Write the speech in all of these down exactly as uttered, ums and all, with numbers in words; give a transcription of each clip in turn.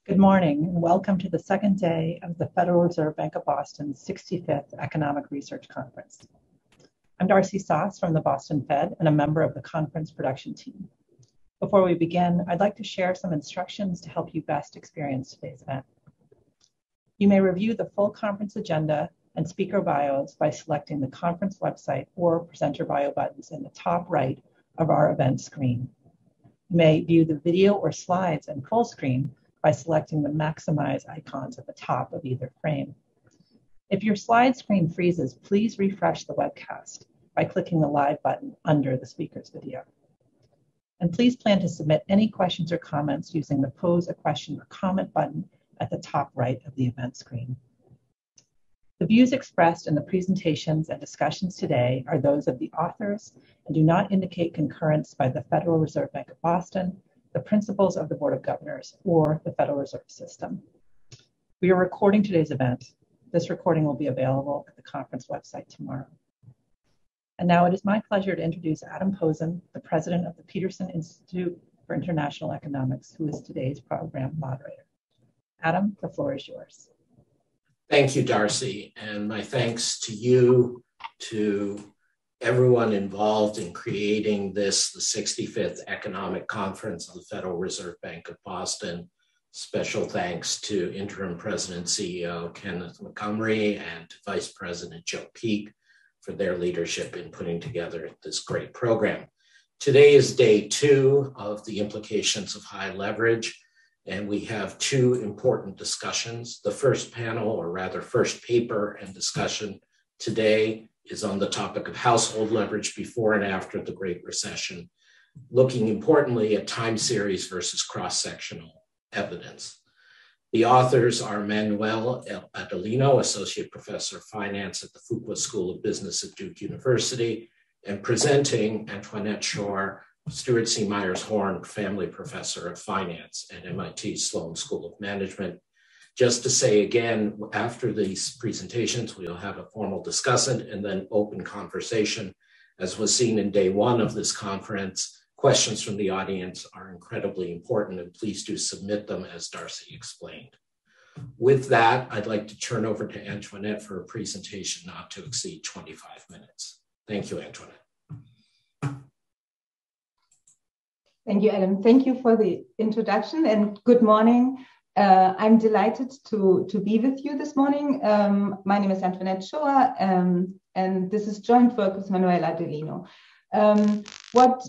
Good morning and welcome to the second day of the Federal Reserve Bank of Boston's sixty-fifth Economic Research Conference. I'm Darcy Sauce from the Boston Fed and a member of the conference production team. Before we begin, I'd like to share some instructions to help you best experience today's event. You may review the full conference agenda and speaker bios by selecting the conference website or presenter bio buttons in the top right of our event screen. You may view the video or slides in full screen by selecting the maximize icons at the top of either frame. If your slide screen freezes, please refresh the webcast by clicking the live button under the speaker's video. And please plan to submit any questions or comments using the pose a question or comment button at the top right of the event screen. The views expressed in the presentations and discussions today are those of the authors and do not indicate concurrence by the Federal Reserve Bank of Boston, the principals of the Board of Governors, or the Federal Reserve System. We are recording today's event. This recording will be available at the conference website tomorrow. And now it is my pleasure to introduce Adam Posen, the president of the Peterson Institute for International Economics, who is today's program moderator. Adam, the floor is yours. Thank you, Darcy, and my thanks to you, to everyone involved in creating this, the sixty-fifth Economic Conference of the Federal Reserve Bank of Boston. Special thanks to Interim President and C E O Kenneth Montgomery and Vice President Joe Peak for their leadership in putting together this great program. Today is day two of the implications of high leverage, and we have two important discussions. The first panel, or rather first paper and discussion today, is on the topic of household leverage before and after the Great Recession, looking importantly at time series versus cross-sectional evidence. The authors are Manuel Adelino, Associate Professor of Finance at the Fuqua School of Business at Duke University, and presenting Antoinette Schoar, Stewart C. Myers-Horn Family Professor of Finance at M I T Sloan School of Management. Just to say again, after these presentations, we'll have a formal discussant and then open conversation. As was seen in day one of this conference, questions from the audience are incredibly important, and please do submit them as Darcy explained. With that, I'd like to turn over to Antoinette for a presentation not to exceed twenty-five minutes. Thank you, Antoinette. Thank you, Adam. Thank you for the introduction and good morning. Uh, I'm delighted to, to be with you this morning. Um, my name is Antoinette Schoar, um, and this is joint work with Manuel Adelino. Um, what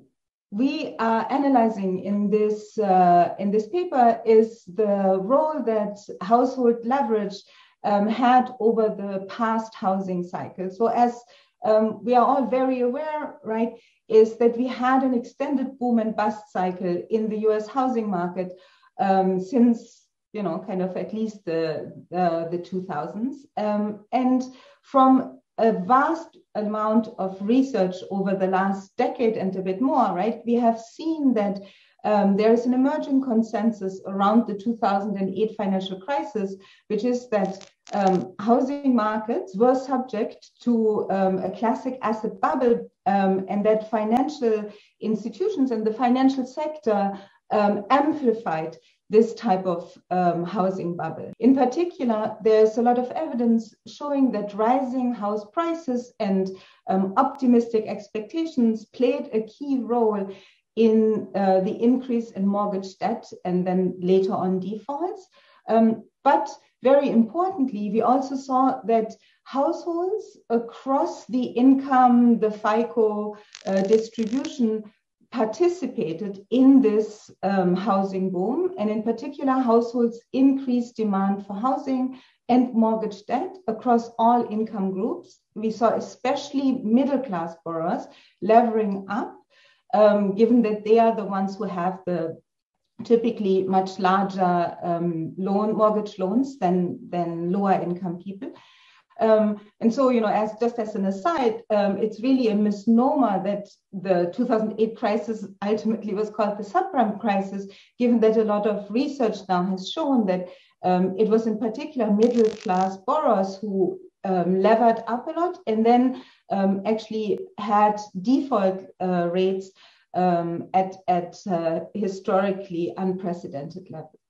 we are analyzing in this, uh, in this paper is the role that household leverage um, had over the past housing cycle. So as um, we are all very aware, right, is that we had an extended boom and bust cycle in the U S housing market Um, since, you know, kind of at least the, uh, the two thousands. Um, and from a vast amount of research over the last decade and a bit more, right, we have seen that um, there is an emerging consensus around the two thousand eight financial crisis, which is that um, housing markets were subject to um, a classic asset bubble, um, and that financial institutions and the financial sector Um, amplified this type of um, housing bubble. In particular, there's a lot of evidence showing that rising house prices and um, optimistic expectations played a key role in uh, the increase in mortgage debt and then later on defaults. Um, but very importantly, we also saw that households across the income, the FICO uh, distribution participated in this um, housing boom, and in particular, households increased demand for housing and mortgage debt across all income groups. We saw especially middle-class borrowers levering up, um, given that they are the ones who have the typically much larger um, loan mortgage loans than, than lower income people. Um, and so, you know, as just as an aside, um, it's really a misnomer that the two thousand eight crisis ultimately was called the subprime crisis, given that a lot of research now has shown that um, it was in particular middle-class borrowers who um, levered up a lot and then um, actually had default uh, rates um, at, at uh, historically unprecedented levels.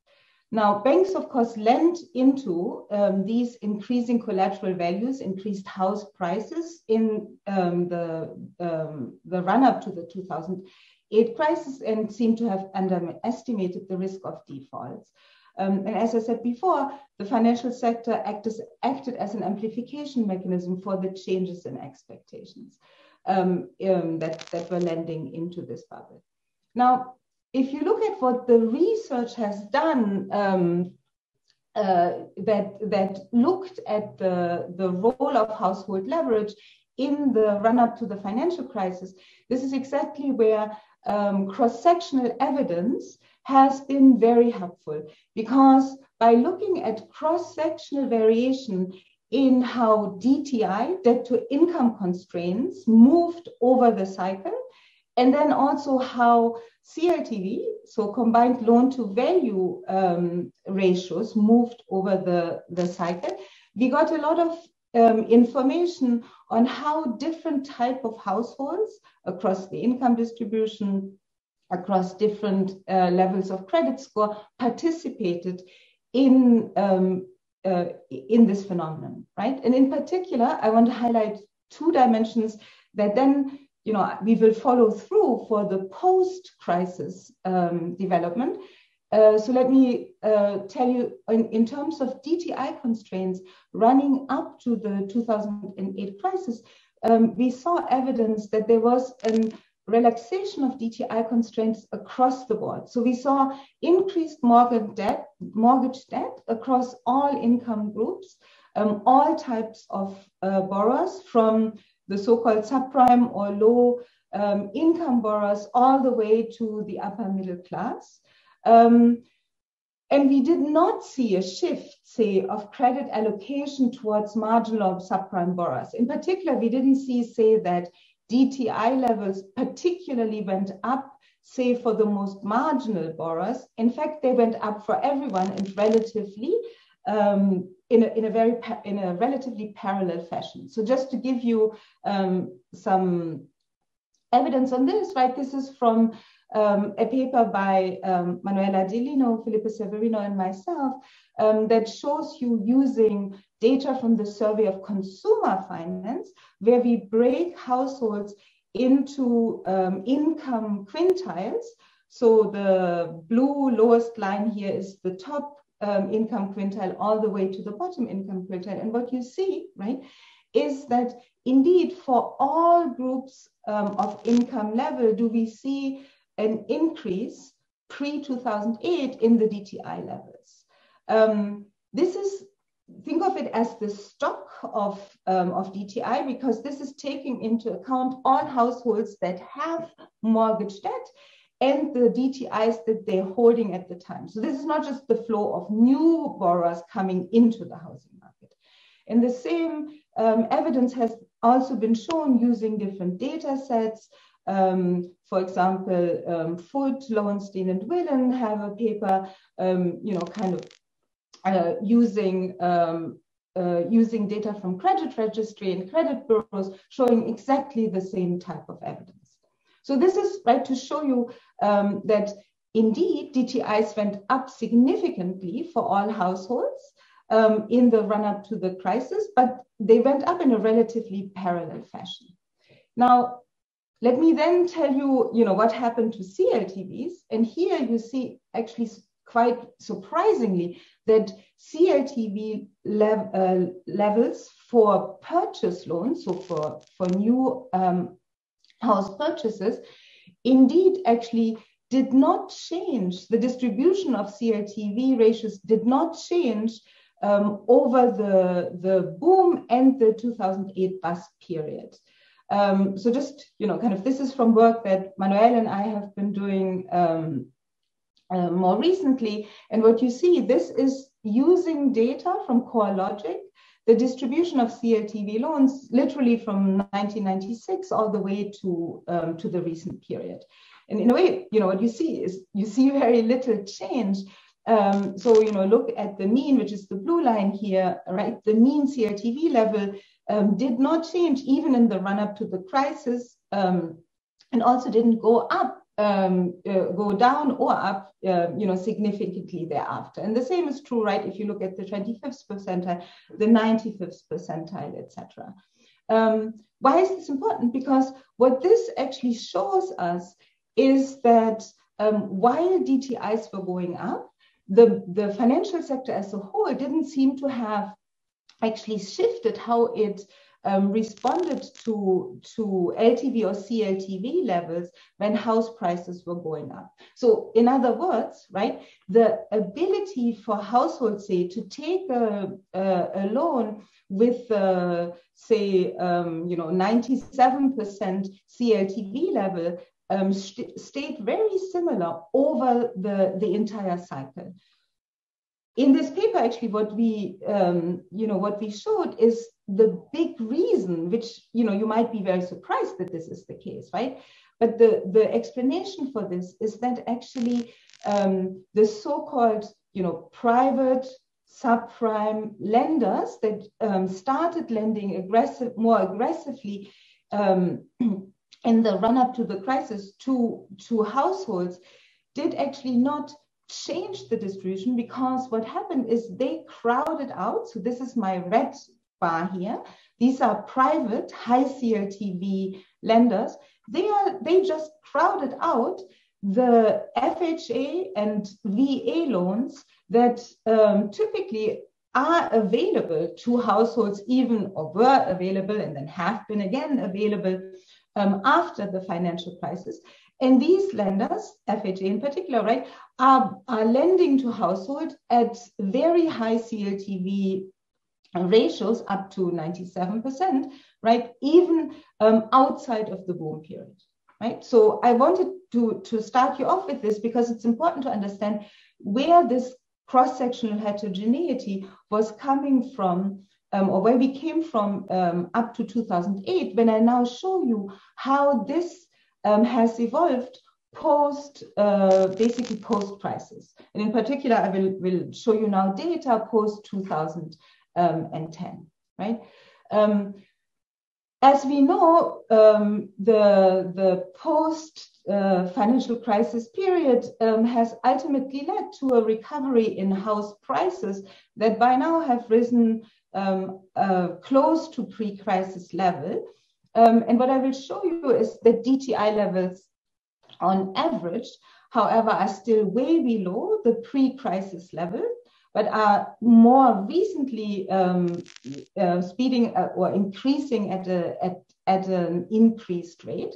Now, banks, of course, lent into um, these increasing collateral values, increased house prices in um, the, um, the run-up to the two thousand eight crisis, and seem to have underestimated the risk of defaults. Um, and as I said before, the financial sector act as, acted as an amplification mechanism for the changes in expectations um, um, that, that were lending into this bubble. Now, if you look at what the research has done um, uh, that, that looked at the, the role of household leverage in the run-up to the financial crisis, this is exactly where um, cross-sectional evidence has been very helpful, because by looking at cross-sectional variation in how D T I, debt to income constraints, moved over the cycle, and then also how C L T V, so combined loan to value um, ratios, moved over the, the cycle, we got a lot of um, information on how different type of households across the income distribution, across different uh, levels of credit score, participated in, um, uh, in this phenomenon, right? And in particular, I want to highlight two dimensions that then, you know, we will follow through for the post-crisis um, development. Uh, so let me uh, tell you, in, in terms of D T I constraints running up to the two thousand eight crisis, um, we saw evidence that there was a relaxation of D T I constraints across the board. So we saw increased mortgage debt, mortgage debt across all income groups, um, all types of uh, borrowers, from the so-called subprime or low um, income borrowers all the way to the upper middle class. Um, and we did not see a shift, say, of credit allocation towards marginal or subprime borrowers. In particular, we didn't see, say, that D T I levels particularly went up, say, for the most marginal borrowers. In fact, they went up for everyone and relatively um, in, a, in, a very in a relatively parallel fashion. So just to give you um, some evidence on this, right? This is from um, a paper by um, Manuel Adelino, Felipe Severino, and myself um, that shows you using data from the survey of consumer finance, where we break households into um, income quintiles. So the blue lowest line here is the top um, income quintile all the way to the bottom income quintile. And what you see, right, is that indeed for all groups um, of income level, do we see an increase pre two thousand eight in the D T I levels. Um, this is, think of it as the stock of, um, of D T I, because this is taking into account all households that have mortgage debt and the D T Is that they're holding at the time. So this is not just the flow of new borrowers coming into the housing market. And the same um, evidence has also been shown using different data sets. Um, for example, um, Foot, Lowenstein, and Willen have a paper, um, you know, kind of uh, using um, uh, using data from credit registry and credit bureaus, showing exactly the same type of evidence. So this is right to show you um, that indeed D T Is went up significantly for all households um, in the run-up to the crisis, but they went up in a relatively parallel fashion. Now, let me then tell you, you know, what happened to C L T Vs. And here you see actually quite surprisingly that C L T V lev uh, levels for purchase loans, so for, for new um, house purchases, indeed actually did not change. The distribution of C L T V ratios did not change um, over the, the boom and the two thousand eight bust period. Um, so just, you know, kind of this is from work that Manuel and I have been doing um, uh, more recently. And what you see, this is using data from CoreLogic, the distribution of C L T V loans literally from nineteen ninety-six all the way to, um, to the recent period. And in a way, you know, what you see is you see very little change. Um, so, you know, look at the mean, which is the blue line here, right? The mean C L T V level Um, did not change even in the run-up to the crisis, um, and also didn't go up um, uh, go down or up, uh, you know, significantly thereafter. And the same is true, right? If you look at the twenty-fifth percentile, the ninety-fifth percentile, et cetera. Um, why is this important? Because what this actually shows us is that um, while D T Is were going up, the, the financial sector as a whole didn't seem to have actually shifted how it um, responded to, to L T V or C L T V levels when house prices were going up. So in other words, right, the ability for households, say, to take a, a, a loan with, uh, say, um, you know, ninety-seven percent C L T V level um, st stayed very similar over the, the entire cycle. In this paper, actually, what we, um, you know, what we showed is the big reason, which, you know, you might be very surprised that this is the case, right? But the, the explanation for this is that actually um, the so-called, you know, private subprime lenders that um, started lending aggressive, more aggressively um, in the run-up to the crisis to, to households did actually not change the distribution, because what happened is they crowded out. So this is my red bar here. These are private high C L T V lenders. They are they just crowded out the F H A and V A loans that um, typically are available to households, even or were available and then have been again available um, after the financial crisis. And these lenders, F H A in particular, right, are, are lending to households at very high C L T V ratios, up to ninety-seven percent, right, even um, outside of the boom period, right? So I wanted to, to start you off with this because it's important to understand where this cross-sectional heterogeneity was coming from, um, or where we came from um, up to two thousand eight, when I now show you how this Um, has evolved post, uh, basically post crisis. And in particular, I will, will show you now data post two thousand ten, right? Um, as we know, um, the, the post uh, financial crisis period um, has ultimately led to a recovery in house prices that by now have risen um, uh, close to pre-crisis level. Um, and what I will show you is that D T I levels on average, however, are still way below the pre-crisis level, but are more recently um, uh, speeding uh, or increasing at, a, at, at an increased rate.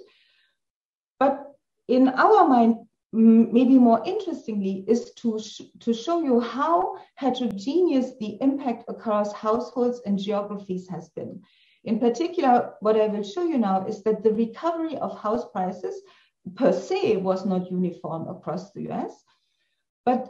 But in our mind, maybe more interestingly, is to, sh to show you how heterogeneous the impact across households and geographies has been. In particular, what I will show you now is that the recovery of house prices per se was not uniform across the U S, but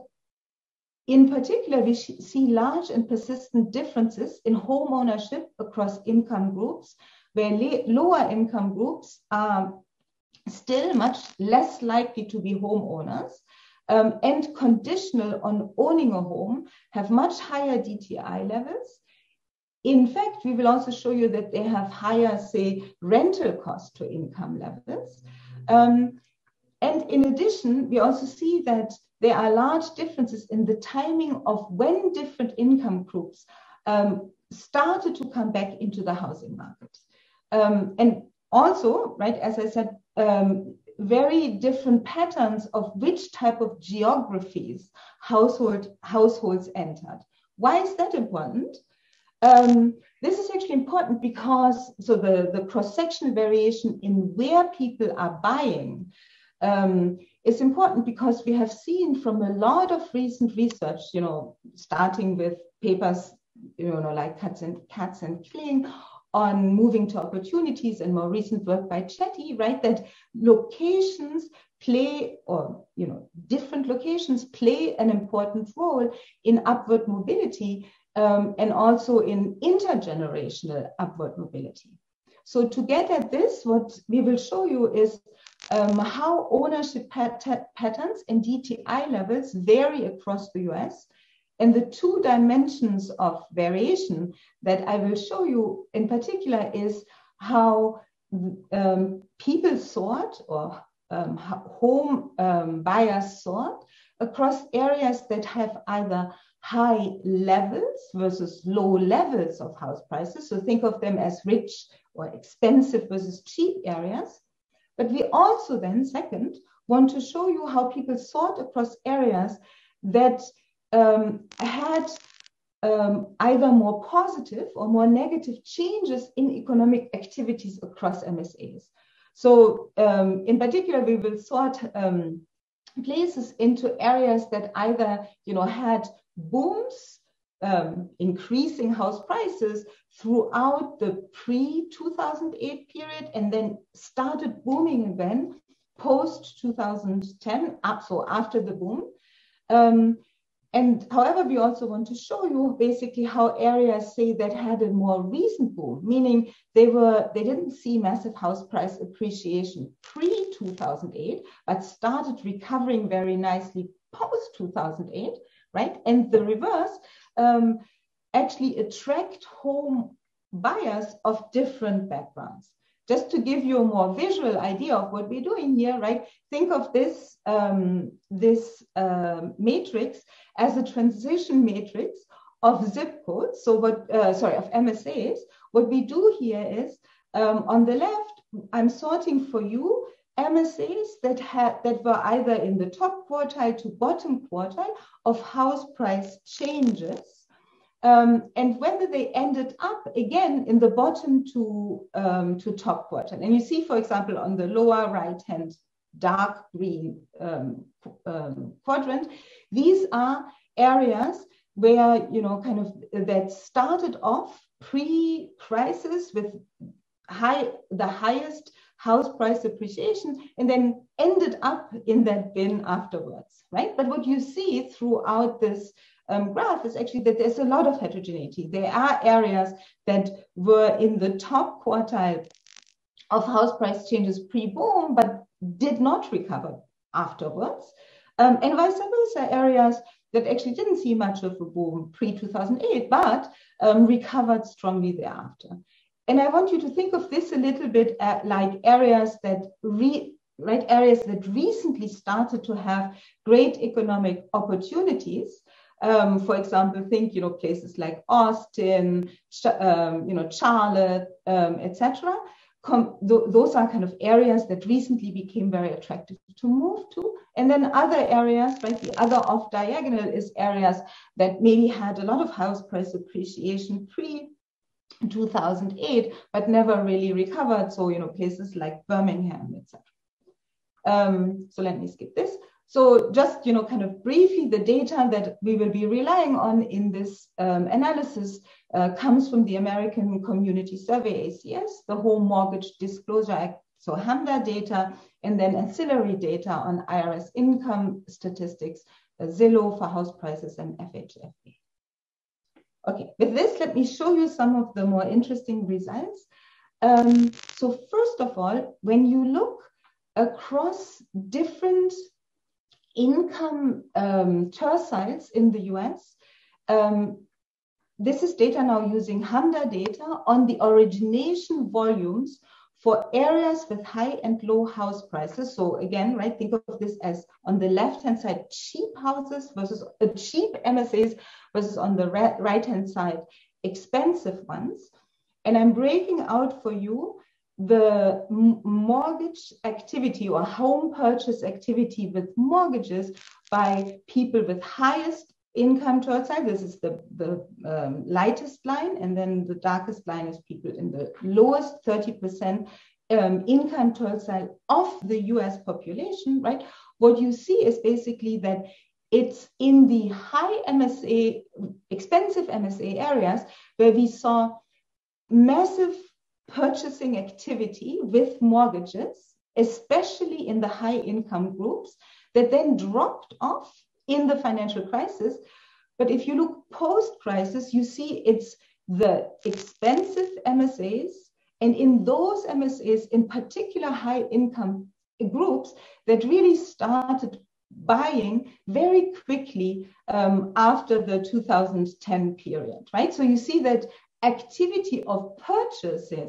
in particular, we see large and persistent differences in home ownership across income groups, where lower income groups are still much less likely to be homeowners um, and conditional on owning a home, have much higher D T I levels. In fact, we will also show you that they have higher, say, rental cost to income levels. Um, and in addition, we also see that there are large differences in the timing of when different income groups um, started to come back into the housing market. Um, and also, right, as I said, um, very different patterns of which type of geographies household, households entered. Why is that important? Um, this is actually important because, so the, the cross-sectional variation in where people are buying um, is important because we have seen from a lot of recent research, you know, starting with papers, you know, like Katz and, Katz and Kling on moving to opportunities, and more recent work by Chetty, right, that locations play, or, you know, different locations play an important role in upward mobility. Um, and also in intergenerational upward mobility. So to get at this, what we will show you is um, how ownership pat patterns and D T I levels vary across the U S. And the two dimensions of variation that I will show you in particular is how um, people sort, or um, home um, buyers sort across areas that have either high levels versus low levels of house prices. So think of them as rich or expensive versus cheap areas. But we also then, second, want to show you how people sort across areas that um, had um, either more positive or more negative changes in economic activities across M S As. So um, in particular, we will sort um, places into areas that either, you know, had booms, um, increasing house prices throughout the pre two thousand eight period, and then started booming again post two thousand ten, up, so after the boom. Um, and however, we also want to show you basically how areas say that had a more recent boom, meaning they were they didn't see massive house price appreciation pre two thousand eight, but started recovering very nicely post two thousand eight. Right? And the reverse um, actually attract home buyers of different backgrounds. Just to give you a more visual idea of what we're doing here, right? Think of this, um, this uh, matrix as a transition matrix of zip codes. So what, uh, sorry, of M S As. What we do here is um, on the left, I'm sorting for you M S As that had that were either in the top quartile to bottom quartile of house price changes, um, and whether they ended up again in the bottom to um, to top quartile. And you see, for example, on the lower right hand dark green um, um, quadrant, these are areas where, you know, kind of that started off pre-crisis with high the highest house price appreciation and then ended up in that bin afterwards, right? But what you see throughout this um, graph is actually that there's a lot of heterogeneity. There are areas that were in the top quartile of house price changes pre-boom, but did not recover afterwards. Um, and vice versa, areas that actually didn't see much of a boom pre two thousand eight, but um, recovered strongly thereafter. And I want you to think of this a little bit at like areas that re, right areas that recently started to have great economic opportunities. Um, for example, think, you know, places like Austin, um, you know, Charlotte, um, et cetera. Th those are kind of areas that recently became very attractive to move to. And then other areas, right, the other off diagonal is areas that maybe had a lot of house price appreciation pre two thousand eight, but never really recovered. So, you know, places like Birmingham, et cetera. Um, so let me skip this. So just, you know, kind of briefly, the data that we will be relying on in this um, analysis uh, comes from the American Community Survey, A C S, the Home Mortgage Disclosure Act, so HMDA data, and then ancillary data on I R S income statistics, uh, Zillow for house prices, and F H F A. Okay, with this, let me show you some of the more interesting results. Um, so first of all, when you look across different income um, terciles in the U S, um, this is data now using HMDA data on the origination volumes for areas with high and low house prices. So again, right, think of this as on the left-hand side, cheap houses versus uh, cheap M S As versus on the right-hand side, expensive ones. And I'm breaking out for you the mortgage activity or home purchase activity with mortgages by people with highest income tercile. This is the, the um, lightest line, and then the darkest line is people in the lowest thirty percent um, income tercile of the U S population, right? What you see is basically that it's in the high M S A, expensive M S A areas where we saw massive purchasing activity with mortgages, especially in the high income groups, that then dropped off in the financial crisis. But if you look post-crisis, you see it's the expensive M S As, and in those M S As, in particular high income groups, that really started buying very quickly um, after the two thousand ten period, right? So you see that activity of purchases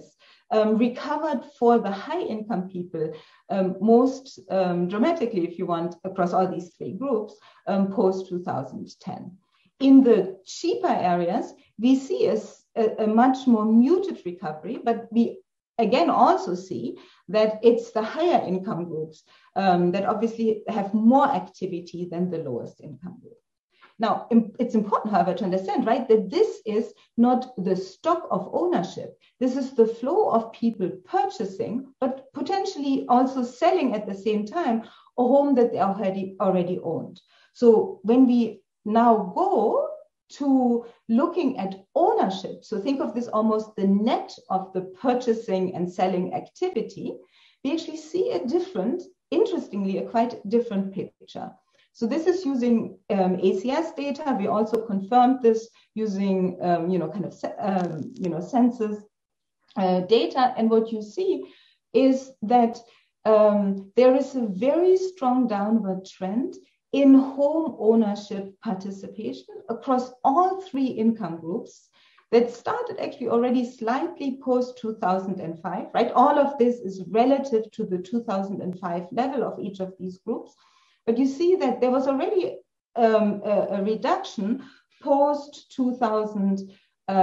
um, recovered for the high income people um, most um, dramatically, if you want, across all these three groups um, post two thousand ten. In the cheaper areas, we see a, a, a much more muted recovery, but we again also see that it's the higher income groups um, that obviously have more activity than the lowest income group. Now, it's important, however, to understand, right, that this is not the stock of ownership. This is the flow of people purchasing, but potentially also selling at the same time a home that they already, already owned. So when we now go to looking at ownership, so think of this almost the net of the purchasing and selling activity, we actually see a different, interestingly, a quite different picture. So this is using um, A C S data. We also confirmed this using, um, you know, kind of, um, you know, census uh, data. And what you see is that um, there is a very strong downward trend in home ownership participation across all three income groups that started actually already slightly post two thousand five, right? All of this is relative to the two thousand five level of each of these groups. But you see that there was already um, a, a reduction post two thousand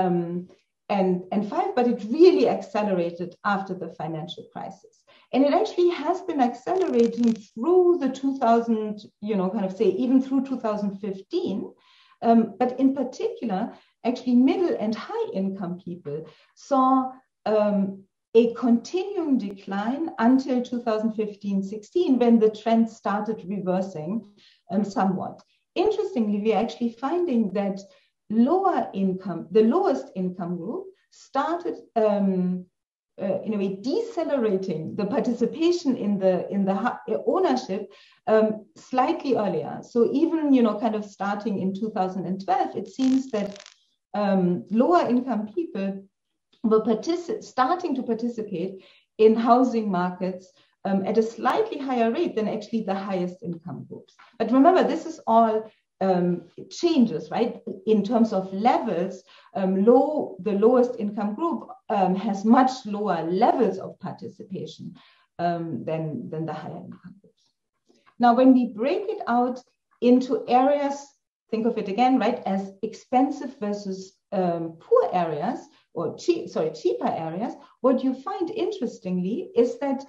five, but it really accelerated after the financial crisis. And it actually has been accelerating through the two thousand, you know, kind of say even through two thousand fifteen. Um, but in particular, actually middle and high income people saw um, a continuing decline until two thousand fifteen sixteen, when the trend started reversing um, somewhat. Interestingly, we're actually finding that lower income, the lowest income group, started um, uh, in a way decelerating the participation in the in the ownership um, slightly earlier. So even, you know, kind of starting in two thousand twelve, it seems that um, lower income people were particip- starting to participate in housing markets um, at a slightly higher rate than actually the highest income groups. But remember, this is all um, changes, right? In terms of levels, um, low, the lowest income group um, has much lower levels of participation um, than, than the higher income groups. Now, when we break it out into areas, think of it again, right, as expensive versus um, poor areas, or cheap, sorry, cheaper areas, what you find interestingly is that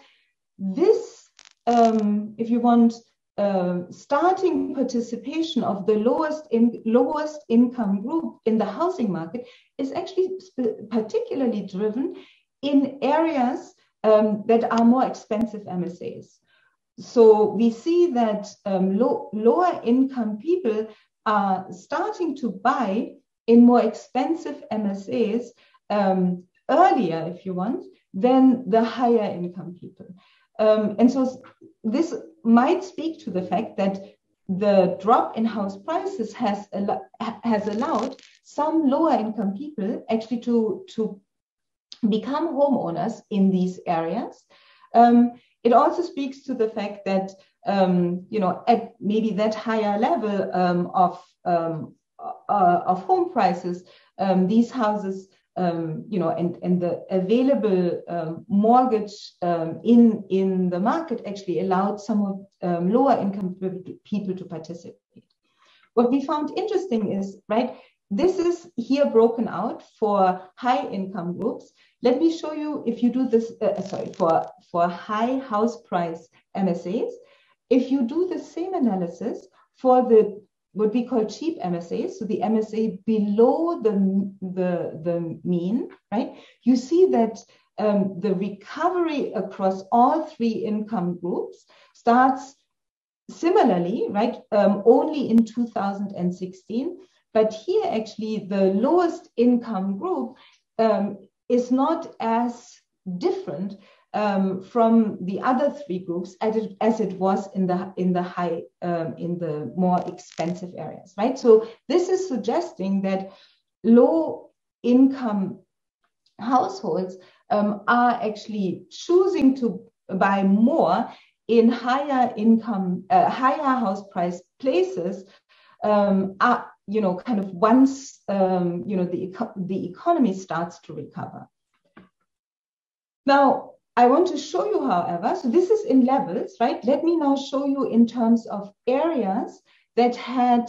this, um, if you want, uh, starting participation of the lowest in, lowest income group in the housing market is actually particularly driven in areas um, that are more expensive M S As. So we see that um, low, lower income people are starting to buy in more expensive M S As um, earlier, if you want, than the higher income people. Um, and so this might speak to the fact that the drop in house prices has, al- has allowed some lower income people actually to, to become homeowners in these areas. Um, it also speaks to the fact that, um, you know, at maybe that higher level um, of, um, uh, of home prices, um, these houses Um, you know, and, and the available um, mortgage um, in, in the market actually allowed some of um, lower income people to participate. What we found interesting is, right, this is here broken out for high income groups. Let me show you, if you do this, uh, sorry, for, for high house price M S As, if you do the same analysis for the what we call cheap M S As, so the M S A below the, the, the mean, right? You see that um, the recovery across all three income groups starts similarly, right? Um, only in two thousand sixteen, but here actually the lowest income group um, is not as different Um, from the other three groups as it, as it was in the in the high um, in the more expensive areas, right? So this is suggesting that low income households um, are actually choosing to buy more in higher income, uh, higher house price places. Um, are, you know, kind of once um, you know the the economy starts to recover. Now, I want to show you, however, so this is in levels, right? Let me now show you in terms of areas that had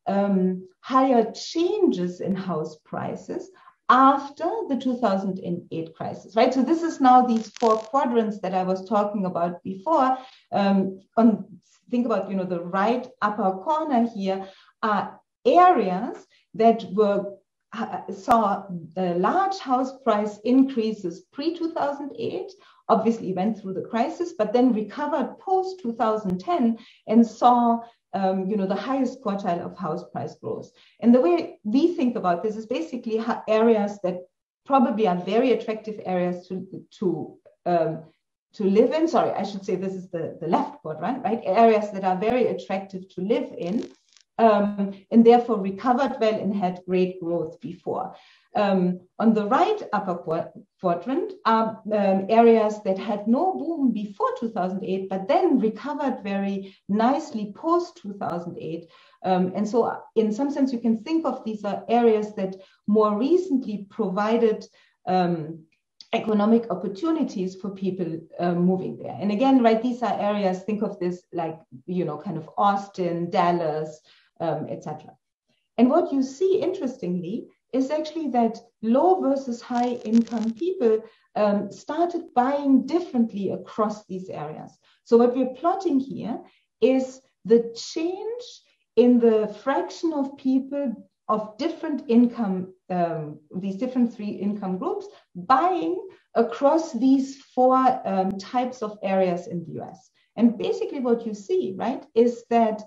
um, higher changes in house prices after the two thousand eight crisis, right? So this is now these four quadrants that I was talking about before. Um, on, think about, you know, the right upper corner here are areas that were uh, saw uh, large house price increases pre two thousand eight, obviously went through the crisis, but then recovered post two thousand ten and saw Um, you know, the highest quartile of house price growth. And the way we think about this is basically areas that probably are very attractive areas to, to, um, to live in. Sorry, I should say this is the, the left quadrant, right? Areas that are very attractive to live in, um, and therefore recovered well and had great growth before. Um, on the right upper quadrant are um, areas that had no boom before two thousand eight, but then recovered very nicely post two thousand eight. Um, and so in some sense, you can think of these are areas that more recently provided um, economic opportunities for people uh, moving there. And again, right, these are areas, think of this like, you know, kind of Austin, Dallas, um, et cetera. And what you see, interestingly, is actually that low versus high income people um, started buying differently across these areas. So what we're plotting here is the change in the fraction of people of different income, um, these different three income groups, buying across these four um, types of areas in the U S. And basically what you see, right, is that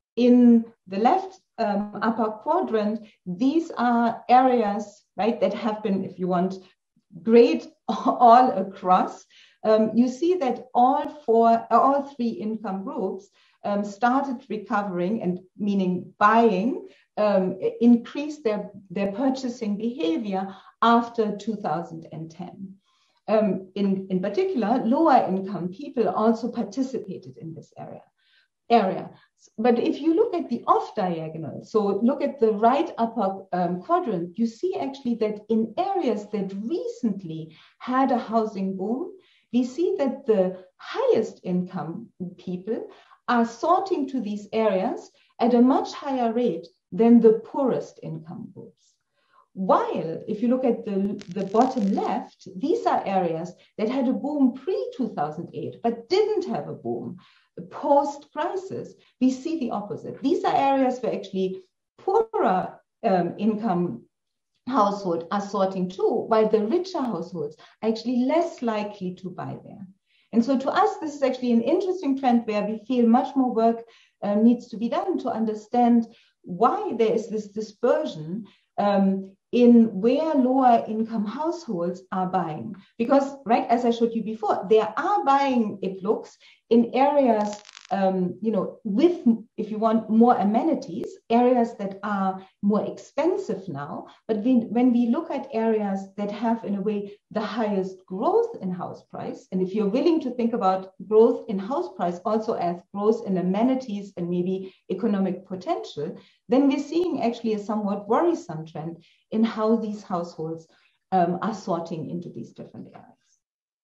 in the left um, upper quadrant, these are areas, right, that have been, if you want, great all across. Um, you see that all four, all three income groups um, started recovering, and meaning buying, um, increased their, their purchasing behavior after two thousand ten. Um, in, in particular, lower income people also participated in this area. area. But if you look at the off diagonal, so look at the right upper um, quadrant, you see actually that in areas that recently had a housing boom, we see that the highest income people are sorting to these areas at a much higher rate than the poorest income groups. While if you look at the, the bottom left, these are areas that had a boom pre two thousand eight, but didn't have a boom post-crisis. We see the opposite. These are areas where actually poorer um, income households are sorting to, while the richer households are actually less likely to buy there. And so to us, this is actually an interesting trend where we feel much more work uh, needs to be done to understand why there is this dispersion um, in where lower income households are buying. Because, right, as I showed you before, they are buying, it looks, in areas, um, you know, with, if you want, more amenities, areas that are more expensive now. But we, when we look at areas that have, in a way, the highest growth in house price, and if you're willing to think about growth in house price also as growth in amenities and maybe economic potential, then we're seeing actually a somewhat worrisome trend in how these households um, are sorting into these different areas.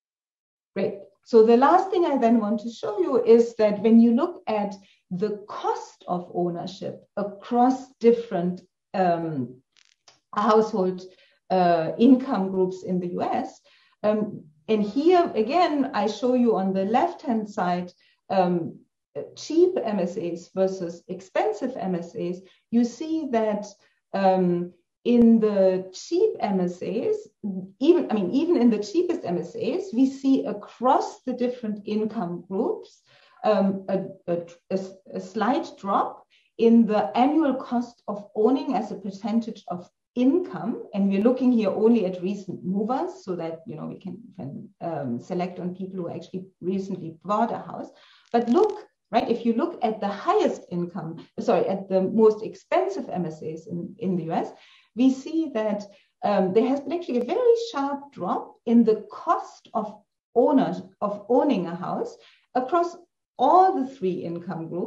Great. So the last thing I then want to show you is that when you look at the cost of ownership across different um, household uh, income groups in the U S, um, and here again, I show you on the left-hand side, um, cheap M S As versus expensive M S As, you see that um, in the cheap M S As, even, I mean, even in the cheapest M S As, we see across the different income groups um, a, a, a, a slight drop in the annual cost of owning as a percentage of income. And we're looking here only at recent movers so that, you know, we can, can um, select on people who actually recently bought a house. But look, right, if you look at the highest income, sorry, at the most expensive M S As in, in the U S, we see that um, there has been actually a very sharp drop in the cost of owners of owning a house across all the three income groups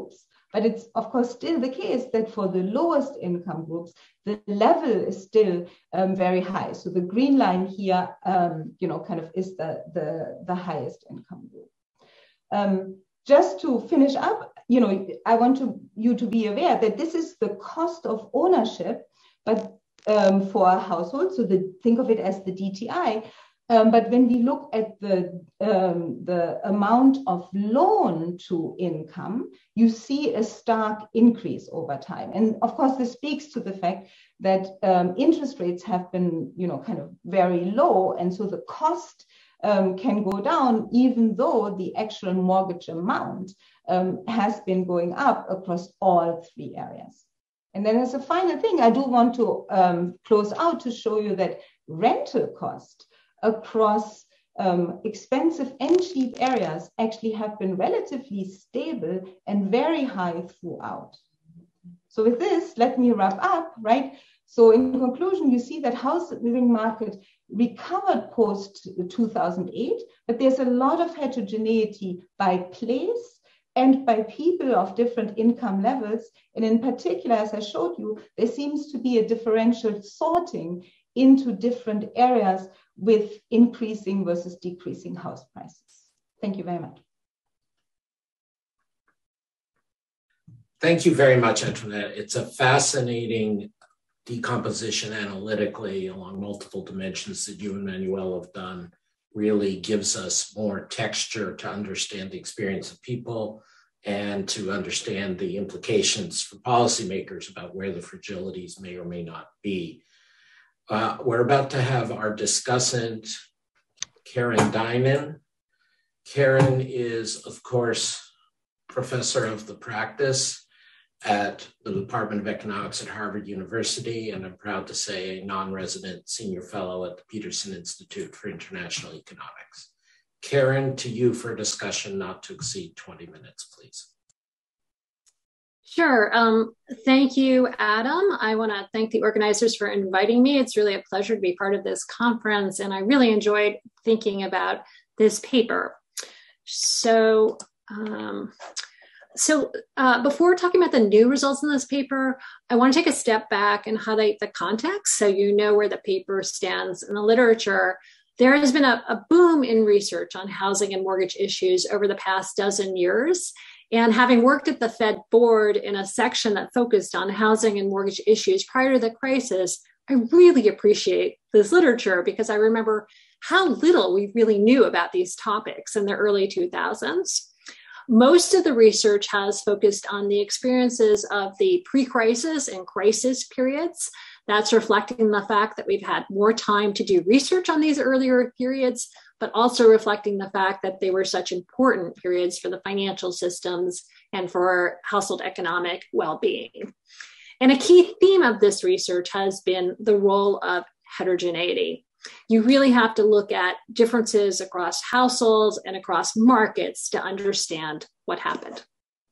But it's, of course, still the case that for the lowest income groups, the level is still um, very high. So the green line here, um, you know, kind of is the, the, the highest income group. Um, just to finish up, you know, I want to, you to be aware that this is the cost of ownership, but um, for a household, so the, think of it as the D T I. Um, but when we look at the, um, the amount of loan to income, you see a stark increase over time. And of course, this speaks to the fact that um, interest rates have been, you know, kind of very low. And so the cost um, can go down, even though the actual mortgage amount um, has been going up across all three areas. And then as a final thing, I do want to um, close out to show you that rental cost across um, expensive and cheap areas actually have been relatively stable and very high throughout. So with this, let me wrap up, right? So in conclusion, you see that housing market recovered post two thousand eight, but there's a lot of heterogeneity by place and by people of different income levels. And in particular, as I showed you, there seems to be a differential sorting into different areas with increasing versus decreasing house prices. Thank you very much. Thank you very much, Antoinette. It's a fascinating decomposition analytically along multiple dimensions that you and Manuel have done. Really gives us more texture to understand the experience of people and to understand the implications for policymakers about where the fragilities may or may not be. Uh, we're about to have our discussant, Karen Dynan. Karen is, of course, professor of the practice at the Department of Economics at Harvard University, and I'm proud to say a non-resident senior fellow at the Peterson Institute for International Economics. Karen, to you for a discussion not to exceed twenty minutes, please. Sure. Um, thank you, Adam. I want to thank the organizers for inviting me. It's really a pleasure to be part of this conference, and I really enjoyed thinking about this paper. So, um, so uh, before talking about the new results in this paper, I want to take a step back and highlight the context so you know where the paper stands in the literature. There has been a, a boom in research on housing and mortgage issues over the past dozen years. And having worked at the Fed board in a section that focused on housing and mortgage issues prior to the crisis, I really appreciate this literature because I remember how little we really knew about these topics in the early two thousands. Most of the research has focused on the experiences of the pre-crisis and crisis periods. That's reflecting the fact that we've had more time to do research on these earlier periods, but also reflecting the fact that they were such important periods for the financial systems and for household economic well-being. And a key theme of this research has been the role of heterogeneity. You really have to look at differences across households and across markets to understand what happened.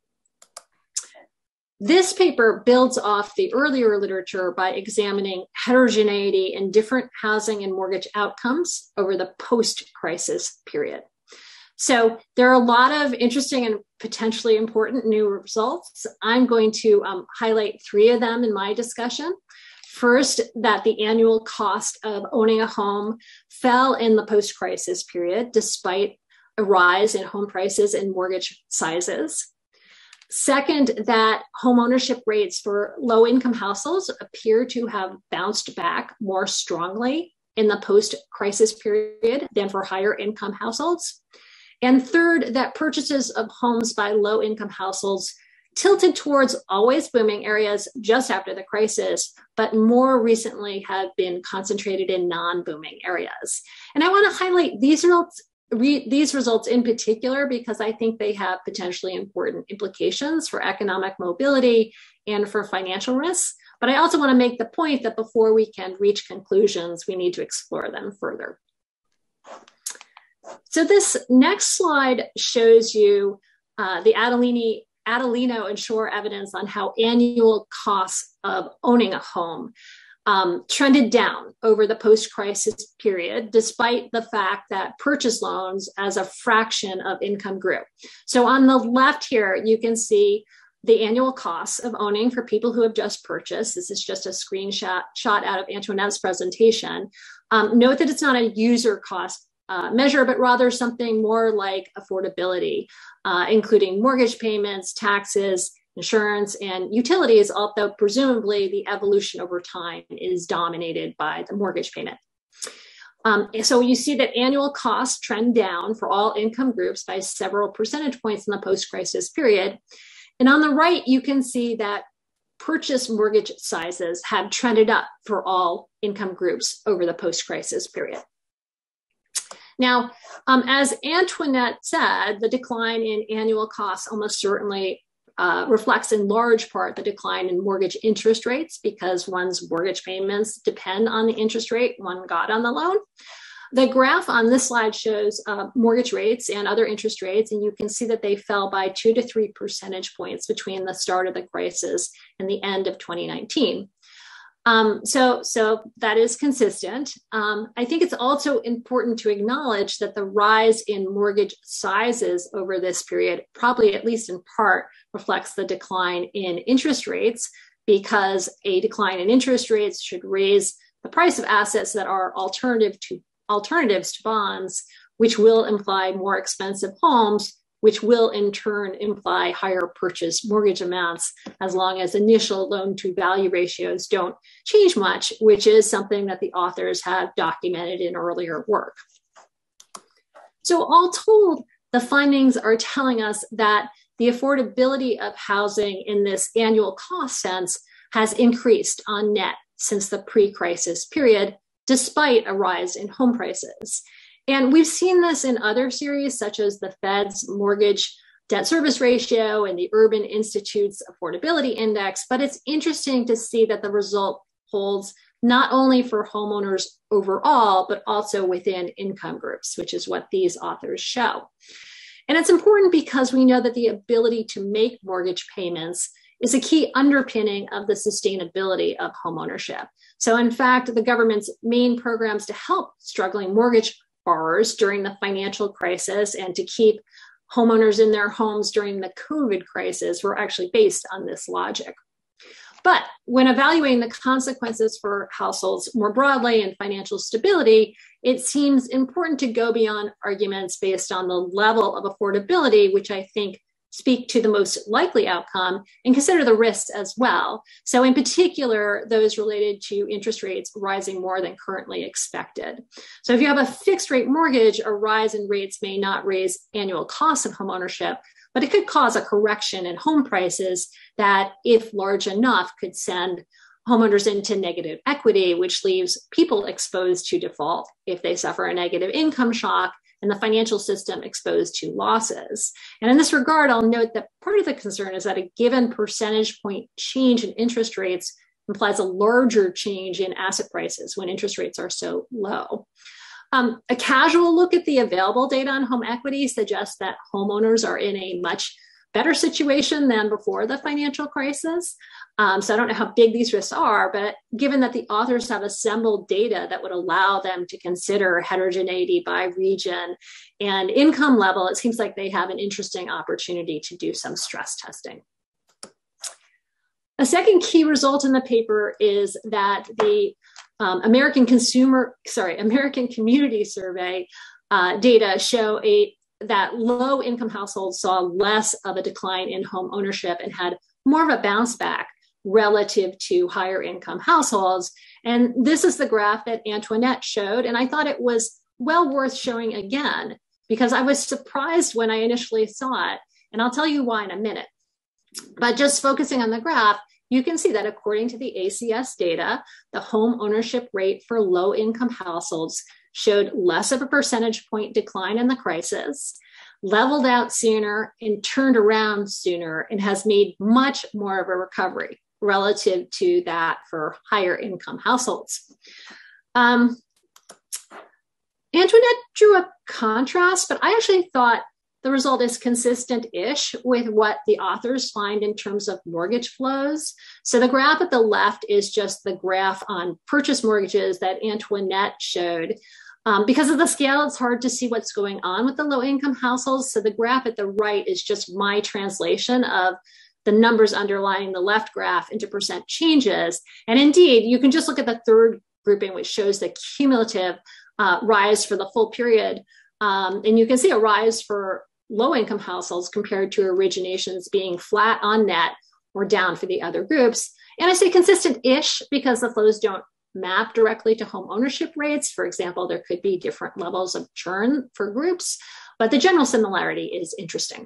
This paper builds off the earlier literature by examining heterogeneity in different housing and mortgage outcomes over the post-crisis period. So there are a lot of interesting and potentially important new results. I'm going to um, highlight three of them in my discussion. First, that the annual cost of owning a home fell in the post-crisis period, despite a rise in home prices and mortgage sizes. Second, that home ownership rates for low-income households appear to have bounced back more strongly in the post-crisis period than for higher-income households. And third, that purchases of homes by low-income households tilted towards always booming areas just after the crisis, but more recently have been concentrated in non-booming areas. And I want to highlight these results Re- these results in particular, because I think they have potentially important implications for economic mobility and for financial risks. But I also want to make the point that before we can reach conclusions, we need to explore them further. So this next slide shows you uh, the Adelini, Adelino and Schoar evidence on how annual costs of owning a home Um, trended down over the post-crisis period, despite the fact that purchase loans as a fraction of income grew. So on the left here, you can see the annual costs of owning for people who have just purchased. This is just a screenshot shot out of Antoinette's presentation. Um, note that it's not a user cost uh, measure, but rather something more like affordability, uh, including mortgage payments, taxes, insurance, and utilities, although presumably the evolution over time is dominated by the mortgage payment. Um, so you see that annual costs trend down for all income groups by several percentage points in the post-crisis period. And on the right, you can see that purchase mortgage sizes have trended up for all income groups over the post-crisis period. Now, um, as Antoinette said, the decline in annual costs almost certainly uh, reflects in large part the decline in mortgage interest rates, because one's mortgage payments depend on the interest rate one got on the loan. The graph on this slide shows uh, mortgage rates and other interest rates, and you can see that they fell by two to three percentage points between the start of the crisis and the end of twenty nineteen. Um, so, so that is consistent. Um, I think it's also important to acknowledge that the rise in mortgage sizes over this period, probably at least in part, reflects the decline in interest rates, because a decline in interest rates should raise the price of assets that are alternative to alternatives to bonds, which will imply more expensive homes, which will in turn imply higher purchase mortgage amounts, as long as initial loan to value ratios don't change much, which is something that the authors have documented in earlier work. So all told, the findings are telling us that the affordability of housing in this annual cost sense has increased on net since the pre-crisis period, despite a rise in home prices. And we've seen this in other series, such as the Fed's mortgage debt service ratio and the Urban Institute's affordability index. But it's interesting to see that the result holds not only for homeowners overall, but also within income groups, which is what these authors show. And it's important because we know that the ability to make mortgage payments is a key underpinning of the sustainability of homeownership. So in fact, the government's main programs to help struggling mortgage borrowers during the financial crisis and to keep homeowners in their homes during the COVID crisis were actually based on this logic. But when evaluating the consequences for households more broadly and financial stability, it seems important to go beyond arguments based on the level of affordability, which I think speak to the most likely outcome, and consider the risks as well. So in particular, those related to interest rates rising more than currently expected. So if you have a fixed rate mortgage, a rise in rates may not raise annual costs of homeownership, but it could cause a correction in home prices that, if large enough, could send homeowners into negative equity, which leaves people exposed to default if they suffer a negative income shock, and the financial system exposed to losses. And in this regard, I'll note that part of the concern is that a given percentage point change in interest rates implies a larger change in asset prices when interest rates are so low. Um, a casual look at the available data on home equity suggests that homeowners are in a much better situation than before the financial crisis. Um, so I don't know how big these risks are, but given that the authors have assembled data that would allow them to consider heterogeneity by region and income level, it seems like they have an interesting opportunity to do some stress testing. A second key result in the paper is that the um, American Consumer, sorry, American Community Survey uh, data show a that low income households saw less of a decline in home ownership and had more of a bounce back relative to higher income households. And this is the graph that Antoinette showed. And I thought it was well worth showing again, because I was surprised when I initially saw it. And I'll tell you why in a minute. But just focusing on the graph, you can see that according to the A C S data, the home ownership rate for low income households showed less of a percentage point decline in the crisis, leveled out sooner and turned around sooner, and has made much more of a recovery relative to that for higher income households. Um, Antoinette drew a contrast, but I actually thought the result is consistent-ish with what the authors find in terms of mortgage flows. So the graph at the left is just the graph on purchase mortgages that Antoinette showed. Um, because of the scale, it's hard to see what's going on with the low-income households. So the graph at the right is just my translation of the numbers underlying the left graph into percent changes. And indeed, you can just look at the third grouping, which shows the cumulative uh, rise for the full period. Um, and you can see a rise for low-income households compared to originations being flat on net or down for the other groups. And I say consistent-ish because the flows don't map directly to home ownership rates. For example, there could be different levels of churn for groups, but the general similarity is interesting.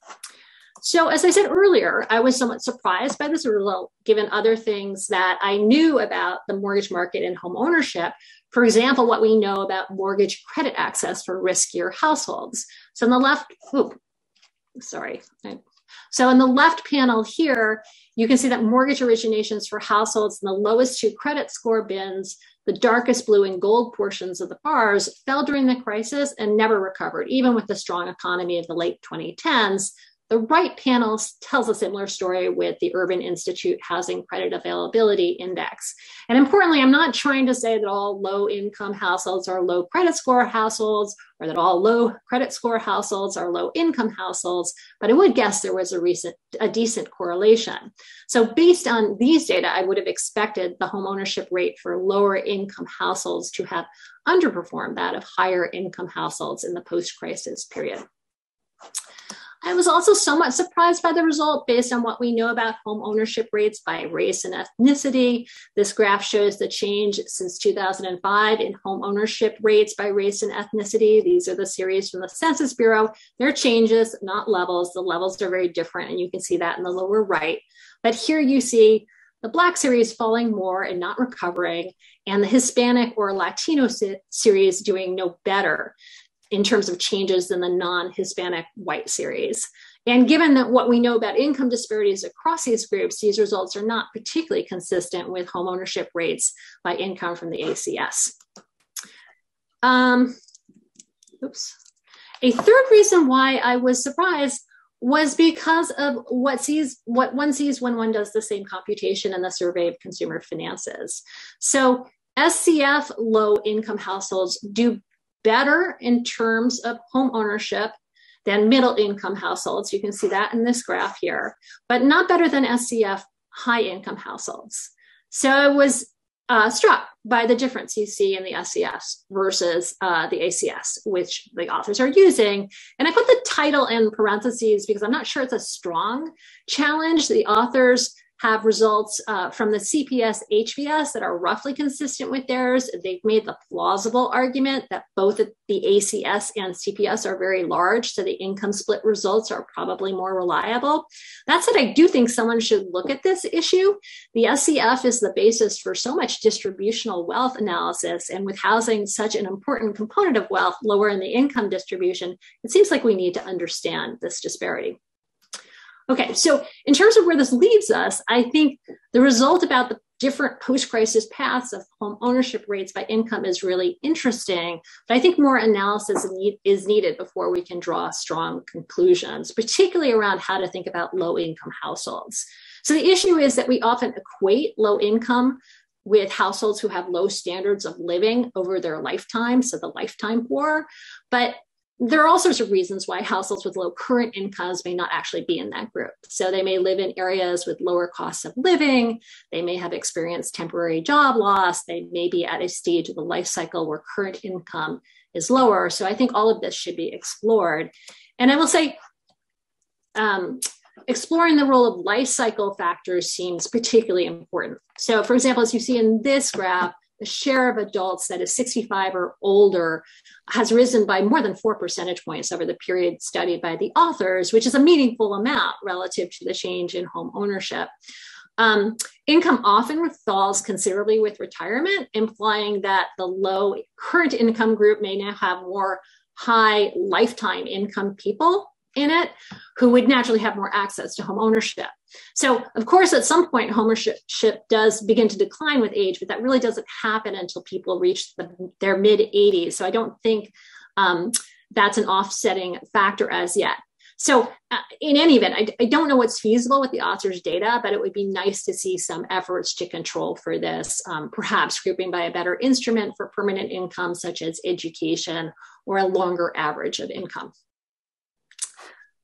So as I said earlier, I was somewhat surprised by this result, given other things that I knew about the mortgage market and home ownership. For example, what we know about mortgage credit access for riskier households. So on the left, ooh, sorry. So in the left panel here, you can see that mortgage originations for households in the lowest two credit score bins, the darkest blue and gold portions of the bars, fell during the crisis and never recovered, even with the strong economy of the late twenty tens. The right panel tells a similar story with the Urban Institute Housing Credit Availability Index. And importantly, I'm not trying to say that all low-income households are low credit score households, or that all low credit score households are low-income households, but I would guess there was a, recent, a decent correlation. So based on these data, I would have expected the home ownership rate for lower-income households to have underperformed that of higher-income households in the post-crisis period. I was also somewhat surprised by the result based on what we know about home ownership rates by race and ethnicity. This graph shows the change since two thousand five in home ownership rates by race and ethnicity. These are the series from the Census Bureau. They're changes, not levels. The levels are very different, and you can see that in the lower right. But here you see the Black series falling more and not recovering, and the Hispanic or Latino series doing no better in terms of changes than the non-Hispanic white series. And given that what we know about income disparities across these groups, these results are not particularly consistent with home ownership rates by income from the A C S. Um, oops. A third reason why I was surprised was because of what sees what one sees when one does the same computation in the Survey of Consumer Finances. So S C F low-income households do better in terms of home ownership than middle income households. You can see that in this graph here, but not better than S C F high income households. So I was uh, struck by the difference you see in the S C Fs versus uh, the A C S, which the authors are using. And I put the title in parentheses because I'm not sure it's a strong challenge. The authors have results uh, from the C P S H V S that are roughly consistent with theirs. They've made the plausible argument that both the A C S and C P S are very large, so the income split results are probably more reliable. That said, I do think someone should look at this issue. The S C F is the basis for so much distributional wealth analysis, and with housing such an important component of wealth lower in the income distribution, it seems like we need to understand this disparity. Okay, so in terms of where this leaves us, I think the result about the different post-crisis paths of home ownership rates by income is really interesting, but I think more analysis is needed before we can draw strong conclusions, particularly around how to think about low-income households. So the issue is that we often equate low income with households who have low standards of living over their lifetime, so the lifetime poor, but there are all sorts of reasons why households with low current incomes may not actually be in that group. So they may live in areas with lower costs of living. They may have experienced temporary job loss. They may be at a stage of the life cycle where current income is lower. So I think all of this should be explored. And I will say, um, exploring the role of life cycle factors seems particularly important. So for example, as you see in this graph, the share of adults that is sixty-five or older has risen by more than four percentage points over the period studied by the authors, which is a meaningful amount relative to the change in home ownership. Um, income often falls considerably with retirement, implying that the low current income group may now have more high lifetime income people in it who would naturally have more access to home ownership. So of course, at some point, home ownership does begin to decline with age, but that really doesn't happen until people reach the, their mid eighties. So I don't think um, that's an offsetting factor as yet. So uh, in any event, I, I don't know what's feasible with the author's data, but it would be nice to see some efforts to control for this, um, perhaps grouping by a better instrument for permanent income, such as education or a longer average of income. Um,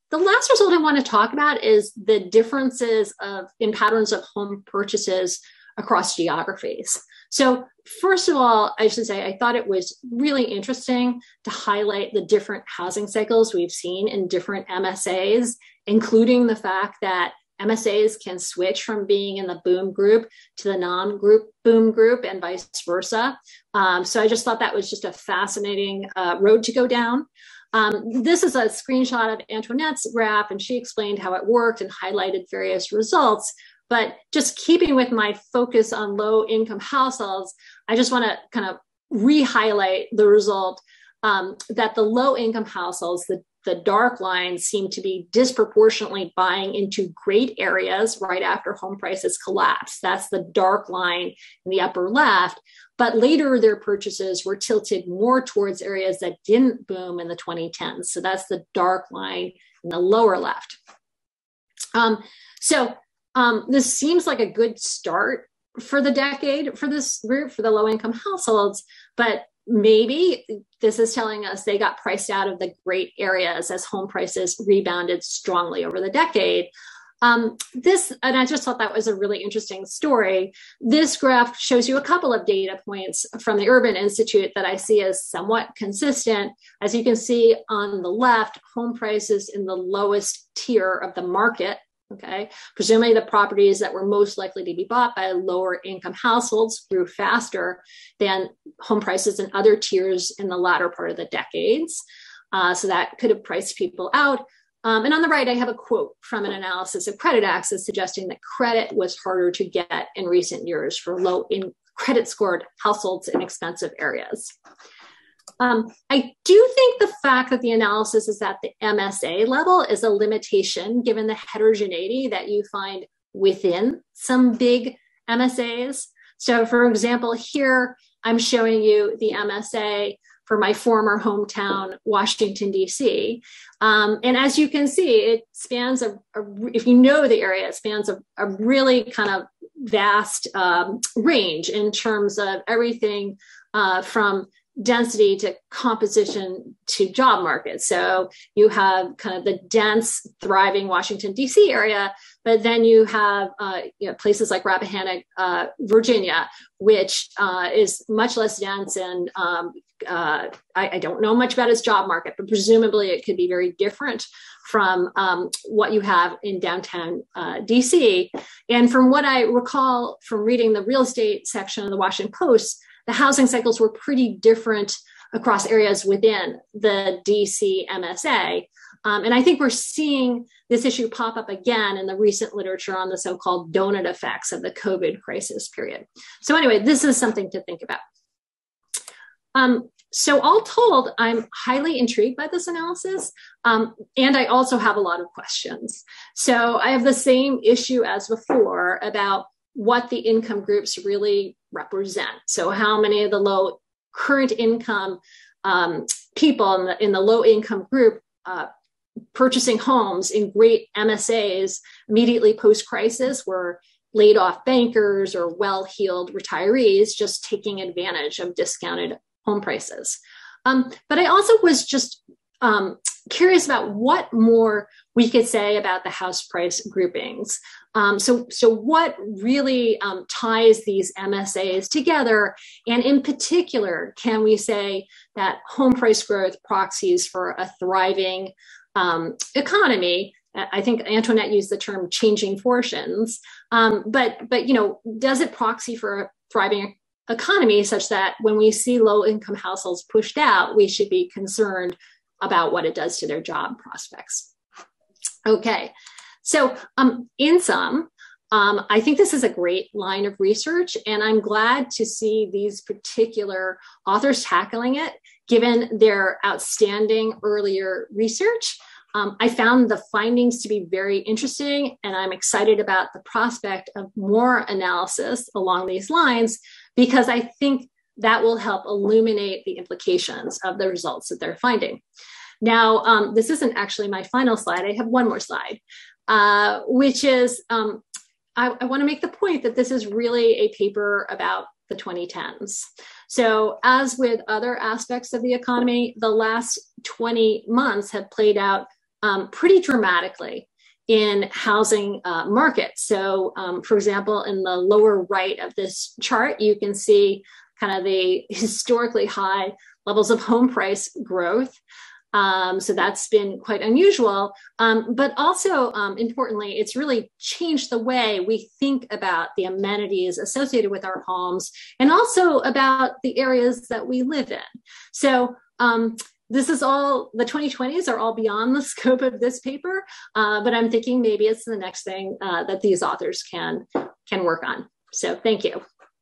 the last result I want to talk about is the differences of in patterns of home purchases across geographies. So first of all, I should say I thought it was really interesting to highlight the different housing cycles we've seen in different M S As, including the fact that M S As can switch from being in the boom group to the non-group boom group and vice versa. Um, so I just thought that was just a fascinating uh, road to go down. Um, this is a screenshot of Antoinette's graph, and she explained how it worked and highlighted various results. But just keeping with my focus on low-income households, I just want to kind of re-highlight the result um, that the low-income households, the, the dark lines, seem to be disproportionately buying into great areas right after home prices collapse. That's the dark line in the upper left. But later, their purchases were tilted more towards areas that didn't boom in the twenty tens. So that's the dark line in the lower left. Um, so um, this seems like a good start for the decade for this group, for the low-income households, but maybe this is telling us they got priced out of the great areas as home prices rebounded strongly over the decade. Um, this, and I just thought that was a really interesting story. This graph shows you a couple of data points from the Urban Institute that I see as somewhat consistent. As you can see on the left, home prices in the lowest tier of the market, okay, presumably the properties that were most likely to be bought by lower income households, grew faster than home prices in other tiers in the latter part of the decades. Uh, so that could have priced people out. Um, and on the right, I have a quote from an analysis of credit access suggesting that credit was harder to get in recent years for low in credit scored households in expensive areas. Um, I do think the fact that the analysis is at the M S A level is a limitation given the heterogeneity that you find within some big M S As. So for example, here I'm showing you the M S A for my former hometown, Washington, D C. Um, and as you can see, it spans, a, a if you know the area, it spans a, a really kind of vast um, range in terms of everything uh, from density to composition to job market. So you have kind of the dense, thriving Washington, D C area, but then you have uh, you know, places like Rappahannock, uh, Virginia, which uh, is much less dense. And um, uh, I, I don't know much about its job market, but presumably it could be very different from um, what you have in downtown uh, D C. And from what I recall from reading the real estate section of the Washington Post, the housing cycles were pretty different across areas within the D C M S A. Um, and I think we're seeing this issue pop up again in the recent literature on the so-called donut effects of the COVID crisis period. So anyway, this is something to think about. Um, so all told, I'm highly intrigued by this analysis. Um, and I also have a lot of questions. So I have the same issue as before about what the income groups really represent. So how many of the low current income um, people in the, in the low income group uh, purchasing homes in great M S As immediately post-crisis were laid off bankers or well-heeled retirees just taking advantage of discounted home prices. Um, but I also was just um, curious about what more we could say about the house price groupings. Um, so, so what really um, ties these M S As together? And in particular, can we say that home price growth proxies for a thriving um, economy? I think Antoinette used the term changing fortunes, um, but, but, you know, does it proxy for a thriving economy such that when we see low income households pushed out, we should be concerned about what it does to their job prospects? Okay, so um, in sum, um, I think this is a great line of research, and I'm glad to see these particular authors tackling it, given their outstanding earlier research. Um, I found the findings to be very interesting, and I'm excited about the prospect of more analysis along these lines, because I think that will help illuminate the implications of the results that they're finding. Now, um, this isn't actually my final slide. I have one more slide, uh, which is, um, I, I want to make the point that this is really a paper about the twenty tens. So as with other aspects of the economy, the last twenty months have played out um, pretty dramatically in housing uh, markets. So, um, for example, in the lower right of this chart, you can see kind of the historically high levels of home price growth. Um, so that's been quite unusual. Um, but also, um, importantly, it's really changed the way we think about the amenities associated with our homes and also about the areas that we live in. So um, this is all, the twenty twenties are all beyond the scope of this paper, uh, but I'm thinking maybe it's the next thing uh, that these authors can, can work on. So thank you.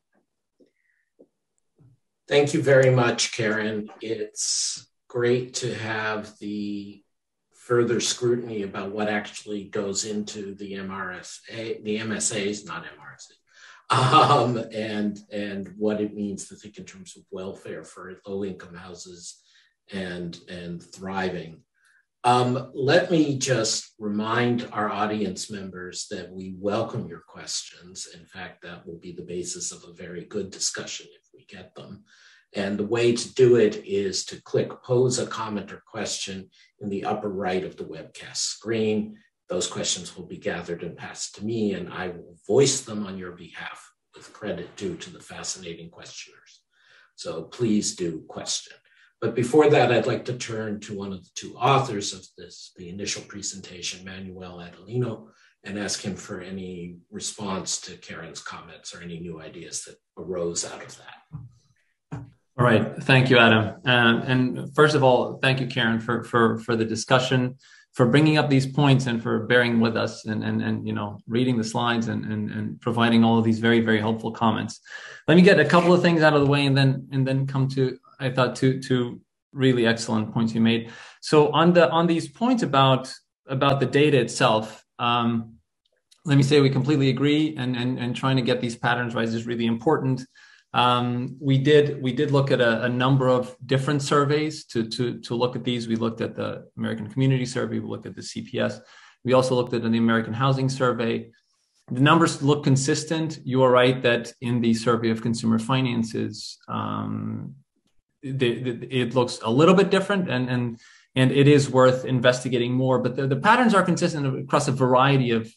Thank you very much, Karen. It's great to have the further scrutiny about what actually goes into the M R S A, the M S As, not M R S A, um, and, and what it means to think in terms of welfare for low-income houses and, and thriving. Um, let me just remind our audience members that we welcome your questions. In fact, that will be the basis of a very good discussion if we get them. And the way to do it is to click pose a comment or question in the upper right of the webcast screen. Those questions will be gathered and passed to me, and I will voice them on your behalf with credit due to the fascinating questioners. So please do question. But before that, I'd like to turn to one of the two authors of this, the initial presentation, Manuel Adelino, and ask him for any response to Karen's comments or any new ideas that arose out of that. All right. Thank you, Adam. Uh, and first of all, thank you, Karen, for, for, for the discussion, for bringing up these points and for bearing with us and, and, and you know, reading the slides and, and, and providing all of these very, very helpful comments. Let me get a couple of things out of the way and then and then come to, I thought, two, two really excellent points you made. So on the on these points about, about the data itself, um, let me say we completely agree, and, and, and trying to get these patterns right is really important. Um, we did we did look at a, a number of different surveys to, to, to look at these. We looked at the American Community Survey, we looked at the C P S. We also looked at the American Housing Survey. The numbers look consistent. You are right that in the Survey of Consumer Finances, um, the, the, it looks a little bit different, and, and, and it is worth investigating more. But the, the patterns are consistent across a variety of,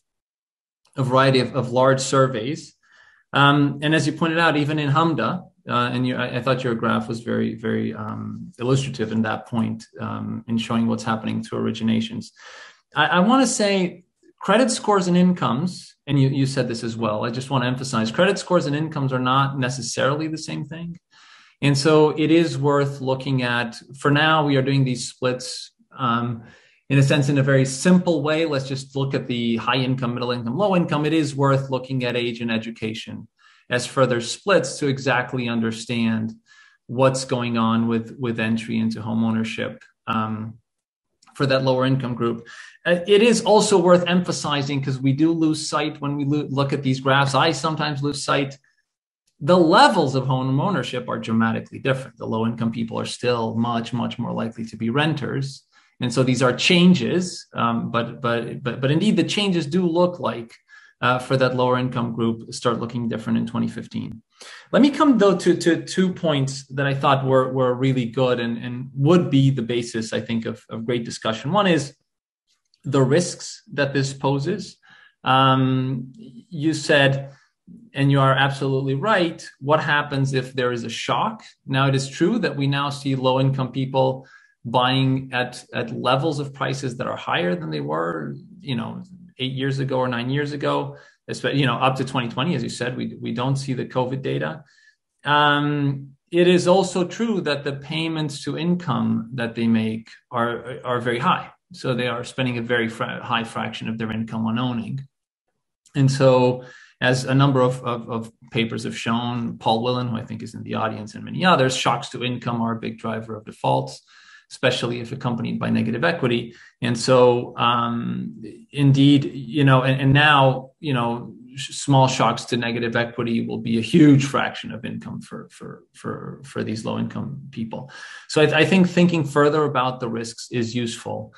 a variety of, of large surveys. Um, and as you pointed out, even in HMDA, uh, and you, I, I thought your graph was very, very um, illustrative in that point, um, in showing what's happening to originations. I, I want to say credit scores and incomes, and you, you said this as well, I just want to emphasize, credit scores and incomes are not necessarily the same thing. And so it is worth looking at. For now, we are doing these splits um, in a sense, in a very simple way. Let's just look at the high income, middle income, low income. It is worth looking at age and education as further splits to exactly understand what's going on with, with entry into home ownership um, for that lower income group. Uh, it is also worth emphasizing, because we do lose sight when we lo- look at these graphs. I sometimes lose sight. The levels of home ownership are dramatically different. The low income people are still much, much more likely to be renters. And so these are changes, um, but but but but indeed the changes do look like uh, for that lower income group start looking different in twenty fifteen. Let me come though to to two points that I thought were were really good and, and would be the basis, I think, of, of great discussion. One is the risks that this poses. Um, you said, and you are absolutely right, what happens if there is a shock? Now, it is true that we now see low income people buying at, at levels of prices that are higher than they were, you know, eight years ago or nine years ago, you know, up to twenty twenty, as you said, we, we don't see the COVID data. Um, it is also true that the payments to income that they make are, are very high. So they are spending a very fra- high fraction of their income on owning. And so, as a number of, of, of papers have shown, Paul Willen, who I think is in the audience, and many others, shocks to income are a big driver of defaults, especially if accompanied by negative equity. And so, um, indeed, you know, and, and now, you know, sh- small shocks to negative equity will be a huge fraction of income for for for for these low income people. So I, I think thinking further about the risks is useful.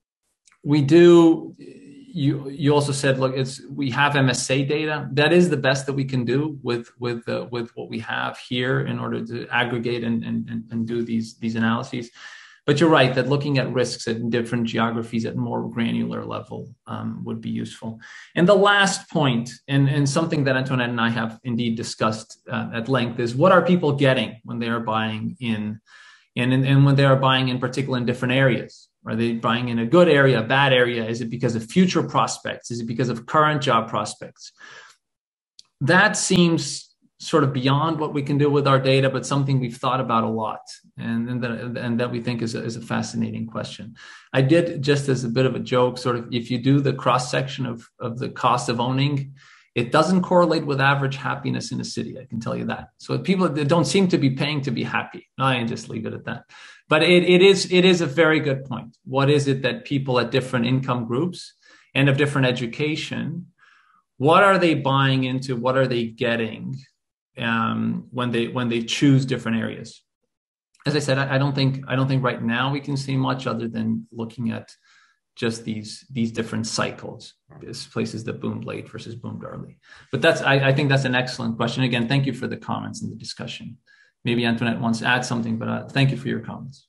We do. You you also said, look, it's we have M S A data. That is the best that we can do with with uh, with what we have here in order to aggregate and and and do these these analyses. But you're right that looking at risks at different geographies at more granular level um, would be useful. And the last point, and, and something that Antoinette and I have indeed discussed uh, at length, is what are people getting when they are buying in, and, and, and when they are buying in particular in different areas? Are they buying in a good area, a bad area? Is it because of future prospects? Is it because of current job prospects? That seems sort of beyond what we can do with our data, but something we've thought about a lot, and, and, that, and that we think is a, is a fascinating question. I did, just as a bit of a joke, sort of, if you do the cross-section of, of the cost of owning, it doesn't correlate with average happiness in a city, I can tell you that. So people that don't seem to be paying to be happy. I can just leave it at that. But it, it is it is a very good point. What is it that people at different income groups and of different education, what are they buying into? What are they getting um, when they when they choose different areas? As I said, I, I don't think I don't think right now we can see much other than looking at just these these different cycles, these places that boomed late versus boomed early. But that's I, I think that's an excellent question. Again, thank you for the comments and the discussion. Maybe Antoinette wants to add something, but uh, thank you for your comments.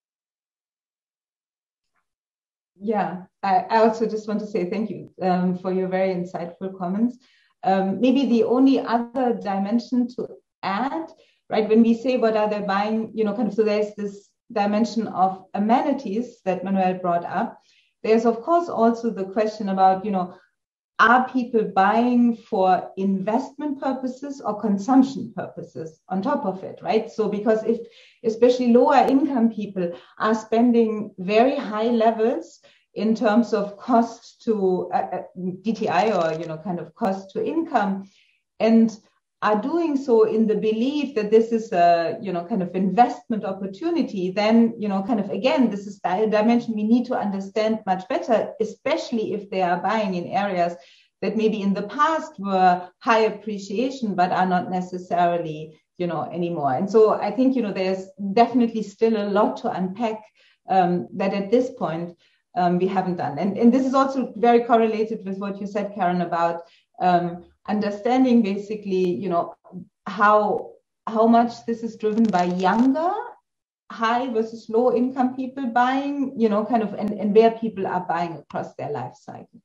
Yeah, I, I also just want to say thank you um, for your very insightful comments. Um, maybe the only other dimension to add, right, when we say what are they buying, you know, kind of, so there's this dimension of amenities that Manuel brought up. There's, of course, also the question about, you know, are people buying for investment purposes or consumption purposes on top of it, right? So because if especially lower income people are spending very high levels in terms of cost to uh, D T I, or, you know, kind of cost to income, and are doing so in the belief that this is a, you know, kind of investment opportunity, then, you know, kind of, again, this is a dimension we need to understand much better, especially if they are buying in areas that maybe in the past were high appreciation, but are not necessarily, you know, anymore. And so I think, you know, there's definitely still a lot to unpack um, that at this point um, we haven't done. And, and this is also very correlated with what you said, Karen, about um, understanding basically, you know, how how much this is driven by younger, high versus low income people buying, you know, kind of, and, and where people are buying across their life cycle.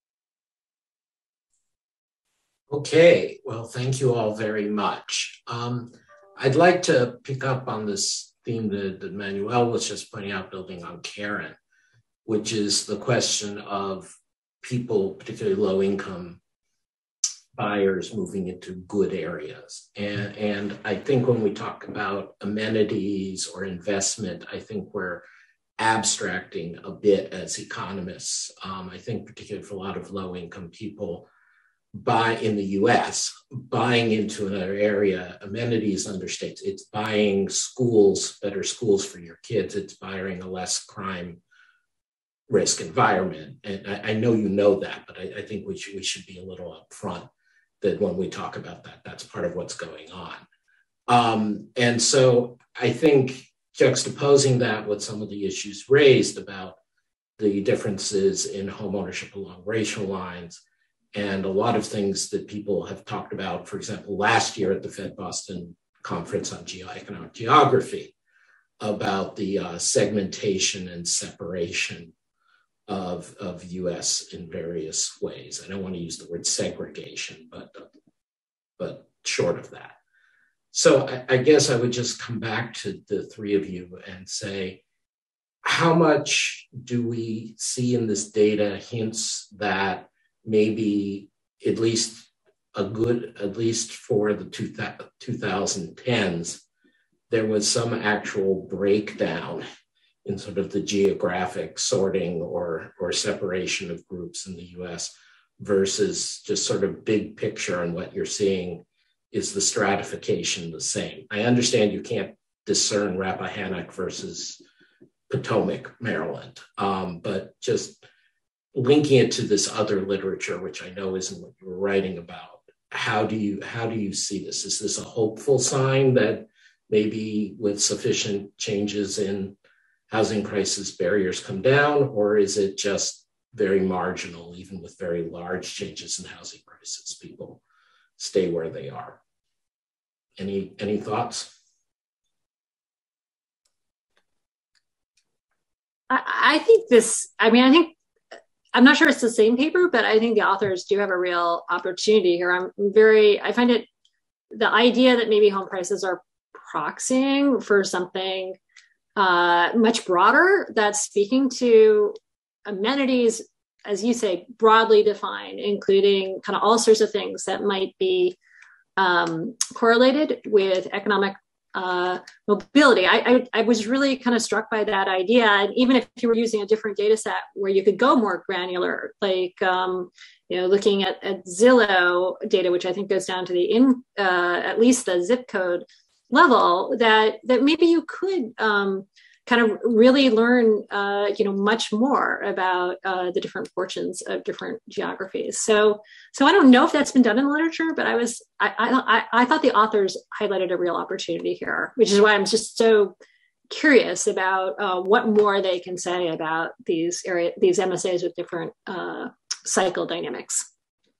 Okay, well, thank you all very much. Um, I'd like to pick up on this theme that, that Manuel was just pointing out, building on Karen, which is the question of people, particularly low income buyers, moving into good areas. And, and I think when we talk about amenities or investment, I think we're abstracting a bit as economists. Um, I think particularly for a lot of low income people, buy in the U S, buying into another area, amenities understates. It's buying schools, better schools for your kids. It's buying a less crime risk environment. And I, I know you know that, but I, I think we should, we should be a little upfront that when we talk about that, that's part of what's going on. Um, and so I think juxtaposing that with some of the issues raised about the differences in homeownership along racial lines, and a lot of things that people have talked about, for example, last year at the Fed Boston Conference on Economic Geography, about the uh, segmentation and separation of, of U S in various ways. I don't want to use the word segregation, but, uh, but short of that. So I, I guess I would just come back to the three of you and say, how much do we see in this data hints that maybe at least a good, at least for the twenty tens, there was some actual breakdown in sort of the geographic sorting or, or separation of groups in the U S versus just sort of big picture, and what you're seeing is the stratification the same. I understand you can't discern Rappahannock versus Potomac, Maryland, um, but just linking it to this other literature, which I know isn't what you were writing about, how do you how do you see this? Is this a hopeful sign that maybe with sufficient changes in housing prices, barriers come down, or is it just very marginal, even with very large changes in housing prices, people stay where they are? Any any thoughts? I, I think this, I mean, I think, I'm not sure it's the same paper, but I think the authors do have a real opportunity here. I'm very, I find it, the idea that maybe home prices are proxying for something uh, much broader that's speaking to amenities, as you say, broadly defined, including kind of all sorts of things that might be um, correlated with economic uh, mobility. I, I, I was really kind of struck by that idea. And even if you were using a different data set where you could go more granular, like, um, you know, looking at, at Zillow data, which I think goes down to the in, uh, at least the zip code level, that, that maybe you could um, kind of really learn, uh, you know, much more about uh, the different fortunes of different geographies. So, so I don't know if that's been done in the literature, but I was, I, I, I thought the authors highlighted a real opportunity here, which is why I'm just so curious about uh, what more they can say about these area, these M S As with different uh, cycle dynamics.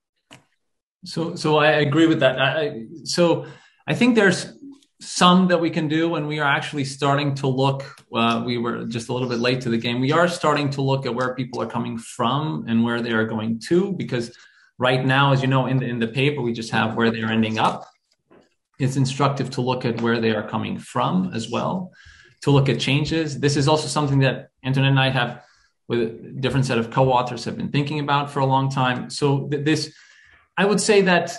So, so I agree with that. I, so I think there's some that we can do, and we are actually starting to look, uh, we were just a little bit late to the game. We are starting to look at where people are coming from and where they are going to, because right now, as you know, in the, in the paper, we just have where they're ending up. It's instructive to look at where they are coming from as well, to look at changes. This is also something that Antoinette and I have, with a different set of co-authors, have been thinking about for a long time. So th- this, I would say that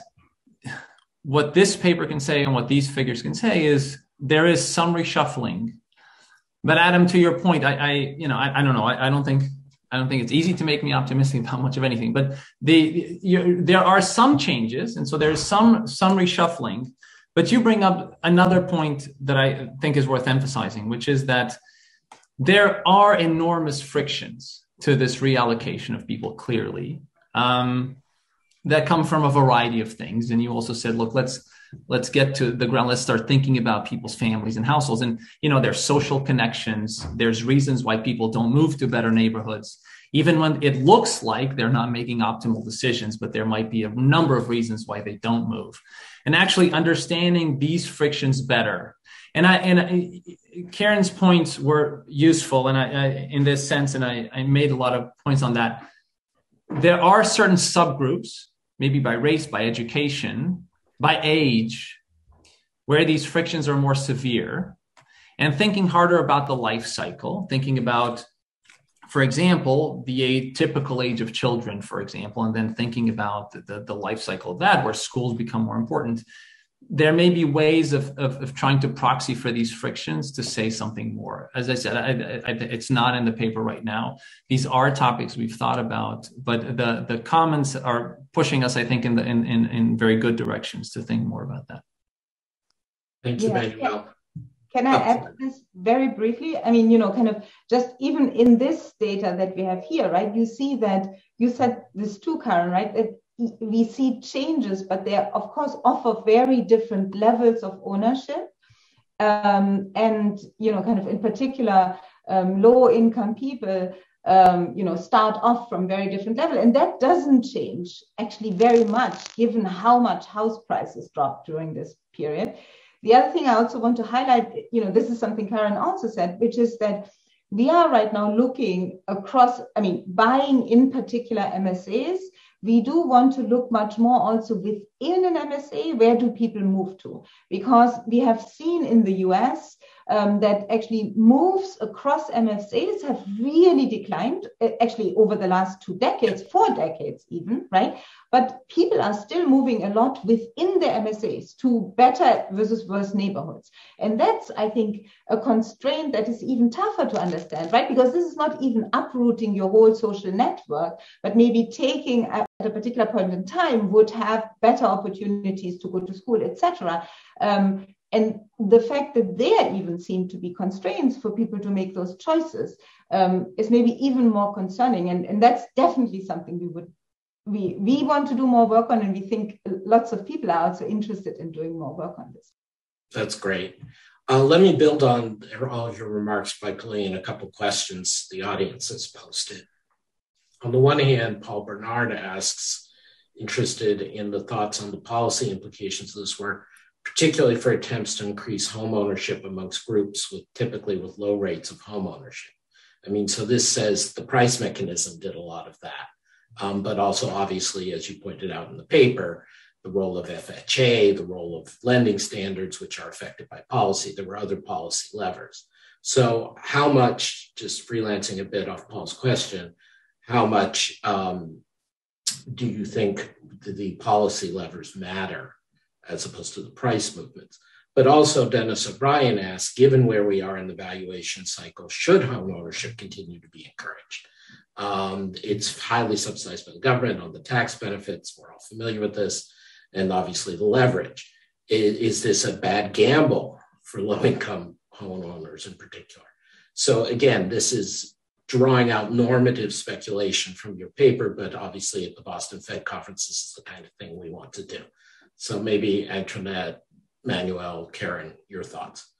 what this paper can say and what these figures can say is there is some reshuffling. But Adam, to your point, I, I you know, I, I don't know. I, I don't think, I don't think it's easy to make me optimistic about much of anything. But the, you, there are some changes, and so there's some some reshuffling. But you bring up another point that I think is worth emphasizing, which is that there are enormous frictions to this reallocation of people. Clearly. Um, that come from a variety of things. And you also said, look, let's, let's get to the ground. Let's start thinking about people's families and households. And, you know, there's social connections. There's reasons why people don't move to better neighborhoods, even when it looks like they're not making optimal decisions, but there might be a number of reasons why they don't move. And actually understanding these frictions better. And I, and I, Karen's points were useful. And I, I in this sense, and I, I made a lot of points on that. There are certain subgroups, maybe by race, by education, by age, where these frictions are more severe, and thinking harder about the life cycle, thinking about, for example, the atypical age of children, for example, and then thinking about the, the, the life cycle of that, where schools become more important. There may be ways of, of, of trying to proxy for these frictions to say something more. As I said, I, I, it's not in the paper right now. These are topics we've thought about, but the, the comments are pushing us, I think, in the in, in, in very good directions to think more about that. Thank you, yeah. Manuel. Can I add to this very briefly? I mean, you know, kind of just even in this data that we have here, right? You see that you said this too, Karen, right? That we see changes, but they're, of course, offer very different levels of ownership. Um, and, you know, kind of in particular, um, low income people, um, you know, start off from very different level. And that doesn't change actually very much, given how much house prices dropped during this period. The other thing I also want to highlight, you know, this is something Karen also said, which is that we are right now looking across, I mean, buying in particular M S As. We do want to look much more also within an M S A, where do people move to? Because we have seen in the U S um, that actually moves across M S As have really declined, actually over the last two decades, four decades even, right? But people are still moving a lot within the M S As to better versus worse neighborhoods. And that's, I think, a constraint that is even tougher to understand, right? Because this is not even uprooting your whole social network, but maybe taking a at a particular point in time would have better opportunities to go to school, et cetera. Um, and the fact that there even seem to be constraints for people to make those choices um, is maybe even more concerning. And, and that's definitely something we would we we want to do more work on, and we think lots of people are also interested in doing more work on this. That's great. Uh, let me build on all of your remarks by pulling in a couple questions the audience has posted. On the one hand, Paul Bernard asks, interested in the thoughts on the policy implications of this work, particularly for attempts to increase home ownership amongst groups with typically with low rates of home ownership. I mean, so this says the price mechanism did a lot of that. Um, but also, obviously, as you pointed out in the paper, the role of F H A, the role of lending standards, which are affected by policy. There were other policy levers. So how much, just freelancing a bit off Paul's question, how much um, do you think the policy levers matter as opposed to the price movements? But also, Dennis O'Brien asked, given where we are in the valuation cycle, should home ownership continue to be encouraged? Um, it's highly subsidized by the government on the tax benefits. We're all familiar with this. And obviously the leverage. Is, is this a bad gamble for low-income homeowners in particular? So again, this is drawing out normative speculation from your paper, but obviously at the Boston Fed conference, this is the kind of thing we want to do. So maybe Antoinette, Manuel, Karen, your thoughts.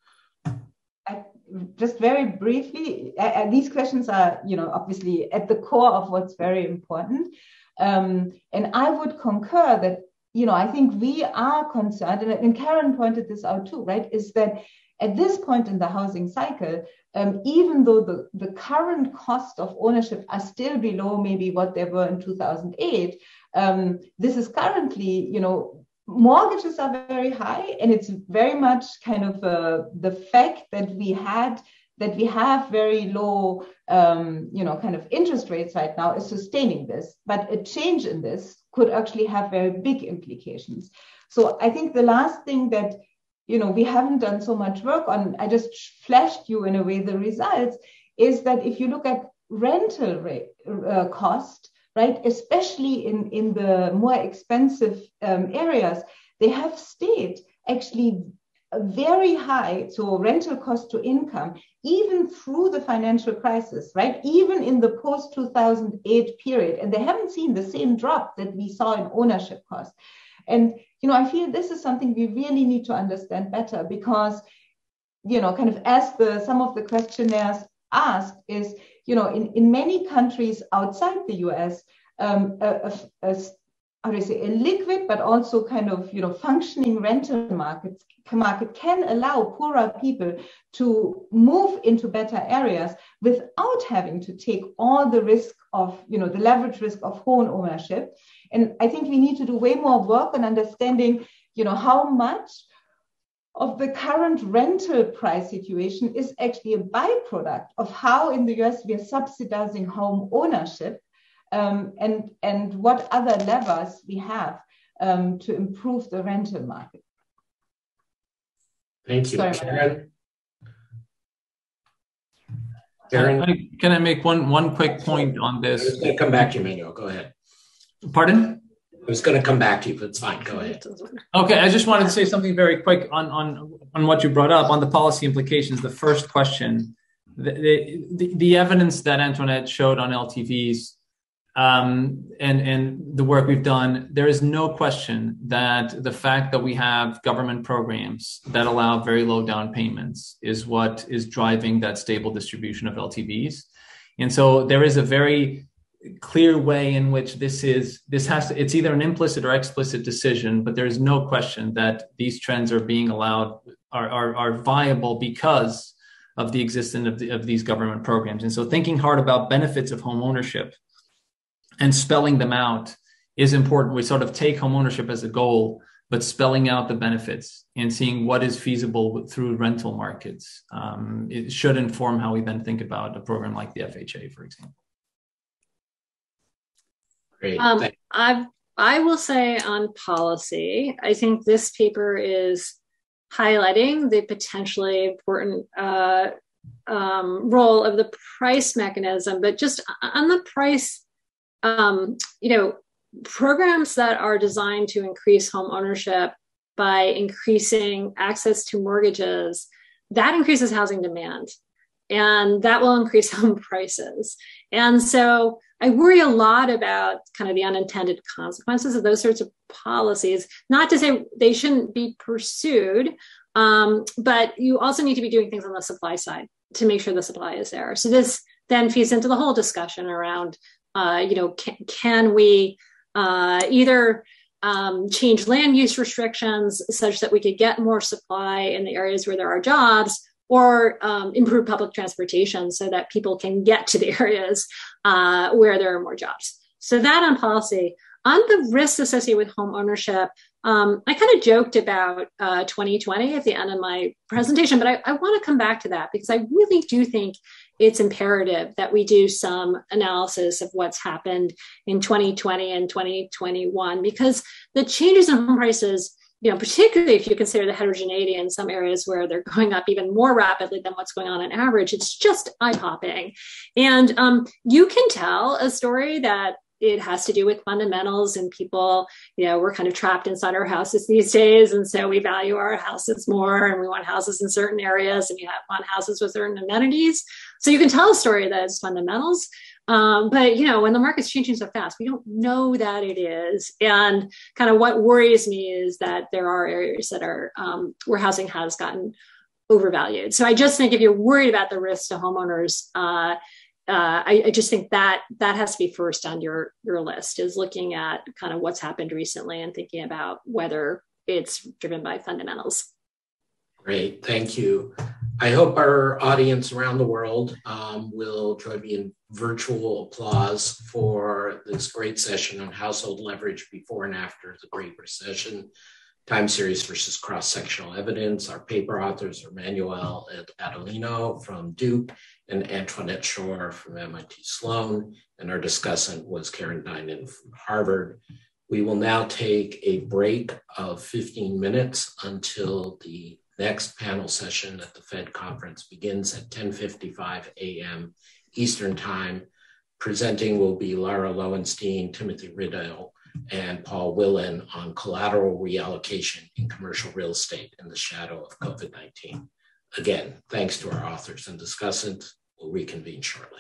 I, just very briefly, uh, these questions are, you know, obviously at the core of what's very important. Um, and I would concur that, you know, I think we are concerned, and, and Karen pointed this out too, right, is that at this point in the housing cycle, um, even though the, the current cost of ownership are still below maybe what they were in two thousand eight, um, this is currently, you know, mortgages are very high, and it's very much kind of uh, the fact that we had that we have very low, um, you know, kind of interest rates right now is sustaining this. But a change in this could actually have very big implications. So I think the last thing that, you know, we haven't done so much work on, I just flashed you in a way the results, is that if you look at rental rate uh, cost, right, especially in, in the more expensive um, areas, they have stayed actually very high, so rental cost to income, even through the financial crisis, right? Even in the post two thousand eight period, and they haven't seen the same drop that we saw in ownership cost. And, you know, I feel this is something we really need to understand better because, you know, kind of as the some of the questionnaires asked is, you know, in, in many countries outside the U S, um, a, a, a how do I say, a liquid, but also kind of, you know, functioning rental markets, market can allow poorer people to move into better areas without having to take all the risk of, you know, the leverage risk of home ownership. And I think we need to do way more work on understanding, you know, how much of the current rental price situation is actually a byproduct of how in the U S we are subsidizing home ownership. Um, and, and what other levers we have um, to improve the rental market. Thank you. Sorry, Karen? Karen? I, can I make one, one quick point on this? I was going to come back to you, Manuel. Go ahead. Pardon? I was going to come back to you, but it's fine. Go ahead. Okay, I just wanted to say something very quick on, on, on what you brought up on the policy implications. The first question, the, the, the evidence that Antoinette showed on L T Vs Um, and, and the work we've done, there is no question that the fact that we have government programs that allow very low down payments is what is driving that stable distribution of L T Vs. And so there is a very clear way in which this is, this has to, it's either an implicit or explicit decision, but there is no question that these trends are being allowed, are, are, are viable because of the existence of, the, of these government programs. And so thinking hard about benefits of home ownership and spelling them out is important. We sort of take homeownership as a goal, but spelling out the benefits and seeing what is feasible through rental markets, um, it should inform how we then think about a program like the F H A, for example. Great. Um, I I will say on policy, I think this paper is highlighting the potentially important uh, um, role of the price mechanism, but just on the price. Um, you know, programs that are designed to increase home ownership by increasing access to mortgages, that increases housing demand, and that will increase home prices. And so I worry a lot about kind of the unintended consequences of those sorts of policies, not to say they shouldn't be pursued, um, but you also need to be doing things on the supply side to make sure the supply is there. So this then feeds into the whole discussion around Uh, you know, can, can we uh, either um, change land use restrictions such that we could get more supply in the areas where there are jobs, or um, improve public transportation so that people can get to the areas uh, where there are more jobs. So that on policy. On the risks associated with home ownership, um, I kind of joked about uh, twenty twenty at the end of my presentation, but I, I want to come back to that because I really do think it's imperative that we do some analysis of what's happened in twenty twenty and twenty twenty-one, because the changes in home prices, you know, particularly if you consider the heterogeneity in some areas where they're going up even more rapidly than what's going on on average, it's just eye-popping. And um, you can tell a story that it has to do with fundamentals and people, you know, we're kind of trapped inside our houses these days. And so we value our houses more and we want houses in certain areas and you have want houses with certain amenities. So you can tell a story that is fundamentals. Um, but, you know, when the market's changing so fast, we don't know that it is. And kind of what worries me is that there are areas that are um, where housing has gotten overvalued. So I just think if you're worried about the risks to homeowners, uh, Uh, I, I just think that that has to be first on your, your list, is looking at kind of what's happened recently and thinking about whether it's driven by fundamentals. Great, thank you. I hope our audience around the world um, will join me in virtual applause for this great session on household leverage before and after the Great Recession, time series versus cross-sectional evidence. Our paper authors are Manuel Adelino from Duke and Antoinette Schoar from M I T Sloan, and our discussant was Karen Dynan from Harvard. We will now take a break of fifteen minutes until the next panel session at the Fed conference begins at ten fifty-five a m Eastern Time. Presenting will be Laura Lowenstein, Timothy Riddell, and Paul Willen on collateral reallocation in commercial real estate in the shadow of COVID nineteen. Again, thanks to our authors and discussants. We'll reconvene shortly.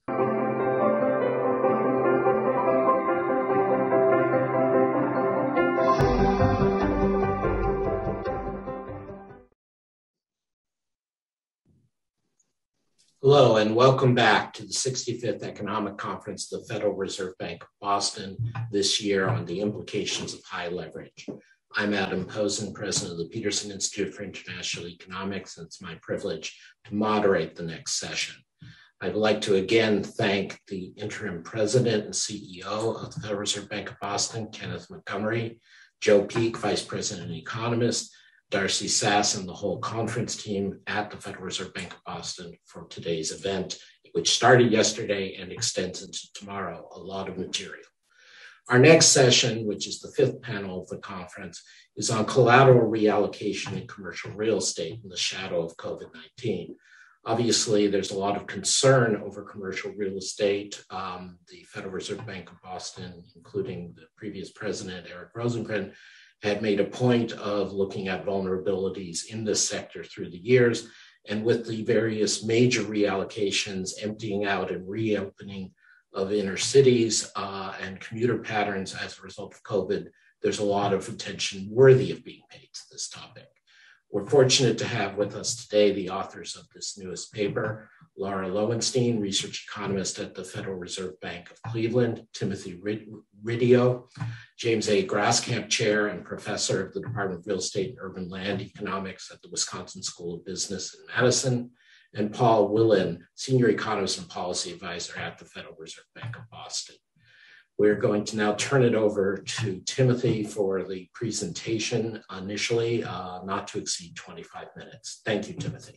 Hello, and welcome back to the sixty-fifth Economic Conference of the Federal Reserve Bank of Boston this year on the implications of high leverage. I'm Adam Posen, president of the Peterson Institute for International Economics, and it's my privilege to moderate the next session. I'd like to again thank the interim president and C E O of the Federal Reserve Bank of Boston, Kenneth Montgomery, Joe Peak, vice president and economist, Darcy Sass, and the whole conference team at the Federal Reserve Bank of Boston for today's event, which started yesterday and extends into tomorrow. A lot of material. Our next session, which is the fifth panel of the conference, is on collateral reallocation in commercial real estate in the shadow of COVID nineteen. Obviously, there's a lot of concern over commercial real estate. Um, the Federal Reserve Bank of Boston, including the previous president, Eric Rosengren, had made a point of looking at vulnerabilities in this sector through the years. And with the various major reallocations, emptying out and reopening of inner cities uh, and commuter patterns as a result of COVID, there's a lot of attention worthy of being paid to this topic. We're fortunate to have with us today the authors of this newest paper, Laura Lowenstein, research economist at the Federal Reserve Bank of Cleveland, Timothy Riddell, James A. Graskamp Chair and Professor of the Department of Real Estate and Urban Land Economics at the Wisconsin School of Business in Madison, and Paul Willen, Senior Economist and Policy Advisor at the Federal Reserve Bank of Boston. We're going to now turn it over to Timothy for the presentation initially, uh, not to exceed twenty-five minutes. Thank you, Timothy.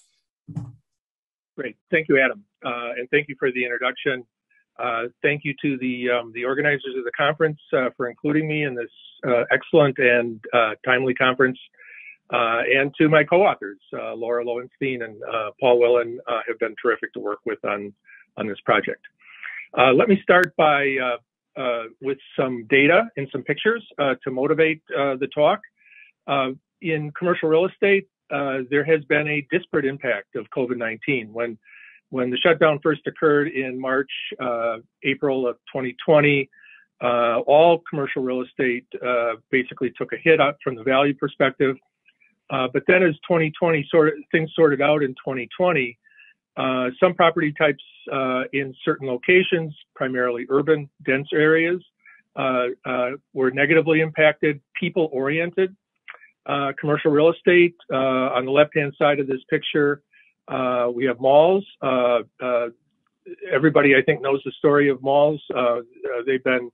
Great. Thank you, Adam. Uh, and thank you for the introduction. Uh, thank you to the, um, the organizers of the conference uh, for including me in this uh, excellent and uh, timely conference. Uh, and to my co-authors, uh, Laura Lowenstein and uh, Paul Willen, uh, have been terrific to work with on, on this project. Uh, let me start by uh, uh, with some data and some pictures uh, to motivate uh, the talk. Uh, in commercial real estate, uh, there has been a disparate impact of COVID nineteen. When, when the shutdown first occurred in March, uh, April of twenty twenty, uh, all commercial real estate uh, basically took a hit out from the value perspective. Uh, but then as twenty twenty sort of things sorted out in twenty twenty, uh, some property types uh, in certain locations, primarily urban, dense areas, uh, uh, were negatively impacted, people-oriented. uh, commercial real estate. Uh, on the left-hand side of this picture, uh, we have malls. Uh, uh, everybody, I think, knows the story of malls. Uh, they've been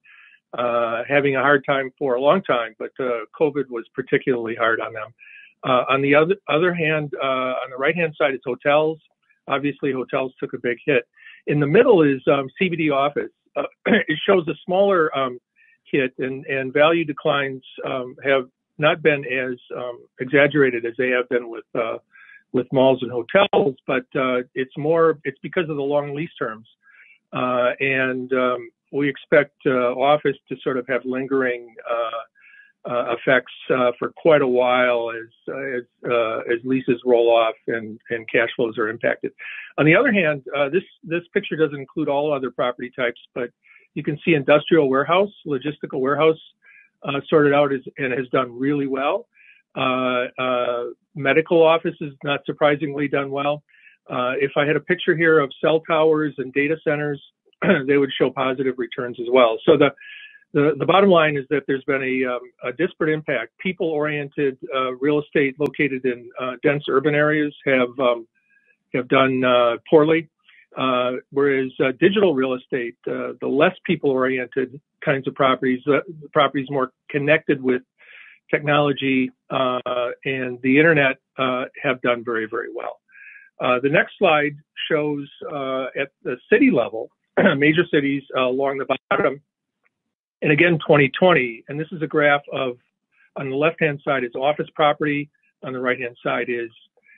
uh, having a hard time for a long time, but uh, COVID was particularly hard on them. Uh, on the other, other hand, uh, on the right-hand side, it's hotels. Obviously, hotels took a big hit. In the middle is um, C B D office. Uh, it shows a smaller um, hit, and, and value declines um, have not been as um, exaggerated as they have been with uh, with malls and hotels, but uh, it's more, it's because of the long lease terms. Uh, and um, we expect uh, office to sort of have lingering uh, Uh, effects uh, for quite a while as as, uh, as leases roll off and, and cash flows are impacted. On the other hand, uh, this this picture doesn't include all other property types, but you can see industrial warehouse, logistical warehouse uh, sorted out as, and has done really well. Uh, uh, medical office is not surprisingly done well. Uh, if I had a picture here of cell towers and data centers, they would show positive returns as well. So the The, the bottom line is that there's been a, um, a disparate impact. People-oriented uh, real estate located in uh, dense urban areas have um, have done uh, poorly, uh, whereas uh, digital real estate, uh, the less people-oriented kinds of properties, uh, properties more connected with technology uh, and the internet, uh, have done very, very well. Uh, the next slide shows uh, at the city level, major cities uh, along the bottom. And again, twenty twenty, and this is a graph of, on the left-hand side is office property, on the right-hand side is,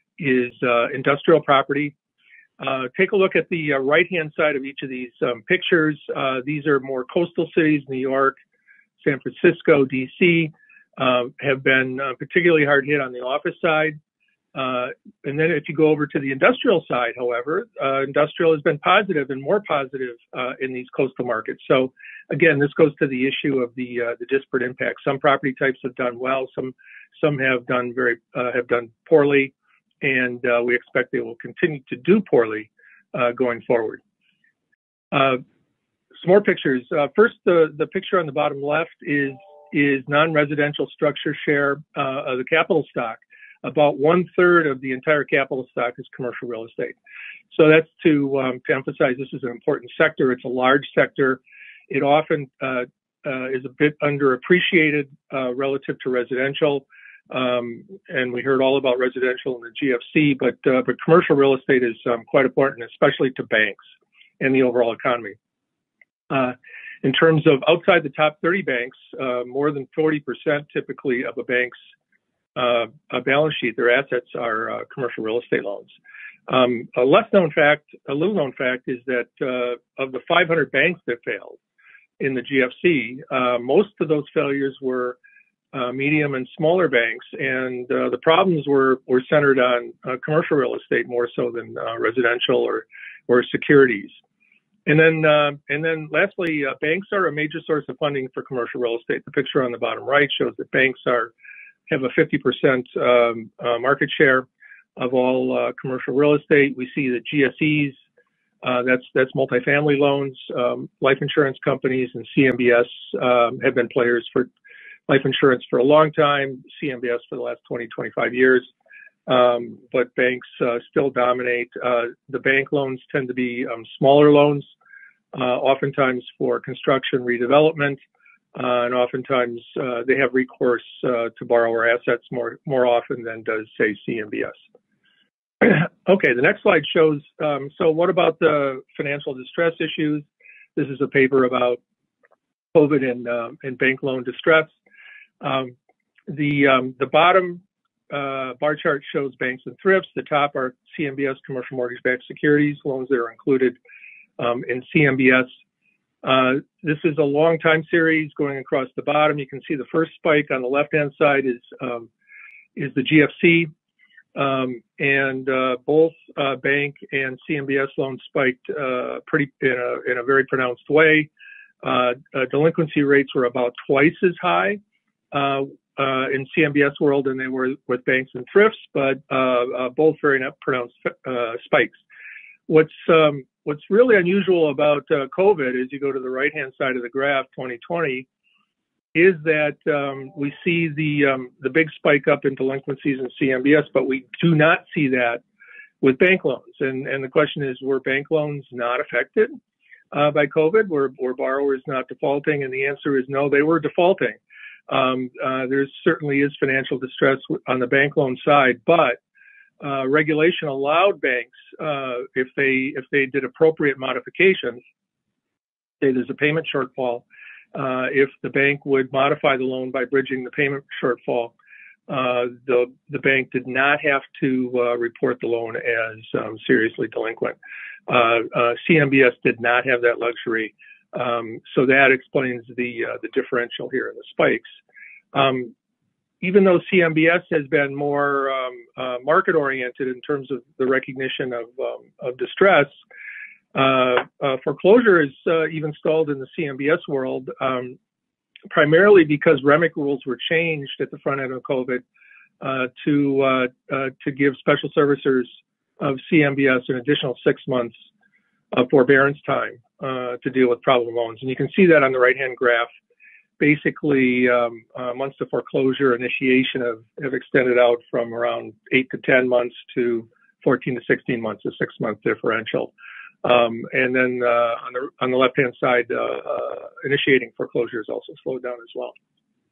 is uh, industrial property. Uh, take a look at the uh, right-hand side of each of these um, pictures. Uh, these are more coastal cities, New York, San Francisco, D C, uh, have been uh, particularly hard hit on the office side. Uh, and then if you go over to the industrial side, however, uh, industrial has been positive and more positive uh, in these coastal markets. So again, this goes to the issue of the uh, the disparate impact. Some property types have done well, some some have done very uh, have done poorly, and uh, we expect they will continue to do poorly uh, going forward. Uh, some more pictures. Uh, first, the the picture on the bottom left is is non-residential structure share uh, of the capital stock. About one third of the entire capital stock is commercial real estate. So that's to, um, to emphasize this is an important sector. It's a large sector. It often uh, uh, is a bit underappreciated uh, relative to residential. Um, and we heard all about residential in the G F C, but, uh, but commercial real estate is um, quite important, especially to banks and the overall economy. Uh, in terms of outside the top thirty banks, uh, more than forty percent typically of a bank's Uh, a balance sheet, their assets are uh, commercial real estate loans. Um, a less known fact, a little known fact is that uh, of the five hundred banks that failed in the G F C, uh, most of those failures were uh, medium and smaller banks, and uh, the problems were were centered on uh, commercial real estate more so than uh, residential or or securities. And then, uh, and then, lastly, uh, banks are a major source of funding for commercial real estate. The picture on the bottom right shows that banks are have a fifty percent um, uh, market share of all uh, commercial real estate. We see the G S Es, uh, that's that's multifamily loans, um, life insurance companies, and C M B S um, have been players for life insurance for a long time, C M B S for the last twenty, twenty-five years. Um, but banks uh, still dominate. Uh, the bank loans tend to be um, smaller loans, uh, oftentimes for construction redevelopment. Uh, and oftentimes uh, they have recourse uh, to borrower assets more more often than does, say, C M B S. Okay, the next slide shows, um, so what about the financial distress issues? This is a paper about COVID and, uh, and bank loan distress. Um, the, um, the bottom uh, bar chart shows banks and thrifts. The top are C M B S, commercial mortgage-backed securities, loans that are included um, in C M B S. Uh, this is a long time series going across the bottom. You can see the first spike on the left-hand side is um, is the G F C, um, and uh, both uh, bank and C M B S loans spiked uh, pretty in a, in a very pronounced way. Uh, uh, delinquency rates were about twice as high uh, uh, in C M B S world than they were with banks and thrifts, but uh, uh, both very pronounced uh, spikes. What's um, What's really unusual about uh, COVID is you go to the right-hand side of the graph, twenty twenty, is that um, we see the um, the big spike up in delinquencies in C M B S, but we do not see that with bank loans. And and the question is, were bank loans not affected uh, by COVID? Were, were borrowers not defaulting? And the answer is no, they were defaulting. Um, uh, there certainly is financial distress on the bank loan side, but uh, regulation allowed banks, uh, if they if they did appropriate modifications, say there's a payment shortfall, uh, if the bank would modify the loan by bridging the payment shortfall, uh, the the bank did not have to uh, report the loan as um, seriously delinquent. Uh, uh, C M B S did not have that luxury. Um, so that explains the uh, the differential here in the spikes. Um, even though C M B S has been more um, uh, market oriented in terms of the recognition of, um, of distress, uh, uh, foreclosure is uh, even stalled in the C M B S world, um, primarily because R E M I C rules were changed at the front end of COVID uh, to uh, uh, to give special servicers of C M B S an additional six months of forbearance time uh, to deal with problem loans. And you can see that on the right-hand graph. Basically, um, uh, months to foreclosure initiation have, have extended out from around eight to ten months to fourteen to sixteen months, a six-month differential. Um, and then uh, on the on the left-hand side, uh, uh, initiating foreclosure has also slowed down as well.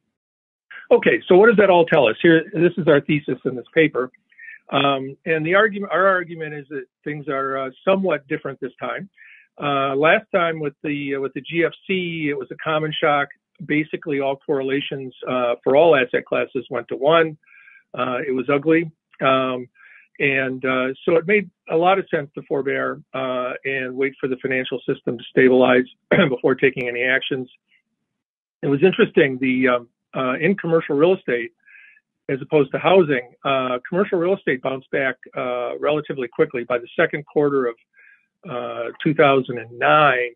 Okay, so what does that all tell us? Here, this is our thesis in this paper. Um, and the argument, our argument is that things are uh, somewhat different this time. Uh, last time with the uh, with the G F C, it was a common shock. Basically, all correlations uh, for all asset classes went to one. Uh, it was ugly, um, and uh, so it made a lot of sense to forbear uh, and wait for the financial system to stabilize before taking any actions. It was interesting. The um, uh, in commercial real estate, as opposed to housing, uh, commercial real estate bounced back uh, relatively quickly. By the second quarter of uh, two thousand nine,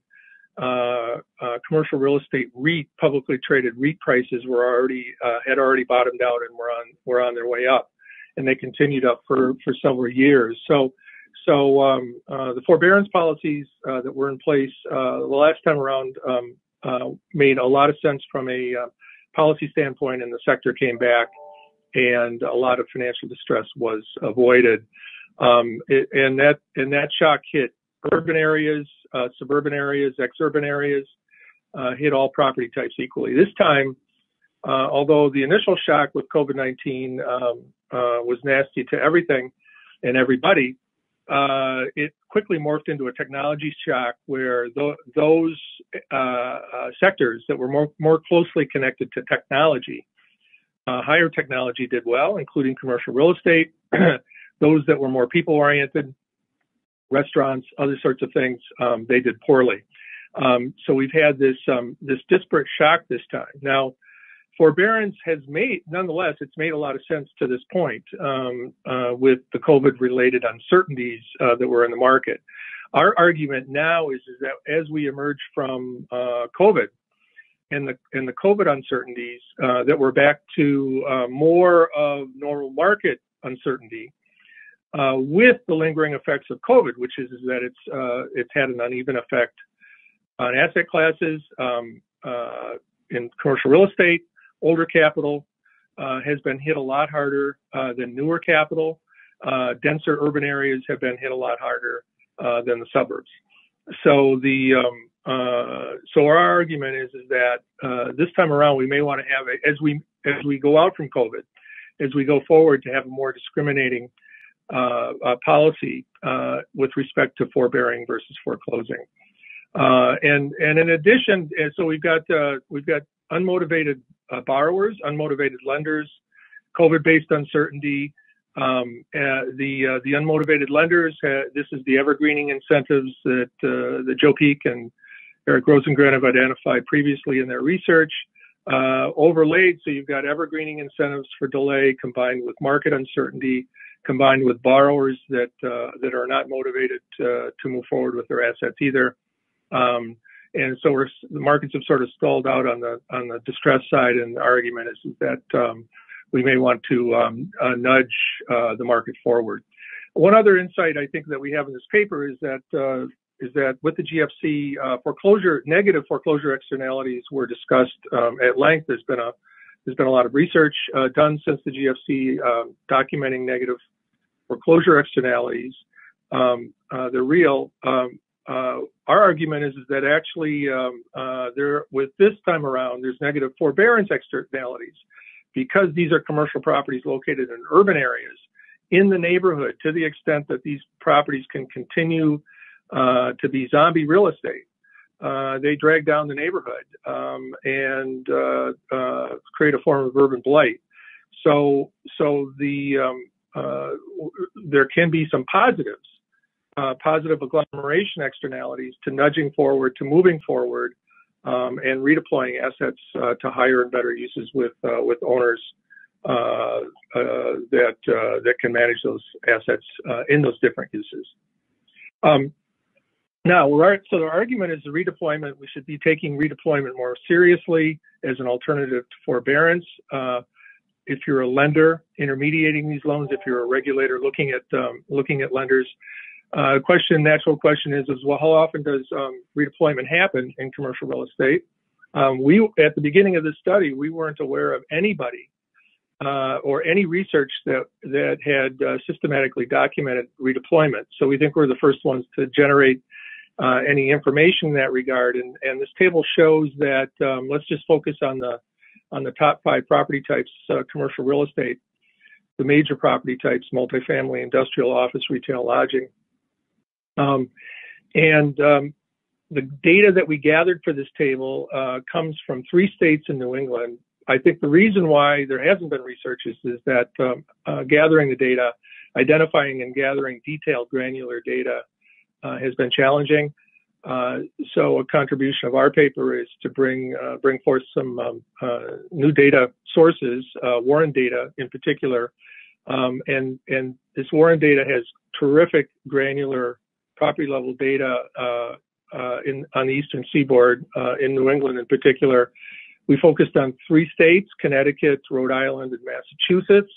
uh, uh, commercial real estate REIT, publicly traded REIT prices were already uh, had already bottomed out and were on were on their way up, and they continued up for for several years. So, so um, uh, the forbearance policies uh, that were in place uh, the last time around um, uh, made a lot of sense from a uh, policy standpoint, and the sector came back, and a lot of financial distress was avoided. Um, it, and that and that shock hit urban areas, uh, suburban areas, exurban areas, uh, hit all property types equally. This time, uh, although the initial shock with COVID nineteen um, uh, was nasty to everything and everybody, uh, it quickly morphed into a technology shock where th those uh, uh, sectors that were more, more closely connected to technology, Uh, higher technology did well, including commercial real estate. Those that were more people-oriented, restaurants, other sorts of things, um, they did poorly. Um, so we've had this um, this disparate shock this time. Now, forbearance has made, nonetheless, it's made a lot of sense to this point um, uh, with the COVID-related uncertainties uh, that were in the market. Our argument now is, is that as we emerge from uh, COVID, and the, and the COVID uncertainties, uh, that we're back to uh, more of normal market uncertainty uh, with the lingering effects of COVID, which is, is that it's, uh, it's had an uneven effect on asset classes. Um, uh, in commercial real estate, older capital uh, has been hit a lot harder uh, than newer capital. Uh, denser urban areas have been hit a lot harder uh, than the suburbs. So the um, Uh, so our argument is, is that uh, this time around we may want to have, a, as we as we go out from COVID, as we go forward, to have a more discriminating uh, uh, policy uh, with respect to forbearing versus foreclosing. Uh, and and in addition, and so we've got uh, we've got unmotivated uh, borrowers, unmotivated lenders, COVID-based uncertainty. Um, uh, the uh, the unmotivated lenders, uh, this is the evergreening incentives that uh, that Joe Peak and Eric Rosengren have identified previously in their research, uh, overlaid. So you've got evergreening incentives for delay combined with market uncertainty, combined with borrowers that uh, that are not motivated to, to move forward with their assets either. Um, and so we're, the markets have sort of stalled out on the on the distress side, and the argument is, is that um, we may want to um, uh, nudge uh, the market forward. One other insight I think that we have in this paper is that uh, is that with the G F C, uh, foreclosure, negative foreclosure externalities were discussed um, at length. There's been a there's been a lot of research uh, done since the G F C um, documenting negative foreclosure externalities. Um, uh, they're real. Um, uh, our argument is, is that actually um, uh, there, with this time around, there's negative forbearance externalities because these are commercial properties located in urban areas in the neighborhood, to the extent that these properties can continue uh, to be zombie real estate. Uh, they drag down the neighborhood um, and uh, uh, create a form of urban blight. So, so the um, uh, there can be some positives, uh, positive agglomeration externalities to nudging forward, to moving forward, um, and redeploying assets uh, to higher and better uses with uh, with owners uh, uh, that uh, that can manage those assets uh, in those different uses. Um, Now, we're, so the argument is the redeployment. We should be taking redeployment more seriously as an alternative to forbearance. Uh, if you're a lender intermediating these loans, if you're a regulator looking at um, looking at lenders, uh, question, natural question is, is well, how often does um, redeployment happen in commercial real estate? Um, we, at the beginning of this study, we weren't aware of anybody uh, or any research that that had uh, systematically documented redeployment. So we think we're the first ones to generate Uh, any information in that regard, and, and this table shows that um, let's just focus on the on the top five property types: uh, commercial real estate, the major property types, multifamily, industrial, office, retail, lodging. Um, and um, the data that we gathered for this table uh, comes from three states in New England. I think the reason why there hasn't been research is, is that um, uh, gathering the data, identifying and gathering detailed, granular data Uh, has been challenging. Uh, so a contribution of our paper is to bring uh, bring forth some um, uh, new data sources, uh, Warren data in particular, um, and and this Warren data has terrific granular property level data uh, uh, in on the Eastern Seaboard, uh, in New England in particular. We focused on three states: Connecticut, Rhode Island, and Massachusetts.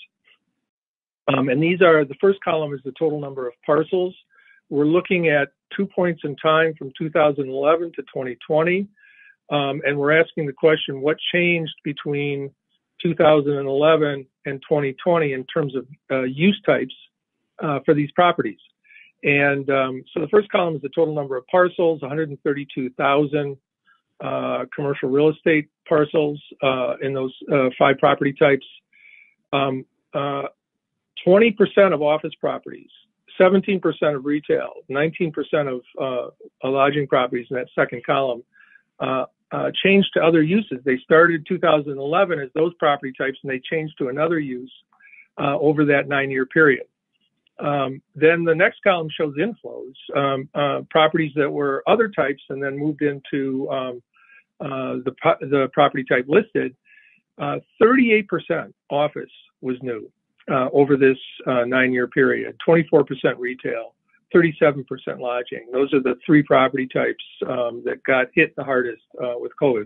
Um, and these are, the first column is the total number of parcels. We're looking at two points in time from two thousand eleven to twenty twenty, um, and we're asking the question, what changed between two thousand eleven and twenty twenty in terms of uh, use types uh, for these properties? And um, so the first column is the total number of parcels, one hundred thirty-two thousand uh, commercial real estate parcels uh, in those uh, five property types. Um, uh, twenty percent of office properties, seventeen percent of retail, nineteen percent of uh, lodging properties in that second column uh, uh, changed to other uses. They started two thousand eleven as those property types, and they changed to another use uh, over that nine-year period. Um, then the next column shows inflows, um, uh, properties that were other types and then moved into um, uh, the, the property type listed. Uh, thirty-eight percent office was new. Uh, over this uh, nine-year period, twenty-four percent retail, thirty-seven percent lodging. Those are the three property types um, that got hit the hardest uh, with COVID.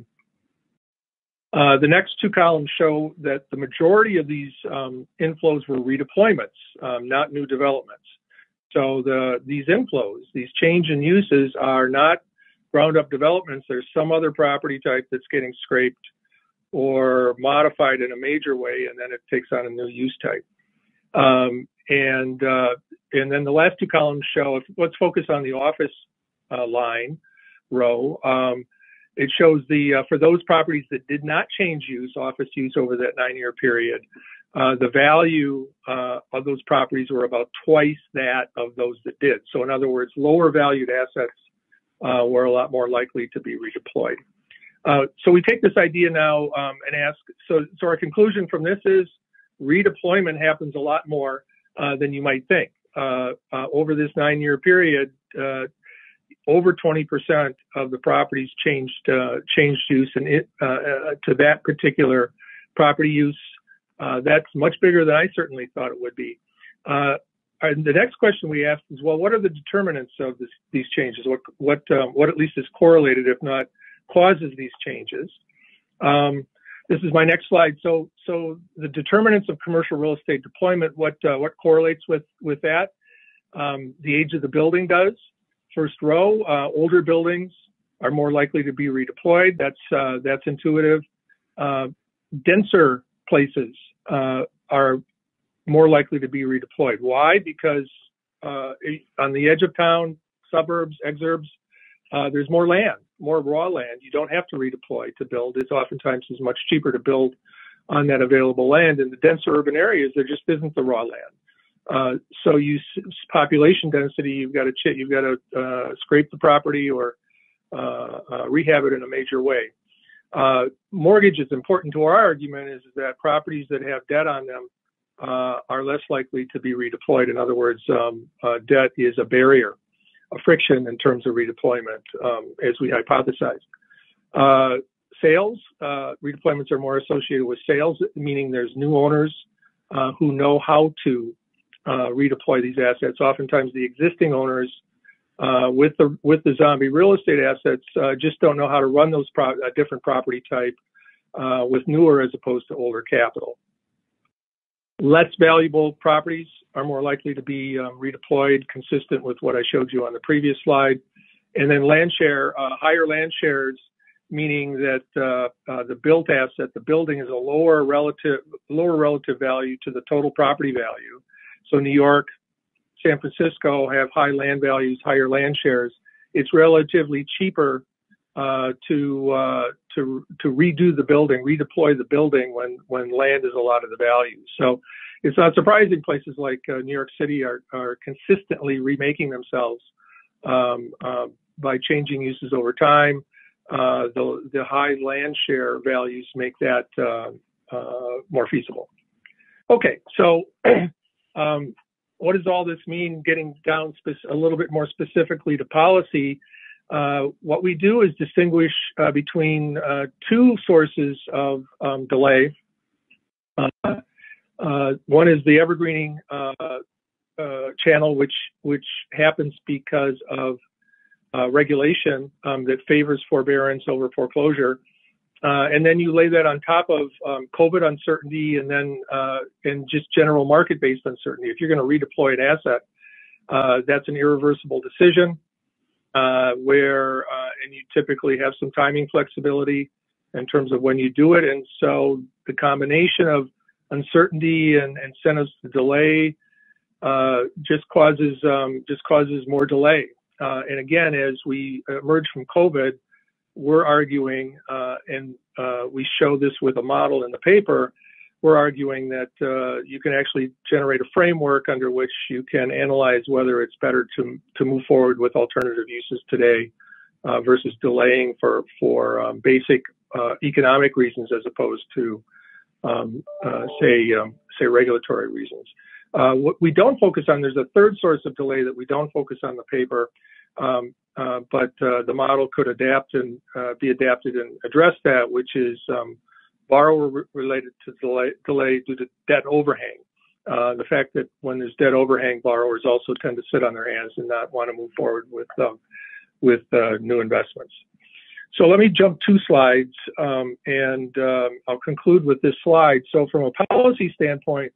Uh, the next two columns show that the majority of these um, inflows were redeployments, um, not new developments. So the these inflows, these change in uses, are not ground-up developments. There's some other property type that's getting scraped or modified in a major way, and then it takes on a new use type. Um, and uh, and then the last two columns show, if, let's focus on the office uh, line row. Um, it shows the, uh, for those properties that did not change use, office use over that nine-year period, uh, the value uh, of those properties were about twice that of those that did. So in other words, lower valued assets uh, were a lot more likely to be redeployed. Uh, so we take this idea now um, and ask, so, so our conclusion from this is redeployment happens a lot more uh, than you might think. Uh, uh, over this nine-year period, uh, over twenty percent of the properties changed uh, changed use and it, uh, uh, to that particular property use. Uh, that's much bigger than I certainly thought it would be. Uh, and the next question we asked is, well, what are the determinants of this, these changes? What what um, what at least is correlated, if not causes these changes? Um, this is my next slide. So, so the determinants of commercial real estate deployment, what uh, what correlates with with that? Um, the age of the building does. first row, uh, older buildings are more likely to be redeployed. That's uh, that's intuitive. Uh, denser places uh, are more likely to be redeployed. Why? Because uh, on the edge of town, suburbs, exurbs, uh, there's more land, more raw land. You don't have to redeploy to build. It's oftentimes is much cheaper to build on that available land. In the denser urban areas, there just isn't the raw land. Uh, so you population density, you've got to ch- you've got to uh, scrape the property or uh, uh, rehab it in a major way. Uh, mortgage is important to our argument is that properties that have debt on them uh, are less likely to be redeployed. In other words, um, uh, debt is a barrier, a friction in terms of redeployment, um, as we hypothesized. Uh, sales, uh, redeployments are more associated with sales, meaning there's new owners uh, who know how to uh, redeploy these assets. Oftentimes the existing owners uh, with the with the zombie real estate assets uh, just don't know how to run those pro- a different property type uh, with newer as opposed to older capital. Less valuable properties are more likely to be um, redeployed, consistent with what I showed you on the previous slide. And then land share, uh, higher land shares, meaning that uh, uh, the built asset, the building is a lower relative, lower relative value to the total property value. So New York, San Francisco have high land values, higher land shares. It's relatively cheaper uh, to uh, to to redo the building, redeploy the building when when land is a lot of the value. So it's not surprising places like uh, New York City are are consistently remaking themselves um, uh, by changing uses over time. Uh, the the high land share values make that uh, uh, more feasible. Okay, so um, what does all this mean? Getting down spe- a little bit more specifically to policy. Uh, what we do is distinguish uh, between uh, two sources of um, delay. Uh, uh, one is the evergreening uh, uh, channel, which which happens because of uh, regulation um, that favors forbearance over foreclosure, uh, and then you lay that on top of um, COVID uncertainty, and then uh, and just general market-based uncertainty. If you're going to redeploy an asset, uh, that's an irreversible decision. Uh, where, uh, and you typically have some timing flexibility in terms of when you do it. And so the combination of uncertainty and incentives to delay uh, just causes um, just causes more delay. Uh, and again, as we emerge from COVID, we're arguing, uh, and uh, we show this with a model in the paper, we're arguing that uh, you can actually generate a framework under which you can analyze whether it's better to to move forward with alternative uses today uh, versus delaying for for um, basic uh, economic reasons as opposed to um, uh, say um, say regulatory reasons. Uh, what we don't focus on, there's a third source of delay that we don't focus on the paper, um, uh, but uh, the model could adapt and uh, be adapted and address that, which is um, borrower related to delay, delay due to debt overhang. Uh, the fact that when there's debt overhang, borrowers also tend to sit on their hands and not want to move forward with um, with uh, new investments. So let me jump two slides, um, and um, I'll conclude with this slide. So from a policy standpoint,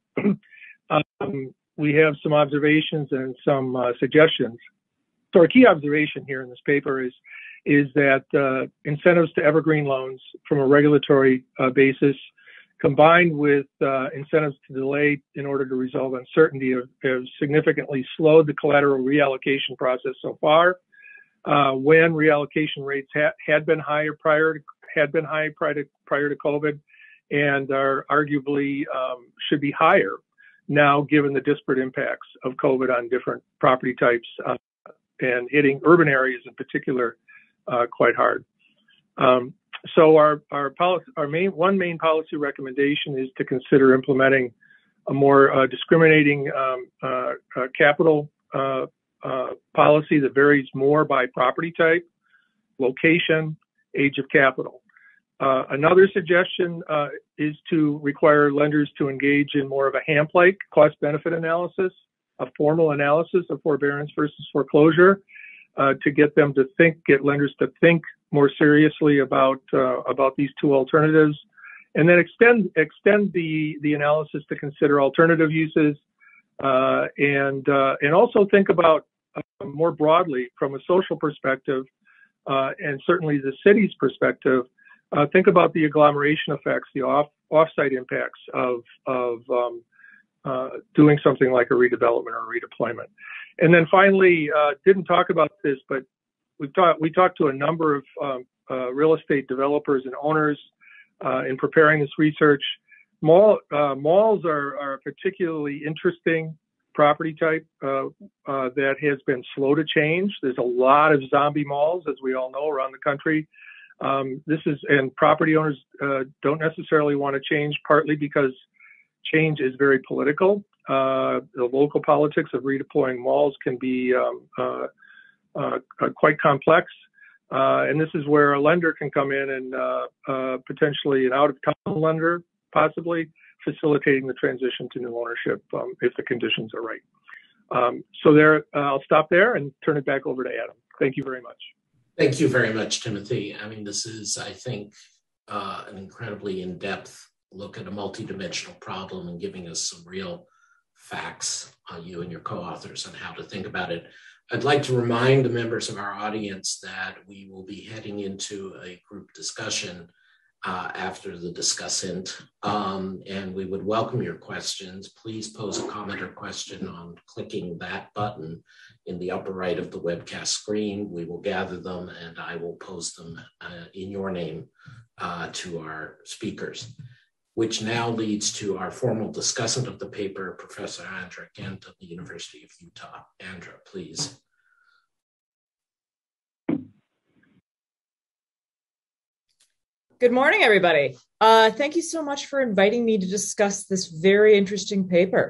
um, we have some observations and some uh, suggestions. So our key observation here in this paper is is that uh, incentives to evergreen loans from a regulatory uh, basis combined with uh, incentives to delay in order to resolve uncertainty have, have significantly slowed the collateral reallocation process so far. Uh, when reallocation rates ha- had been higher prior to, had been high prior to, prior to COVID and are arguably um, should be higher now given the disparate impacts of COVID on different property types uh, and hitting urban areas in particular Uh, quite hard. Um, so our our policy, our main one main policy recommendation is to consider implementing a more uh, discriminating um, uh, uh, capital uh, uh, policy that varies more by property type, location, age of capital. Uh, another suggestion uh, is to require lenders to engage in more of a HAMP-like cost-benefit analysis, a formal analysis of forbearance versus foreclosure. Uh, to get them to think, get lenders to think more seriously about uh, about these two alternatives, and then extend extend the the analysis to consider alternative uses, uh, and uh, and also think about more broadly from a social perspective, uh, and certainly the city's perspective, uh, think about the agglomeration effects, the off offsite impacts of of um, uh, doing something like a redevelopment or a redeployment. And then finally, uh, didn't talk about this, but we've talked we talked to a number of um, uh, real estate developers and owners uh, in preparing this research. Mall, uh, malls are, are a particularly interesting property type uh, uh, that has been slow to change. There's a lot of zombie malls, as we all know, around the country. Um, this is, and property owners uh, don't necessarily want to change, partly because change is very political. Uh, the local politics of redeploying malls can be um, uh, uh, quite complex. Uh, and this is where a lender can come in and uh, uh, potentially an out-of-town lender, possibly facilitating the transition to new ownership um, if the conditions are right. Um, so there, uh, I'll stop there and turn it back over to Adam. Thank you very much. Thank you very much, Timothy. I mean, this is, I think, uh, an incredibly in-depth look at a multidimensional problem and giving us some real facts, uh, you and your co-authors, on how to think about it. I'd like to remind the members of our audience that we will be heading into a group discussion uh, after the discussant, um, and we would welcome your questions. Please pose a comment or question on clicking that button in the upper right of the webcast screen. We will gather them and I will post them uh, in your name uh, to our speakers, which now leads to our formal discussant of the paper, Professor Andra Gent of the University of Utah. Andra, please. Good morning, everybody. Uh, thank you so much for inviting me to discuss this very interesting paper.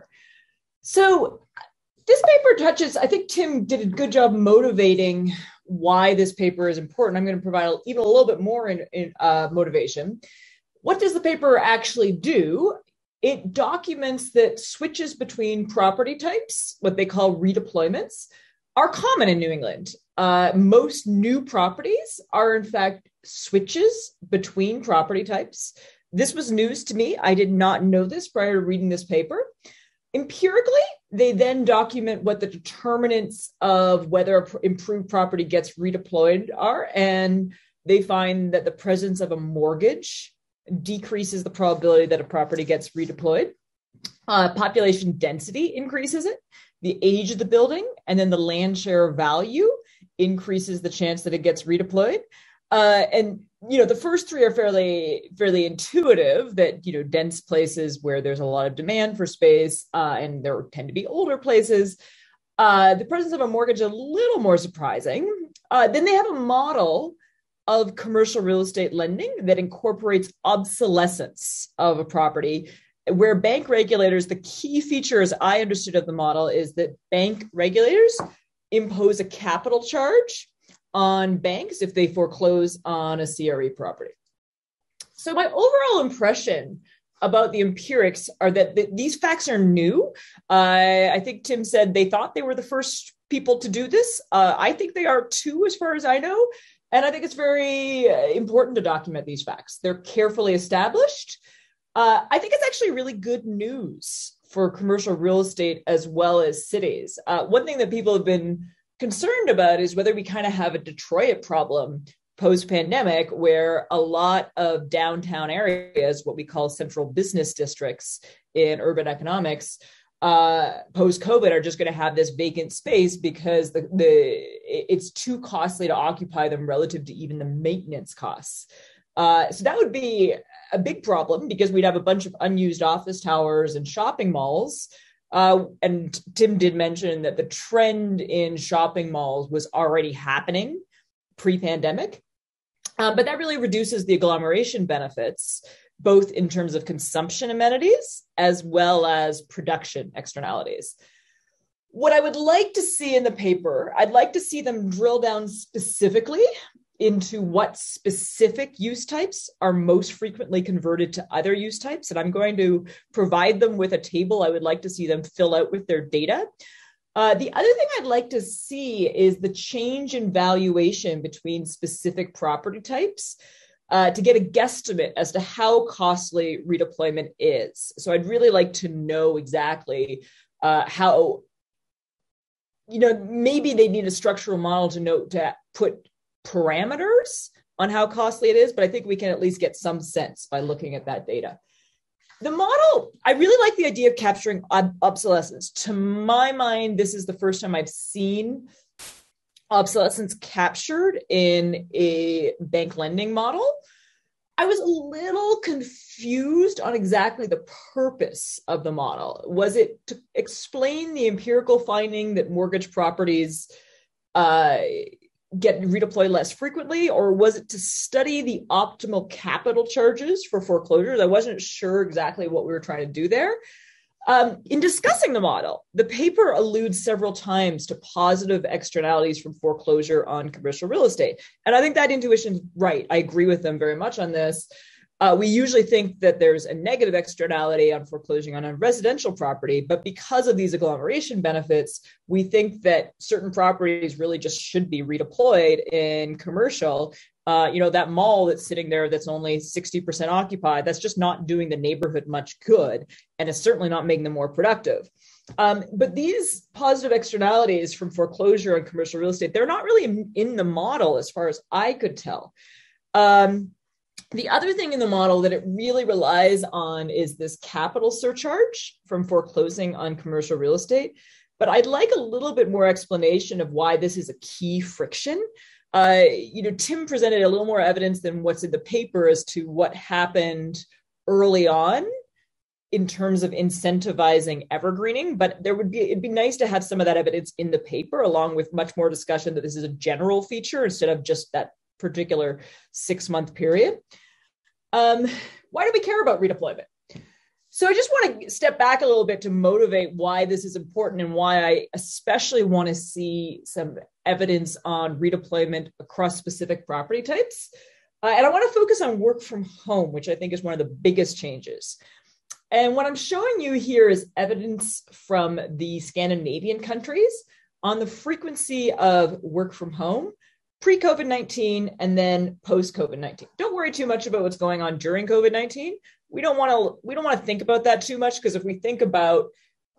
So this paper touches, I think Tim did a good job motivating why this paper is important. I'm going to provide even a little bit more in, in uh, motivation. What does the paper actually do? It documents that switches between property types, what they call redeployments, are common in New England. Uh, most new properties are, in fact, switches between property types. This was news to me. I did not know this prior to reading this paper. Empirically, they then document what the determinants of whether an improved property gets redeployed are, and they find that the presence of a mortgage decreases the probability that a property gets redeployed. Uh, population density increases it, the age of the building, and then the land share value increases the chance that it gets redeployed. Uh, and, you know, the first three are fairly, fairly intuitive, that, you know, dense places where there's a lot of demand for space, uh, and there tend to be older places. Uh, the presence of a mortgage, a little more surprising. Uh, then they have a model of commercial real estate lending that incorporates obsolescence of a property, where bank regulators, the key feature as I understood of the model is that bank regulators impose a capital charge on banks if they foreclose on a C R E property. So my overall impression about the empirics are that th- these facts are new. Uh, I think Tim said they thought they were the first people to do this. Uh, I think they are too, as far as I know. And I think it's very important to document these facts. They're carefully established. Uh, I think it's actually really good news for commercial real estate as well as cities. Uh, one thing that people have been concerned about is whether we kind of have a Detroit problem post-pandemic, where a lot of downtown areas, what we call central business districts in urban economics, uh, post-COVID are just going to have this vacant space because the, the it's too costly to occupy them relative to even the maintenance costs. Uh, so that would be a big problem because we'd have a bunch of unused office towers and shopping malls. Uh, and Tim did mention that the trend in shopping malls was already happening pre-pandemic, uh, but that really reduces the agglomeration benefits, both in terms of consumption amenities as well as production externalities. What I would like to see in the paper, I'd like to see them drill down specifically into what specific use types are most frequently converted to other use types. And I'm going to provide them with a table I would like to see them fill out with their data. Uh, the other thing I'd like to see is the change in valuation between specific property types uh, to get a guesstimate as to how costly redeployment is. So I'd really like to know exactly uh, how you know, maybe they need a structural model to note to put parameters on how costly it is, but I think we can at least get some sense by looking at that data. The model, I really like the idea of capturing ob- obsolescence. To my mind, this is the first time I've seen obsolescence captured in a bank lending model. I was a little confused on exactly the purpose of the model. Was it to explain the empirical finding that mortgage properties uh, get redeployed less frequently, or was it to study the optimal capital charges for foreclosures? I wasn't sure exactly what we were trying to do there. Um, in discussing the model, the paper alludes several times to positive externalities from foreclosure on commercial real estate. And I think that intuition is right. I agree with them very much on this. Uh, we usually think that there's a negative externality on foreclosing on a residential property, but because of these agglomeration benefits, we think that certain properties really just should be redeployed in commercial. Uh, you know, that mall that's sitting there that's only sixty percent occupied, that's just not doing the neighborhood much good, and it's certainly not making them more productive. Um, but these positive externalities from foreclosure on commercial real estate, they're not really in, in the model as far as I could tell. Um, The other thing in the model that it really relies on is this capital surcharge from foreclosing on commercial real estate. But I'd like a little bit more explanation of why this is a key friction. Uh, you know, Tim presented a little more evidence than what's in the paper as to what happened early on in terms of incentivizing evergreening. But there would be, it'd be nice to have some of that evidence in the paper, along with much more discussion that this is a general feature instead of just that particular six-month period. Um, why do we care about redeployment? So I just want to step back a little bit to motivate why this is important and why I especially want to see some evidence on redeployment across specific property types. Uh, and I want to focus on work from home, which I think is one of the biggest changes. And what I'm showing you here is evidence from the Scandinavian countries on the frequency of work from home pre-COVID nineteen and then post-COVID nineteen. Don't worry too much about what's going on during COVID nineteen. We don't want to we don't want to think about that too much, because if we think about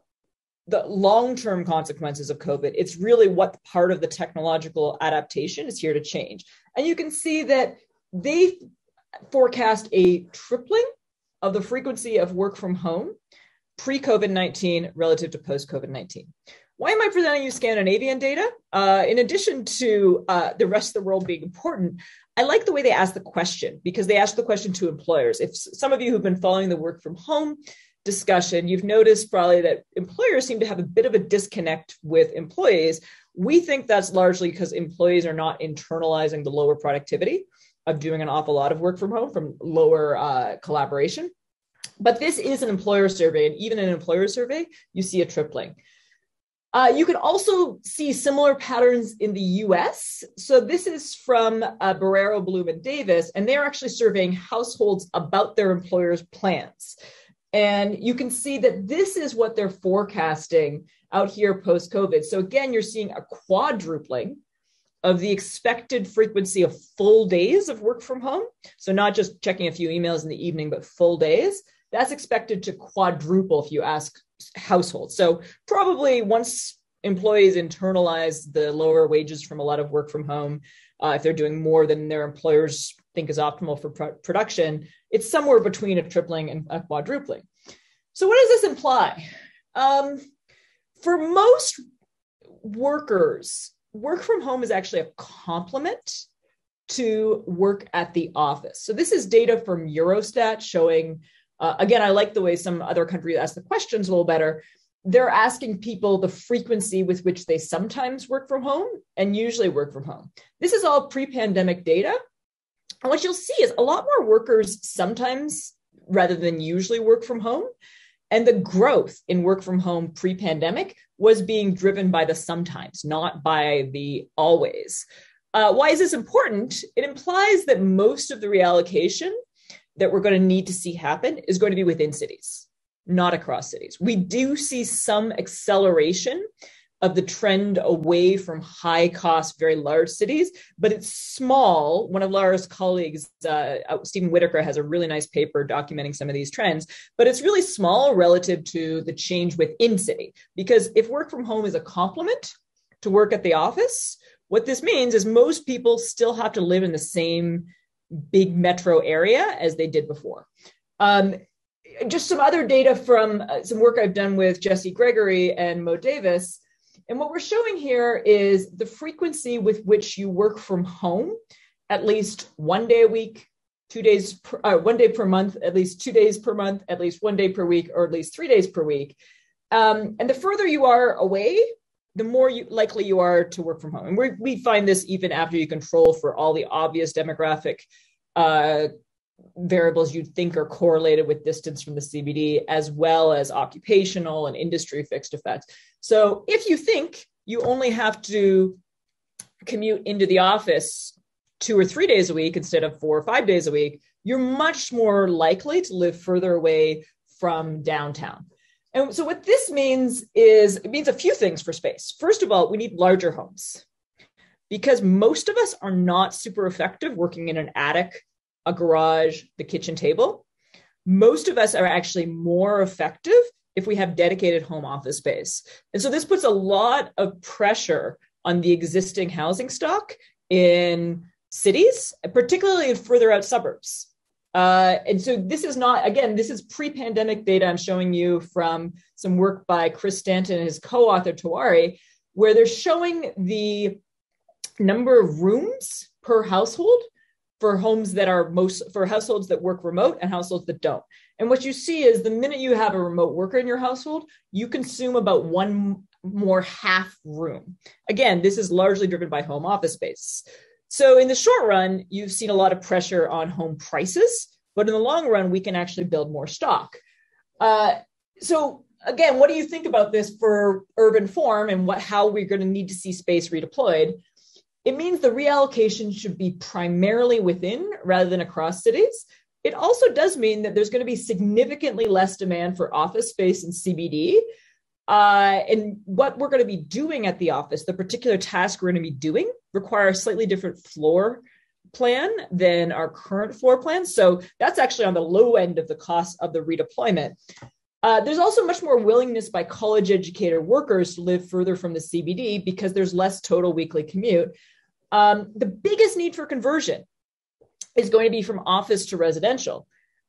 the long-term consequences of COVID, it's really what part of the technological adaptation is here to change. And you can see that they forecast a tripling of the frequency of work from home pre-COVID nineteen relative to post-COVID nineteen. Why am I presenting you Scandinavian data? Uh, in addition to uh, the rest of the world being important, I like the way they ask the question, because they ask the question to employers. If some of you who've been following the work from home discussion, you've noticed probably that employers seem to have a bit of a disconnect with employees. We think that's largely because employees are not internalizing the lower productivity of doing an awful lot of work from home from lower uh, collaboration. But this is an employer survey, and even in an employer survey, you see a tripling. Uh, you can also see similar patterns in the U S. So this is from uh, Barrero, Bloom, and Davis, and they're actually surveying households about their employers' plans. And you can see that this is what they're forecasting out here post-COVID. So again, you're seeing a quadrupling of the expected frequency of full days of work from home. So not just checking a few emails in the evening, but full days. That's expected to quadruple if you ask households. So probably once employees internalize the lower wages from a lot of work from home, uh, if they're doing more than their employers think is optimal for pro- production, it's somewhere between a tripling and a quadrupling. So what does this imply? Um, for most workers, work from home is actually a complement to work at the office. So this is data from Eurostat showing, uh, again, I like the way some other countries ask the questions a little better. They're asking people the frequency with which they sometimes work from home and usually work from home. This is all pre-pandemic data. And what you'll see is a lot more workers sometimes rather than usually work from home. And the growth in work from home pre-pandemic was being driven by the sometimes, not by the always. Uh, why is this important? It implies that most of the reallocation that we're going to need to see happen is going to be within cities, not across cities. We do see some acceleration of the trend away from high cost, very large cities, but it's small. One of Laura's colleagues, uh, Stephen Whitaker, has a really nice paper documenting some of these trends, but it's really small relative to the change within city. Because if work from home is a complement to work at the office. What this means is most people still have to live in the same big metro area as they did before. Um, just some other data from uh, some work I've done with Jesse Gregory and Mo Davis. And what we're showing here is the frequency with which you work from home, at least one day a week, two days, per, uh, one day per month, at least two days per month, at least one day per week, or at least three days per week. Um, and the further you are away, the more you, likely you are to work from home. And we we find this even after you control for all the obvious demographic uh, variables you'd think are correlated with distance from the C B D, as well as occupational and industry fixed effects. So if you think you only have to commute into the office two or three days a week instead of four or five days a week, you're much more likely to live further away from downtown. And so what this means is, it means a few things for space. First of all, we need larger homes because most of us are not super effective working in an attic, a garage, the kitchen table. Most of us are actually more effective if we have dedicated home office space. And so this puts a lot of pressure on the existing housing stock in cities, particularly in further out suburbs. Uh, and so this is not, again, this is pre-pandemic data I'm showing you from some work by Chris Stanton and his co-author Tawari, where they're showing the number of rooms per household for homes that are most, for households that work remote and households that don't. And what you see is the minute you have a remote worker in your household, you consume about one more half room. Again, this is largely driven by home office space. So in the short run, you've seen a lot of pressure on home prices, but in the long run, we can actually build more stock. Uh, so again, what do you think about this for urban form and what, how we're going to need to see space redeployed? It means the reallocation should be primarily within rather than across cities. It also does mean that there's going to be significantly less demand for office space in C B D. Uh, and what we're going to be doing at the office, the particular task we're going to be doing, require a slightly different floor plan than our current floor plan. So that's actually on the low end of the cost of the redeployment. Uh, there's also much more willingness by college educator workers to live further from the C B D because there's less total weekly commute. Um, the biggest need for conversion is going to be from office to residential.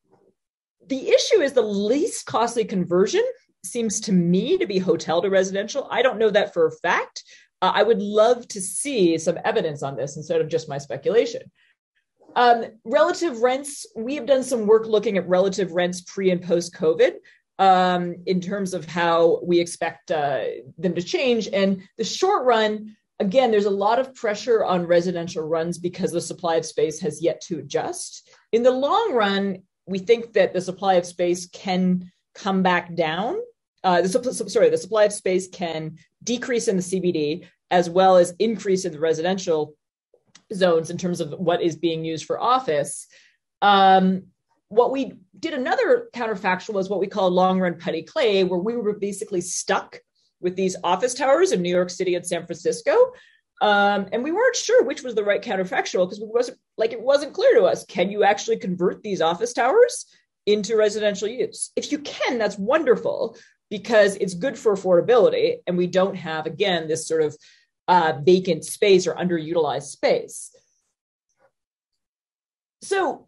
The issue is the least costly conversion seems to me to be hotel to residential. I don't know that for a fact. Uh, I would love to see some evidence on this instead of just my speculation. Um, relative rents, we have done some work looking at relative rents pre and post COVID um, in terms of how we expect uh, them to change. And the short run, again, there's a lot of pressure on residential runs because the supply of space has yet to adjust. In the long run, we think that the supply of space can come back down. Uh, the, sorry, the supply of space can decrease in the C B D as well as increase in the residential zones in terms of what is being used for office. Um, what we did another counterfactual was what we call long run petty clay, where we were basically stuck with these office towers in New York City and San Francisco. Um, and we weren't sure which was the right counterfactual because it wasn't like it wasn't clear to us. Can you actually convert these office towers into residential use? If you can, that's wonderful because it's good for affordability. And we don't have, again, this sort of uh, vacant space or underutilized space. So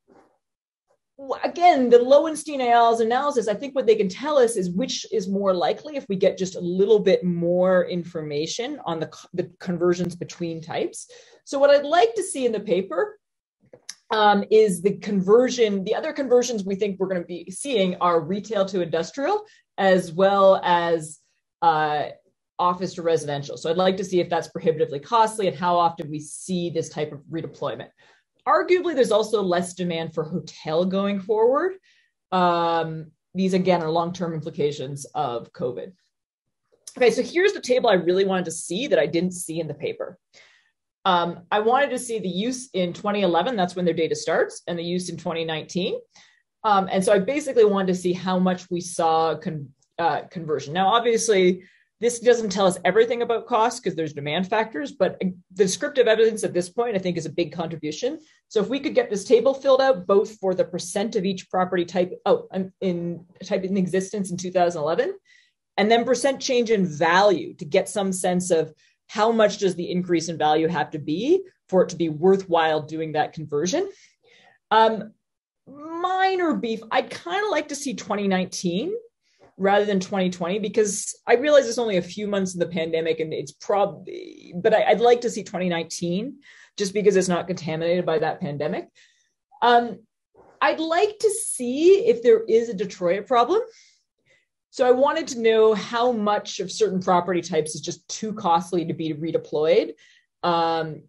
again, the Lowenstein et al.'s analysis, I think what they can tell us is which is more likely if we get just a little bit more information on the, the conversions between types. So what I'd like to see in the paper um, is the conversion. The other conversions we think we're going to be seeing are retail to industrial, as well as uh, office to residential. So I'd like to see if that's prohibitively costly and how often we see this type of redeployment. Arguably, there's also less demand for hotel going forward. Um, these, again, are long-term implications of COVID. Okay, so here's the table I really wanted to see that I didn't see in the paper. Um, I wanted to see the use in twenty eleven, that's when their data starts, and the use in twenty nineteen. Um, and so I basically wanted to see how much we saw con uh, conversion. Now, obviously, this doesn't tell us everything about cost because there's demand factors, but the descriptive evidence at this point, I think, is a big contribution. So if we could get this table filled out, both for the percent of each property type oh, in type in existence in two thousand eleven, and then percent change in value to get some sense of how much does the increase in value have to be for it to be worthwhile doing that conversion. Um, minor beef, I'd kind of like to see twenty nineteen rather than twenty twenty, because I realize it's only a few months in the pandemic and it's probably, but I, I'd like to see twenty nineteen just because it's not contaminated by that pandemic. Um, I'd like to see if there is a Detroit problem. So I wanted to know how much of certain property types is just too costly to be redeployed. Um,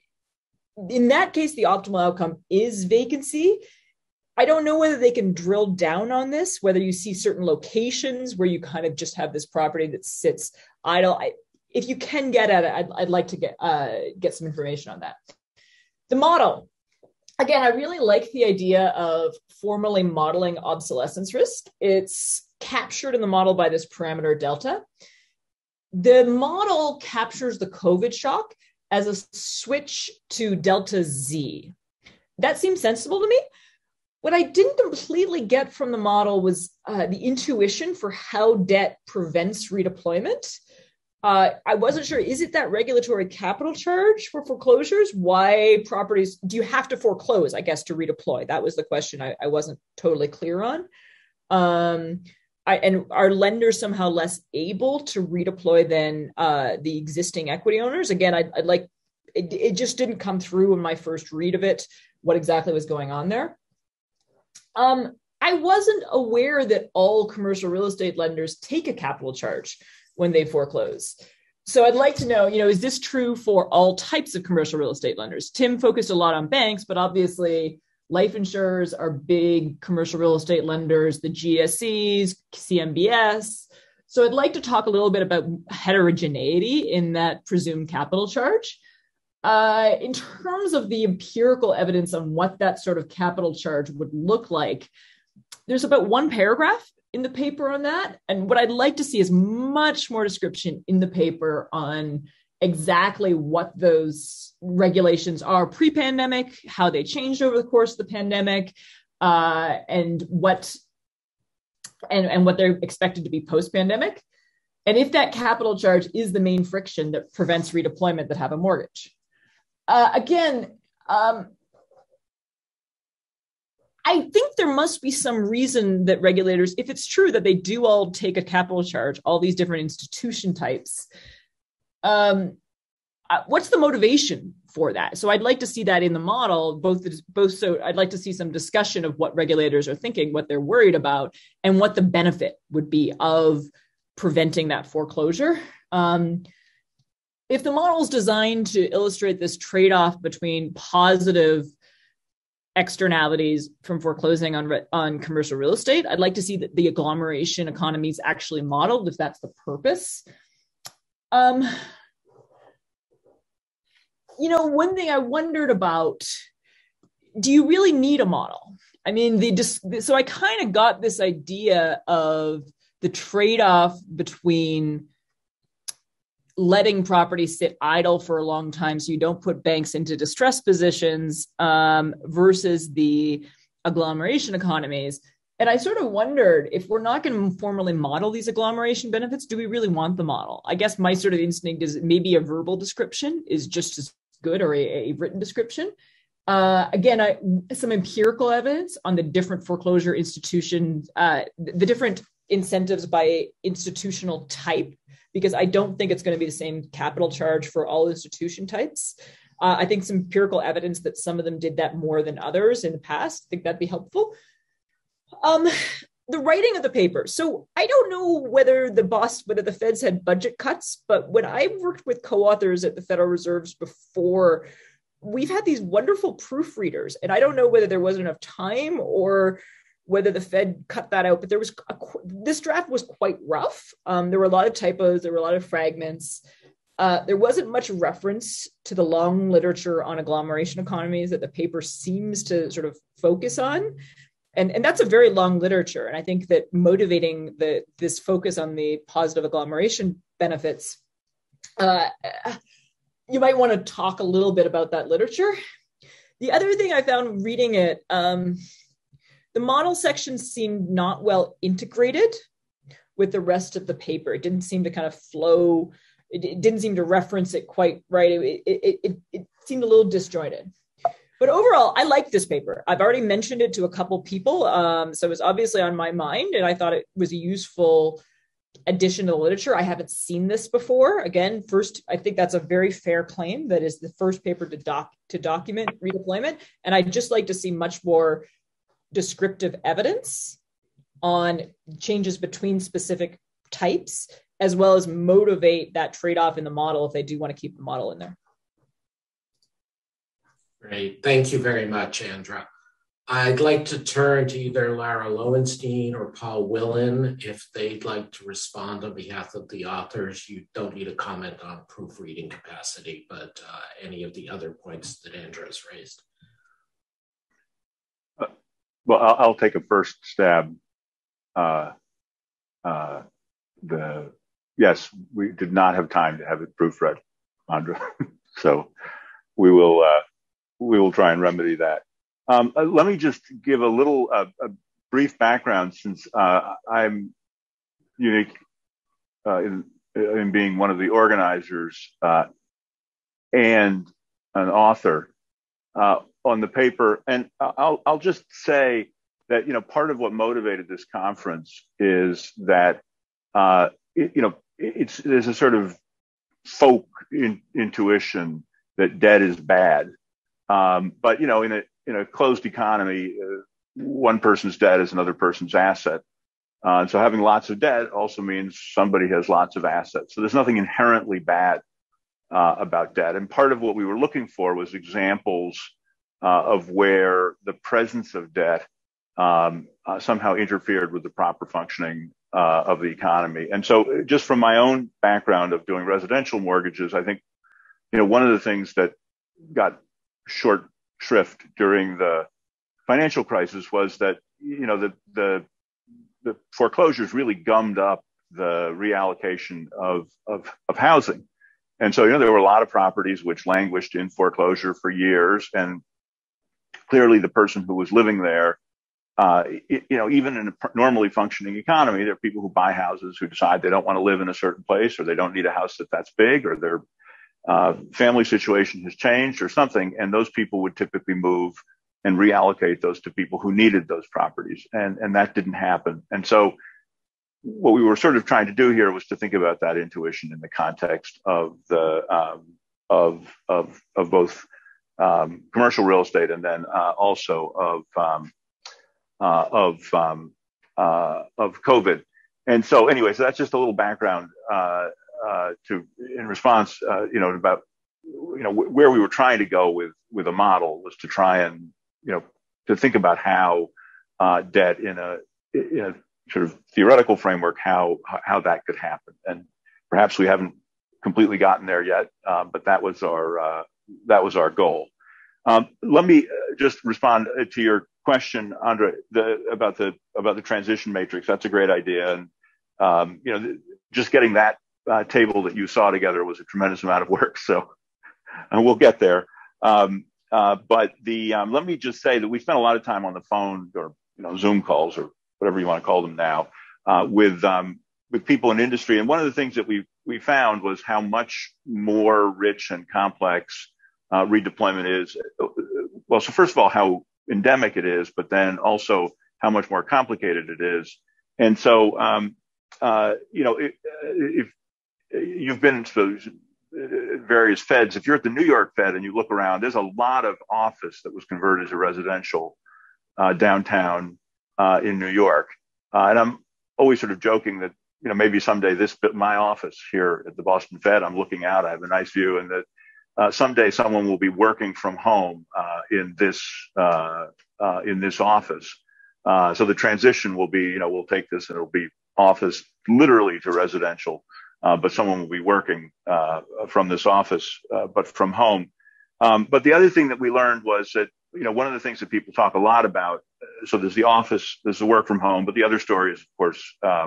in that case, the optimal outcome is vacancy. I don't know whether they can drill down on this, whether you see certain locations where you kind of just have this property that sits idle. I, if you can get at it, I'd, I'd like to get, uh, get some information on that. The model. Again, I really like the idea of formally modeling obsolescence risk. It's captured in the model by this parameter delta. The model captures the COVID shock as a switch to delta Z. That seems sensible to me. What I didn't completely get from the model was uh, the intuition for how debt prevents redeployment. Uh, I wasn't sure, is it that regulatory capital charge for foreclosures? Why properties, do you have to foreclose, I guess, to redeploy? That was the question I, I wasn't totally clear on. Um, I, and are lenders somehow less able to redeploy than uh, the existing equity owners? Again, I'd, I'd like, it, it just didn't come through in my first read of it, what exactly was going on there. Um, I wasn't aware that all commercial real estate lenders take a capital charge when they foreclose. So I'd like to know, you know, is this true for all types of commercial real estate lenders? Tim focused a lot on banks, but obviously life insurers are big commercial real estate lenders, the G S Es, C M B S. So I'd like to talk a little bit about heterogeneity in that presumed capital charge. Uh, in terms of the empirical evidence on what that sort of capital charge would look like, there's about one paragraph in the paper on that. And what I'd like to see is much more description in the paper on exactly what those regulations are pre-pandemic, how they changed over the course of the pandemic, uh, and what and, and what they're expected to be post-pandemic. And if that capital charge is the main friction that prevents redeployment that have a mortgage. Uh, again, um, I think there must be some reason that regulators, if it's true that they do all take a capital charge, all these different institution types, um, uh, what's the motivation for that? So I'd like to see that in the model, both, both. So I'd like to see some discussion of what regulators are thinking, what they're worried about, and what the benefit would be of preventing that foreclosure. Um, if the model is designed to illustrate this trade-off between positive externalities from foreclosing on, on commercial real estate, I'd like to see that the agglomeration economy is actually modeled, if that's the purpose. Um, you know, one thing I wondered about, do you really need a model? I mean, the so I kind of got this idea of the trade-off between letting properties sit idle for a long time so you don't put banks into distress positions um, versus the agglomeration economies. And I sort of wondered, if we're not going to formally model these agglomeration benefits, do we really want the model? I guess my sort of instinct is maybe a verbal description is just as good, or a, a written description. Uh, again, I, some empirical evidence on the different foreclosure institutions, uh, the different incentives by institutional type, because I don't think it's going to be the same capital charge for all institution types. Uh, I think some empirical evidence that some of them did that more than others in the past. I think that'd be helpful. Um, the writing of the paper. So I don't know whether the boss, whether the feds had budget cuts, but when I worked with co-authors at the Federal Reserves before, we've had these wonderful proofreaders, and I don't know whether there wasn't enough time or whether the Fed cut that out, but there was, a, this draft was quite rough. Um, there were a lot of typos, there were a lot of fragments. Uh, there wasn't much reference to the long literature on agglomeration economies that the paper seems to sort of focus on. And, and that's a very long literature. And I think that motivating the this focus on the positive agglomeration benefits, uh, you might want to talk a little bit about that literature. The other thing I found reading it, um, the model section seemed not well integrated with the rest of the paper. It didn't seem to kind of flow. It, it didn't seem to reference it quite right. It, it, it, it seemed a little disjointed. But overall, I like this paper. I've already mentioned it to a couple people, um, so it was obviously on my mind, and I thought it was a useful addition to the literature. I haven't seen this before. Again, first, I think that's a very fair claim. That is the first paper to doc to document redeployment, and I'd just like to see much more descriptive evidence on changes between specific types, as well as motivate that trade-off in the model if they do want to keep the model in there. Great. Thank you very much, Andra. I'd like to turn to either Lara Lowenstein or Paul Willen if they'd like to respond on behalf of the authors. You don't need a comment on proofreading capacity, but uh, any of the other points that Andra has raised. Uh, well, I'll, I'll take a first stab. Uh, uh, the yes, we did not have time to have it proofread, Andra. So we will uh, we will try and remedy that. Um, uh, let me just give a little uh, a brief background, since uh, I'm unique uh, in, in being one of the organizers uh, and an author uh, on the paper. And I'll, I'll just say that, you know, part of what motivated this conference is that, uh, it, you know, it's there's a sort of folk in, intuition that debt is bad. Um, but, you know, in a in a closed economy, uh, one person's debt is another person's asset. Uh, and so having lots of debt also means somebody has lots of assets. So there's nothing inherently bad uh, about debt. And part of what we were looking for was examples uh, of where the presence of debt um, uh, somehow interfered with the proper functioning uh, of the economy. And so just from my own background of doing residential mortgages, I think, you know, one of the things that got short shrift during the financial crisis was that, you know, the, the, the foreclosures really gummed up the reallocation of, of, of housing. And so, you know, there were a lot of properties which languished in foreclosure for years. And clearly the person who was living there, uh, it, you know, even in a normally functioning economy, there are people who buy houses who decide they don't want to live in a certain place, or they don't need a house that that's big, or they're Uh, family situation has changed or something, and those people would typically move and reallocate those to people who needed those properties, and and that didn't happen. And so what we were sort of trying to do here was to think about that intuition in the context of the um, of of of both um, commercial real estate and then uh, also of um, uh, of um, uh, of COVID. And so anyway, so that's just a little background uh, Uh, to in response, uh, you know, about you know wh- where we were trying to go with with a model was to try and you know to think about how uh, debt in a in a sort of theoretical framework, how how that could happen. And perhaps we haven't completely gotten there yet, uh, but that was our uh, that was our goal. Um, let me just respond to your question, Andra, the, about the about the transition matrix. That's a great idea, and um, you know, just getting that Uh, table that you saw together was a tremendous amount of work, so uh, we'll get there. Um, uh, but the um, let me just say that we spent a lot of time on the phone, or you know, Zoom calls, or whatever you want to call them now, uh, with um, with people in industry. And one of the things that we we found was how much more rich and complex uh, redeployment is. Well, so first of all, how endemic it is, but then also how much more complicated it is. And so, um, uh, you know, it, if you've been to various feds. If you're at the New York Fed and you look around, there's a lot of office that was converted to residential uh, downtown uh, in New York. Uh, and I'm always sort of joking that, you know, maybe someday this, my office here at the Boston Fed, I'm looking out, I have a nice view, and that uh, someday someone will be working from home uh, in this uh, uh, in this office. Uh, so the transition will be, you know, we'll take this and it'll be office literally to residential. Uh, but someone will be working uh, from this office, uh, but from home. Um, but the other thing that we learned was that, you know, one of the things that people talk a lot about, so there's the office, there's the work from home, but the other story is, of course, um,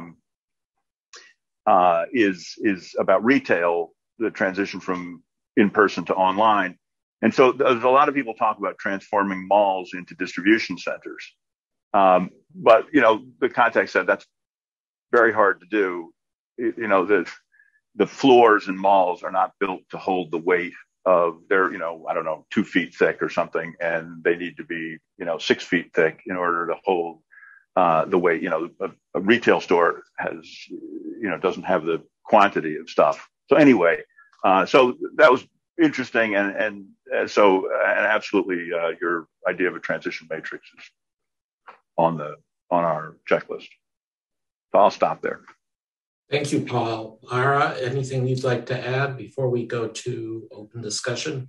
uh, is, is about retail, the transition from in-person to online. And so there's a lot of people talk about transforming malls into distribution centers. Um, but, you know, the context said that's very hard to do. You know, the the floors in malls are not built to hold the weight of, they're, you know, I don't know, two feet thick or something, and they need to be, you know, six feet thick in order to hold uh, the weight. You know, a, a retail store has, you know, doesn't have the quantity of stuff. So anyway, uh, so that was interesting, and and uh, so and absolutely, uh, your idea of a transition matrix is on the on our checklist. So I'll stop there. Thank you, Paul. Lara, anything you'd like to add before we go to open discussion?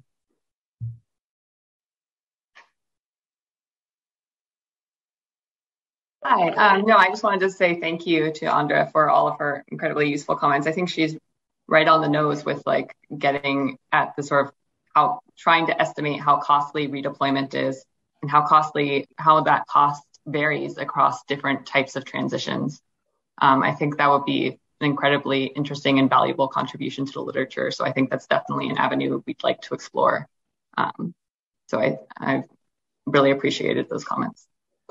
Hi. Um, no, I just wanted to say thank you to Andra for all of her incredibly useful comments. I think she's right on the nose with like getting at the sort of how trying to estimate how costly redeployment is and how costly, how that cost varies across different types of transitions. Um, I think that would be an incredibly interesting and valuable contribution to the literature. So I think that's definitely an avenue we'd like to explore. Um, so I, I really appreciated those comments.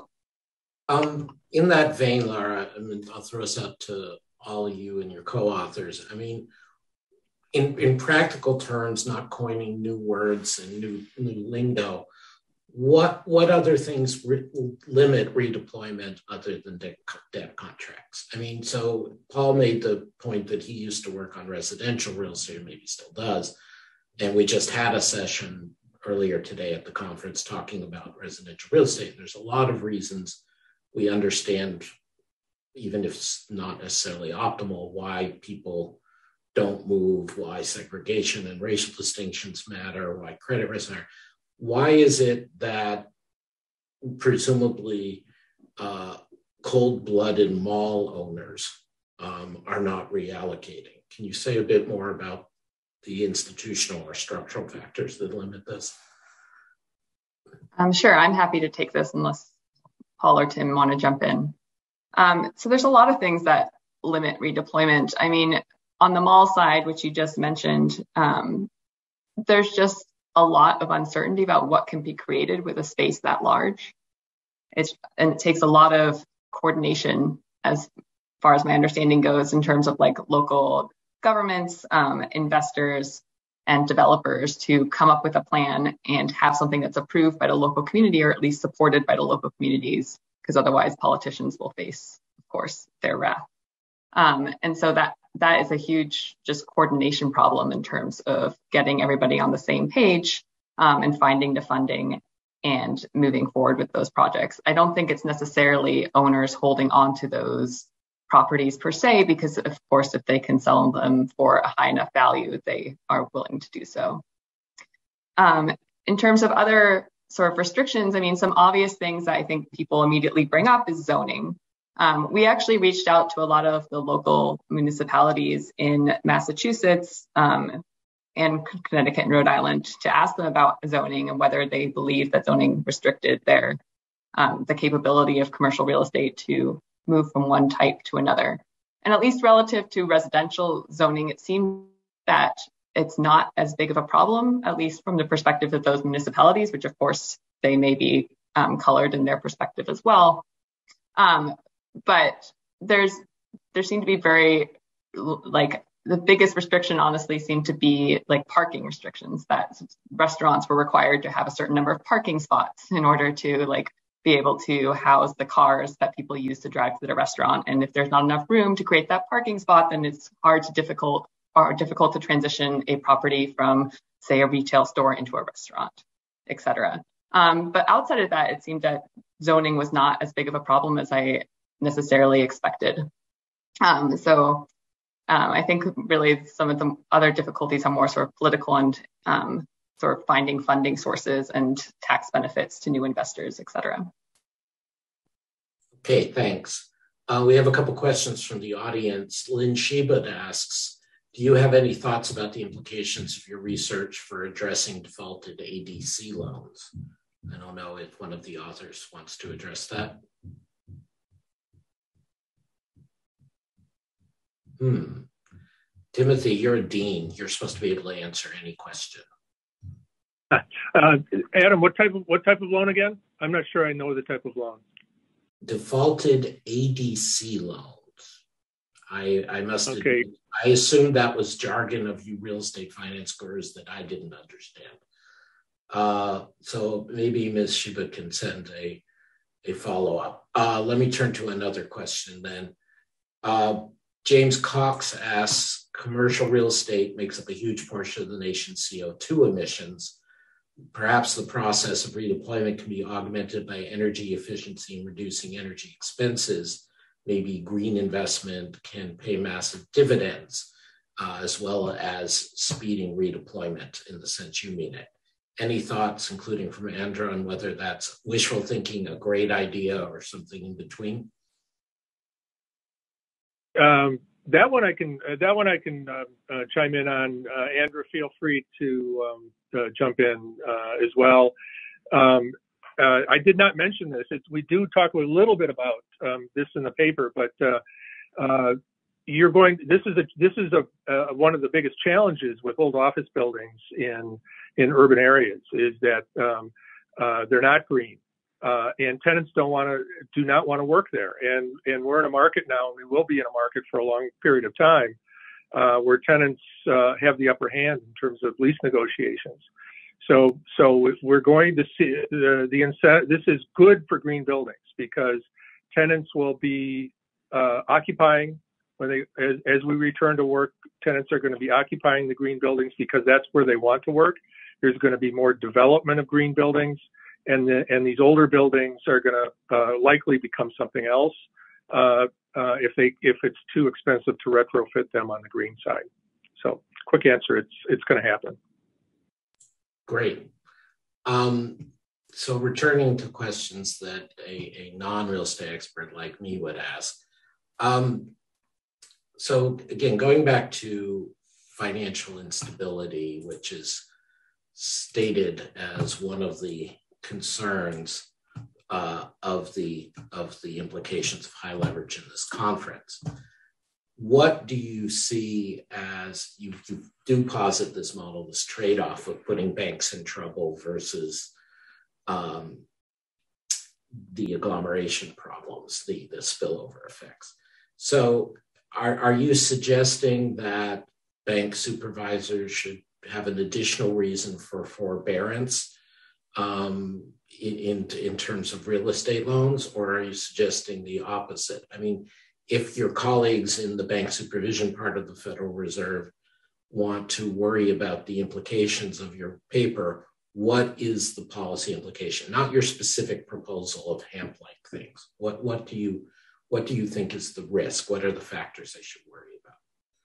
Um, in that vein, Lara, I mean, I'll throw us out to all of you and your co-authors. I mean, in, in practical terms, not coining new words and new, new lingo, What what other things re- limit redeployment other than debt, debt contracts? I mean, so Paul made the point that he used to work on residential real estate, maybe still does. And we just had a session earlier today at the conference talking about residential real estate. There's a lot of reasons we understand, even if it's not necessarily optimal, why people don't move, why segregation and racial distinctions matter, why credit risk matter. Why is it that presumably uh, cold-blooded mall owners um, are not reallocating? Can you say a bit more about the institutional or structural factors that limit this? Um, sure, I'm happy to take this unless Paul or Tim want to jump in. Um, so there's a lot of things that limit redeployment. I mean, on the mall side, which you just mentioned, um, there's just a lot of uncertainty about what can be created with a space that large. It's, and it takes a lot of coordination as far as my understanding goes in terms of like local governments, um, investors, and developers to come up with a plan and have something that's approved by the local community or at least supported by the local communities, because otherwise politicians will face, of course, their wrath. Um, and so that that is a huge just coordination problem in terms of getting everybody on the same page um, and finding the funding and moving forward with those projects. I don't think it's necessarily owners holding on to those properties per se, because of course, if they can sell them for a high enough value, they are willing to do so. Um, in terms of other sort of restrictions, I mean, some obvious things that I think people immediately bring up is zoning. Um, we actually reached out to a lot of the local municipalities in Massachusetts um, and Connecticut and Rhode Island to ask them about zoning and whether they believe that zoning restricted their um, the capability of commercial real estate to move from one type to another. And at least relative to residential zoning, it seemed that it's not as big of a problem, at least from the perspective of those municipalities, which of course they may be um, colored in their perspective as well. Um, But there's there seem to be very, like, the biggest restriction honestly seemed to be like parking restrictions, that restaurants were required to have a certain number of parking spots in order to like be able to house the cars that people use to drive to the restaurant. And if there's not enough room to create that parking spot, then it's hard to difficult or difficult to transition a property from, say, a retail store into a restaurant, et cetera. Um, but outside of that, it seemed that zoning was not as big of a problem as I necessarily expected. Um, so um, I think really some of the other difficulties are more sort of political and um, sort of finding funding sources and tax benefits to new investors, et cetera. Okay, thanks. Uh, we have a couple questions from the audience. Lynn Shebut asks, do you have any thoughts about the implications of your research for addressing defaulted A D C loans? I don't know if one of the authors wants to address that. Hmm. Timothy, you're a dean. You're supposed to be able to answer any question. Uh, Adam, what type of what type of loan again? I'm not sure I know the type of loan. Defaulted A D C loans. I, I must okay. admit, I assumed that was jargon of you real estate finance gurus that I didn't understand. Uh, so maybe Miz Shiba can send a, a follow-up. Uh, let me turn to another question then. Uh, James Cox asks, commercial real estate makes up a huge portion of the nation's C O two emissions. Perhaps the process of redeployment can be augmented by energy efficiency and reducing energy expenses. Maybe green investment can pay massive dividends, uh, as well as speeding redeployment in the sense you mean it. Any thoughts, including from Andrew, on whether that's wishful thinking, a great idea, or something in between? Um, that one I can. Uh, that one I can uh, uh, chime in on. Uh, Andrew, feel free to um, uh, jump in uh, as well. Um, uh, I did not mention this. It's, we do talk a little bit about um, this in the paper, but uh, uh, you're going. This is a. This is a uh, one of the biggest challenges with old office buildings in in urban areas is that um, uh, they're not green. Uh, and tenants don't want to, do not want to work there. And, and we're in a market now, and we will be in a market for a long period of time, uh, where tenants, uh, have the upper hand in terms of lease negotiations. So, so we're going to see the, the incentive. This is good for green buildings because tenants will be, uh, occupying when they, as, as we return to work, tenants are going to be occupying the green buildings because that's where they want to work. There's going to be more development of green buildings. And, the, and these older buildings are going to uh, likely become something else uh, uh, if they if it's too expensive to retrofit them on the green side. So, quick answer: it's it's going to happen. Great. Um, so, returning to questions that a, a non-real estate expert like me would ask. Um, so, again, going back to financial instability, which is stated as one of the concerns uh, of the of the implications of high leverage in this conference. What do you see as, you, you do posit this model, this trade-off of putting banks in trouble versus um, the agglomeration problems, the, the spillover effects. So are, are you suggesting that bank supervisors should have an additional reason for forbearance Um, in, in in terms of real estate loans, or are you suggesting the opposite? I mean, if your colleagues in the bank supervision part of the Federal Reserve want to worry about the implications of your paper, what is the policy implication? Not your specific proposal of Hamp-like things. What what do you what do you think is the risk? What are the factors they should worry about?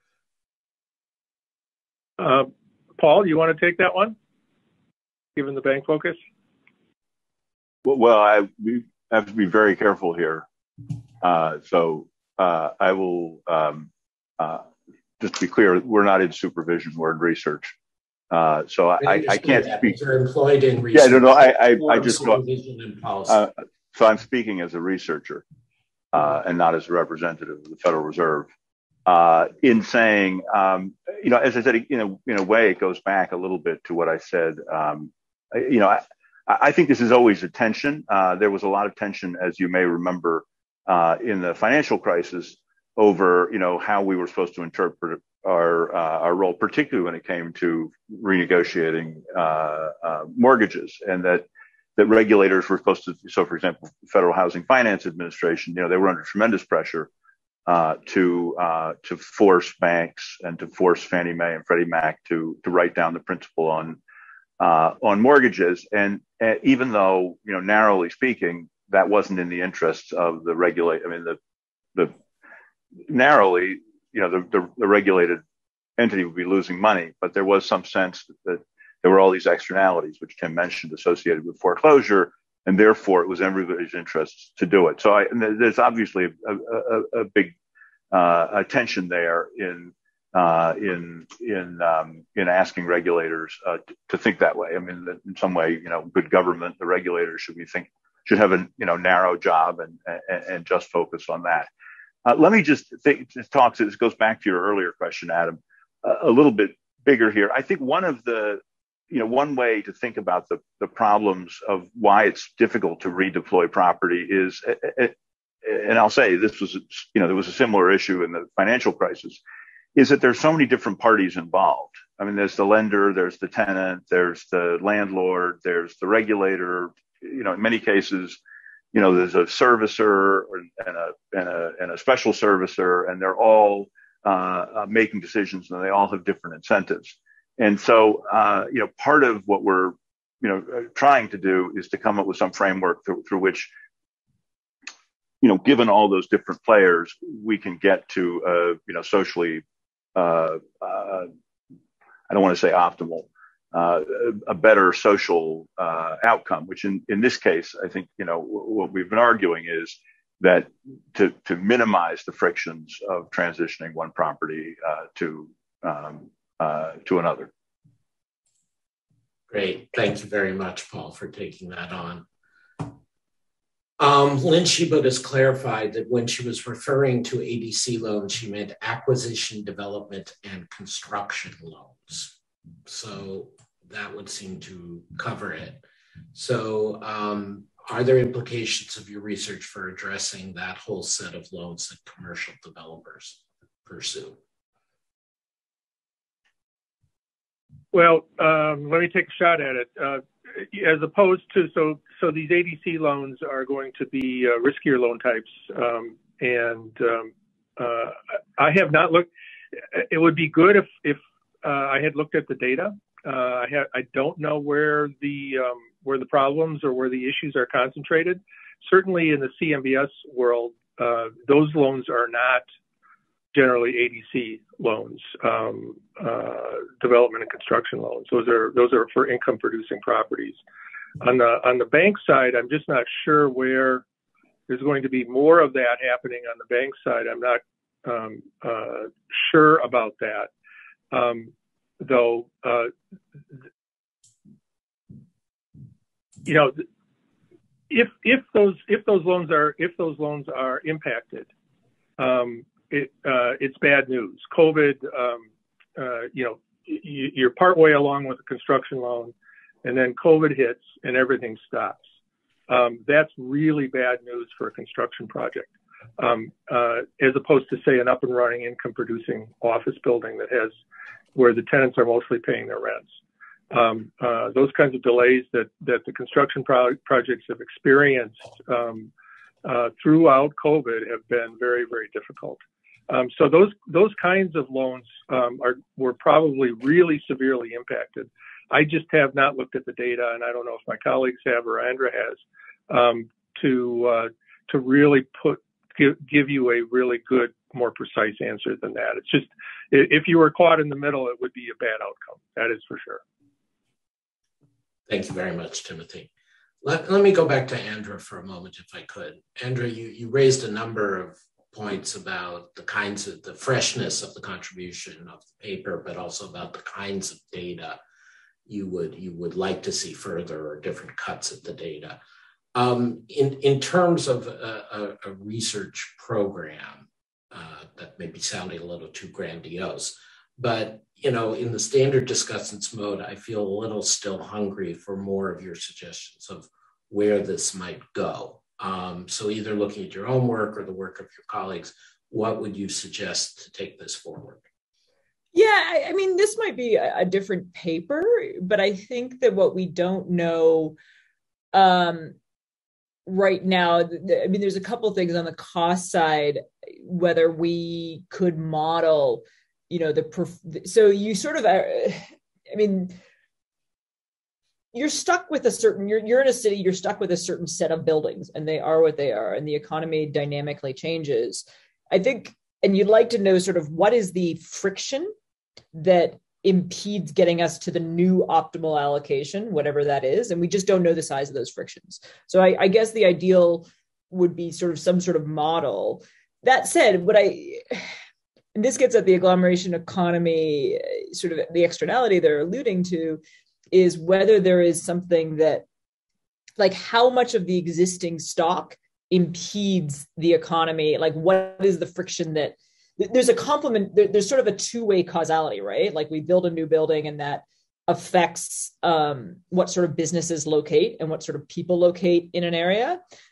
Uh, Paul, you want to take that one? Given the bank focus? Well, well I we have to be very careful here. Uh, so uh, I will um, uh, just to be clear, we're not in supervision, we're in research. Uh, so I, I can't that, speak. You're employed in research. Yeah, no, no, I, I, I just go. Uh, so I'm speaking as a researcher uh, and not as a representative of the Federal Reserve. Uh, in saying, um, you know, as I said, in a, in a way, it goes back a little bit to what I said. Um, you know, I, I think this is always a tension. Uh, there was a lot of tension, as you may remember, uh, in the financial crisis over, you know, how we were supposed to interpret our uh, our role, particularly when it came to renegotiating uh, uh, mortgages, and that that regulators were supposed to. So, for example, the Federal Housing Finance Administration, you know, they were under tremendous pressure Uh, to uh, to force banks and to force Fannie Mae and Freddie Mac to to write down the principal on uh, on mortgages, and uh, even though, you know, narrowly speaking, that wasn't in the interests of the regulate. I mean, the the narrowly, you know, the, the the regulated entity would be losing money, but there was some sense that there were all these externalities, which Tim mentioned, associated with foreclosure. And therefore, it was everybody's interest to do it. So I, there's obviously a, a, a big uh, attention there in uh, in in um, in asking regulators uh, to, to think that way. I mean, in some way, you know, good government, the regulators should be think should have a you know narrow job and and, and just focus on that. Uh, let me just think, just talk to this. Goes back to your earlier question, Adam, uh, a little bit bigger here. I think one of the You know, one way to think about the, the problems of why it's difficult to redeploy property is, and I'll say this was, you know, there was a similar issue in the financial crisis, is that there's so many different parties involved. I mean, there's the lender, there's the tenant, there's the landlord, there's the regulator. You know, in many cases, you know, there's a servicer and a and a and a special servicer, and they're all uh, uh, making decisions, and they all have different incentives. And so, uh, you know, part of what we're, you know, trying to do is to come up with some framework through, through which, you know, given all those different players, we can get to, uh, you know, socially, uh, uh, I don't want to say optimal, uh, a better social uh, outcome, which in, in this case, I think, you know, w- what we've been arguing is that to, to minimize the frictions of transitioning one property uh, to um, uh, to another. Great. Thank you very much, Paul, for taking that on. Um, Lynn Shebut has clarified that when she was referring to A D C loans, she meant acquisition, development, and construction loans. So that would seem to cover it. So um, are there implications of your research for addressing that whole set of loans that commercial developers pursue? Well, um, let me take a shot at it. Uh, as opposed to, so so these A D C loans are going to be uh, riskier loan types. Um, and um, uh, I have not looked, it would be good if, if uh, I had looked at the data. Uh, I, have, I don't know where the, um, where the problems or where the issues are concentrated. Certainly in the C M B S world, uh, those loans are not generally A D C loans, um, uh, development and construction loans. Those are those are for income producing properties. On the on the bank side, I'm just not sure where there's going to be more of that happening on the bank side. I'm not um, uh, sure about that, um, though. Uh, you know, if if those if those loans are if those loans are impacted. Um, It, uh, it's bad news. COVID, um, uh, you know, y- you're partway along with a construction loan, and then COVID hits and everything stops. Um, that's really bad news for a construction project, um, uh, as opposed to, say, an up and running income producing office building that has, where the tenants are mostly paying their rents. Um, uh, those kinds of delays that, that the construction pro- projects have experienced um, uh, throughout COVID have been very, very difficult. Um, so those those kinds of loans um, are were probably really severely impacted. I just have not looked at the data, and I don't know if my colleagues have or Andra has, um, to uh, to really put give, give you a really good, more precise answer than that. It's just if you were caught in the middle, it would be a bad outcome. That is for sure. Thank you very much, Timothy. Let, let me go back to Andra for a moment, if I could. Andra, you, you raised a number of points about the kinds of the freshness of the contribution of the paper, but also about the kinds of data you would you would like to see further or different cuts at the data. Um, in, in terms of a, a, a research program, uh, that may be sounding a little too grandiose, but you know, in the standard discussants mode, I feel a little still hungry for more of your suggestions of where this might go. Um, so either looking at your own work or the work of your colleagues, what would you suggest to take this forward? Yeah, I, I mean, this might be a, a different paper, but I think that what we don't know um, right now, th- I mean, there's a couple things on the cost side, whether we could model, you know, the, perf- so you sort of, uh, I mean, you're stuck with a certain, you're, you're in a city, you're stuck with a certain set of buildings and they are what they are and the economy dynamically changes. I think, and you'd like to know sort of what is the friction that impedes getting us to the new optimal allocation, whatever that is. And we just don't know the size of those frictions. So I, I guess the ideal would be sort of some sort of model. That said, what I, and this gets at the agglomeration economy, sort of the externality they're alluding to, is whether there is something that, like how much of the existing stock impedes the economy, like what is the friction that, there's a complement, there, there's sort of a two-way causality, right? Like we build a new building and that affects um, what sort of businesses locate and what sort of people locate in an area.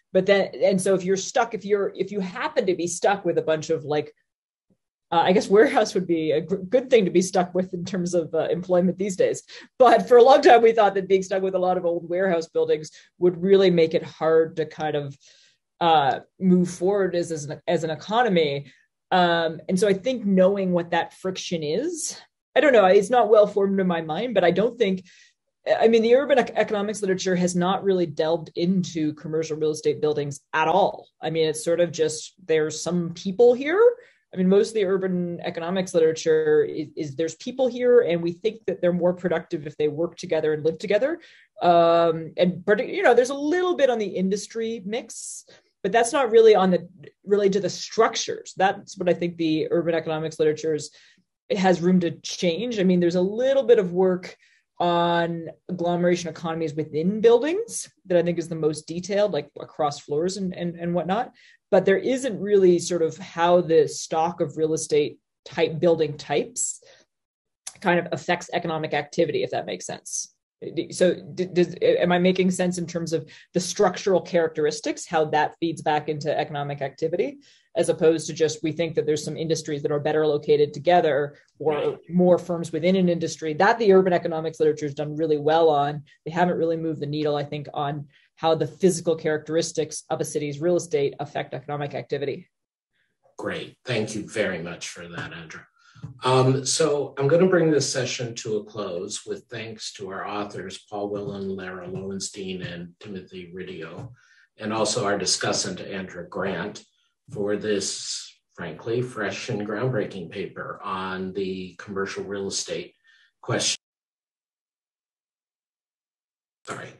But then, and so if you're stuck, if you're, if you happen to be stuck with a bunch of like, uh, I guess warehouse would be a g- good thing to be stuck with in terms of uh, employment these days. But for a long time, we thought that being stuck with a lot of old warehouse buildings would really make it hard to kind of uh, move forward as, as, an, as an economy. Um, and so I think knowing what that friction is, I don't know, it's not well formed in my mind, but I don't think, I mean, the urban economics literature has not really delved into commercial real estate buildings at all. I mean, it's sort of just, there's some people here. I mean, most of the urban economics literature is, is there's people here, and we think that they're more productive if they work together and live together. Um, and, you know, there's a little bit on the industry mix, but that's not really on the related to the structures. That's what I think the urban economics literature is, it has room to change. I mean, there's a little bit of work on agglomeration economies within buildings that I think is the most detailed, like across floors and, and, and whatnot. But there isn't really sort of how the stock of real estate type building types kind of affects economic activity, if that makes sense. So does, am I making sense in terms of the structural characteristics, how that feeds back into economic activity, as opposed to just we think that there's some industries that are better located together or right. more firms within an industry that the urban economics literature has done really well on. They haven't really moved the needle, I think, on how the physical characteristics of a city's real estate affect economic activity. Great. Thank you very much for that, Andrew. Um, so I'm going to bring this session to a close with thanks to our authors, Paul Willen, Lara Lowenstein, and Timothy Ridio, and also our discussant, Andrew Grant, for this, frankly, fresh and groundbreaking paper on the commercial real estate question. Sorry.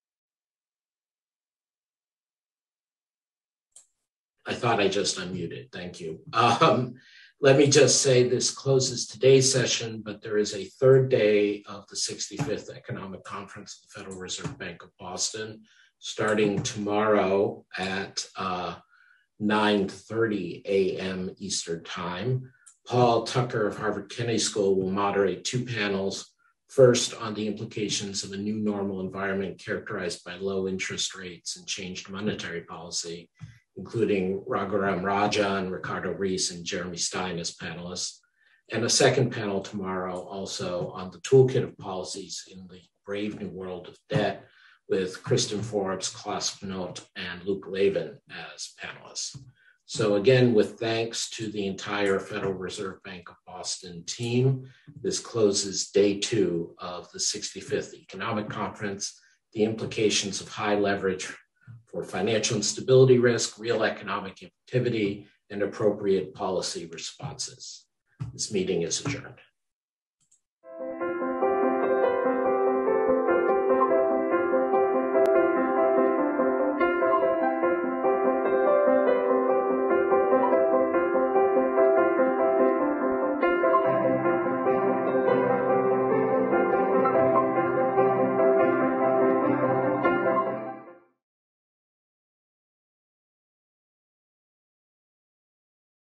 I thought I just unmuted. Thank you. Um, Let me just say this closes today's session, but there is a third day of the sixty-fifth Economic Conference of the Federal Reserve Bank of Boston, starting tomorrow at uh, nine thirty a.m. Eastern Time. Paul Tucker of Harvard Kennedy School will moderate two panels, first on the implications of a new normal environment characterized by low interest rates and changed monetary policy, including Raghuram Rajan, Ricardo Reese, and Jeremy Stein as panelists, and a second panel tomorrow also on the toolkit of policies in the brave new world of debt with Kristen Forbes, Klaus Knott, and Luke Lavin as panelists. So again, with thanks to the entire Federal Reserve Bank of Boston team, this closes day two of the sixty-fifth Economic Conference, the implications of high leverage for financial instability risk, real economic activity, and appropriate policy responses. This meeting is adjourned.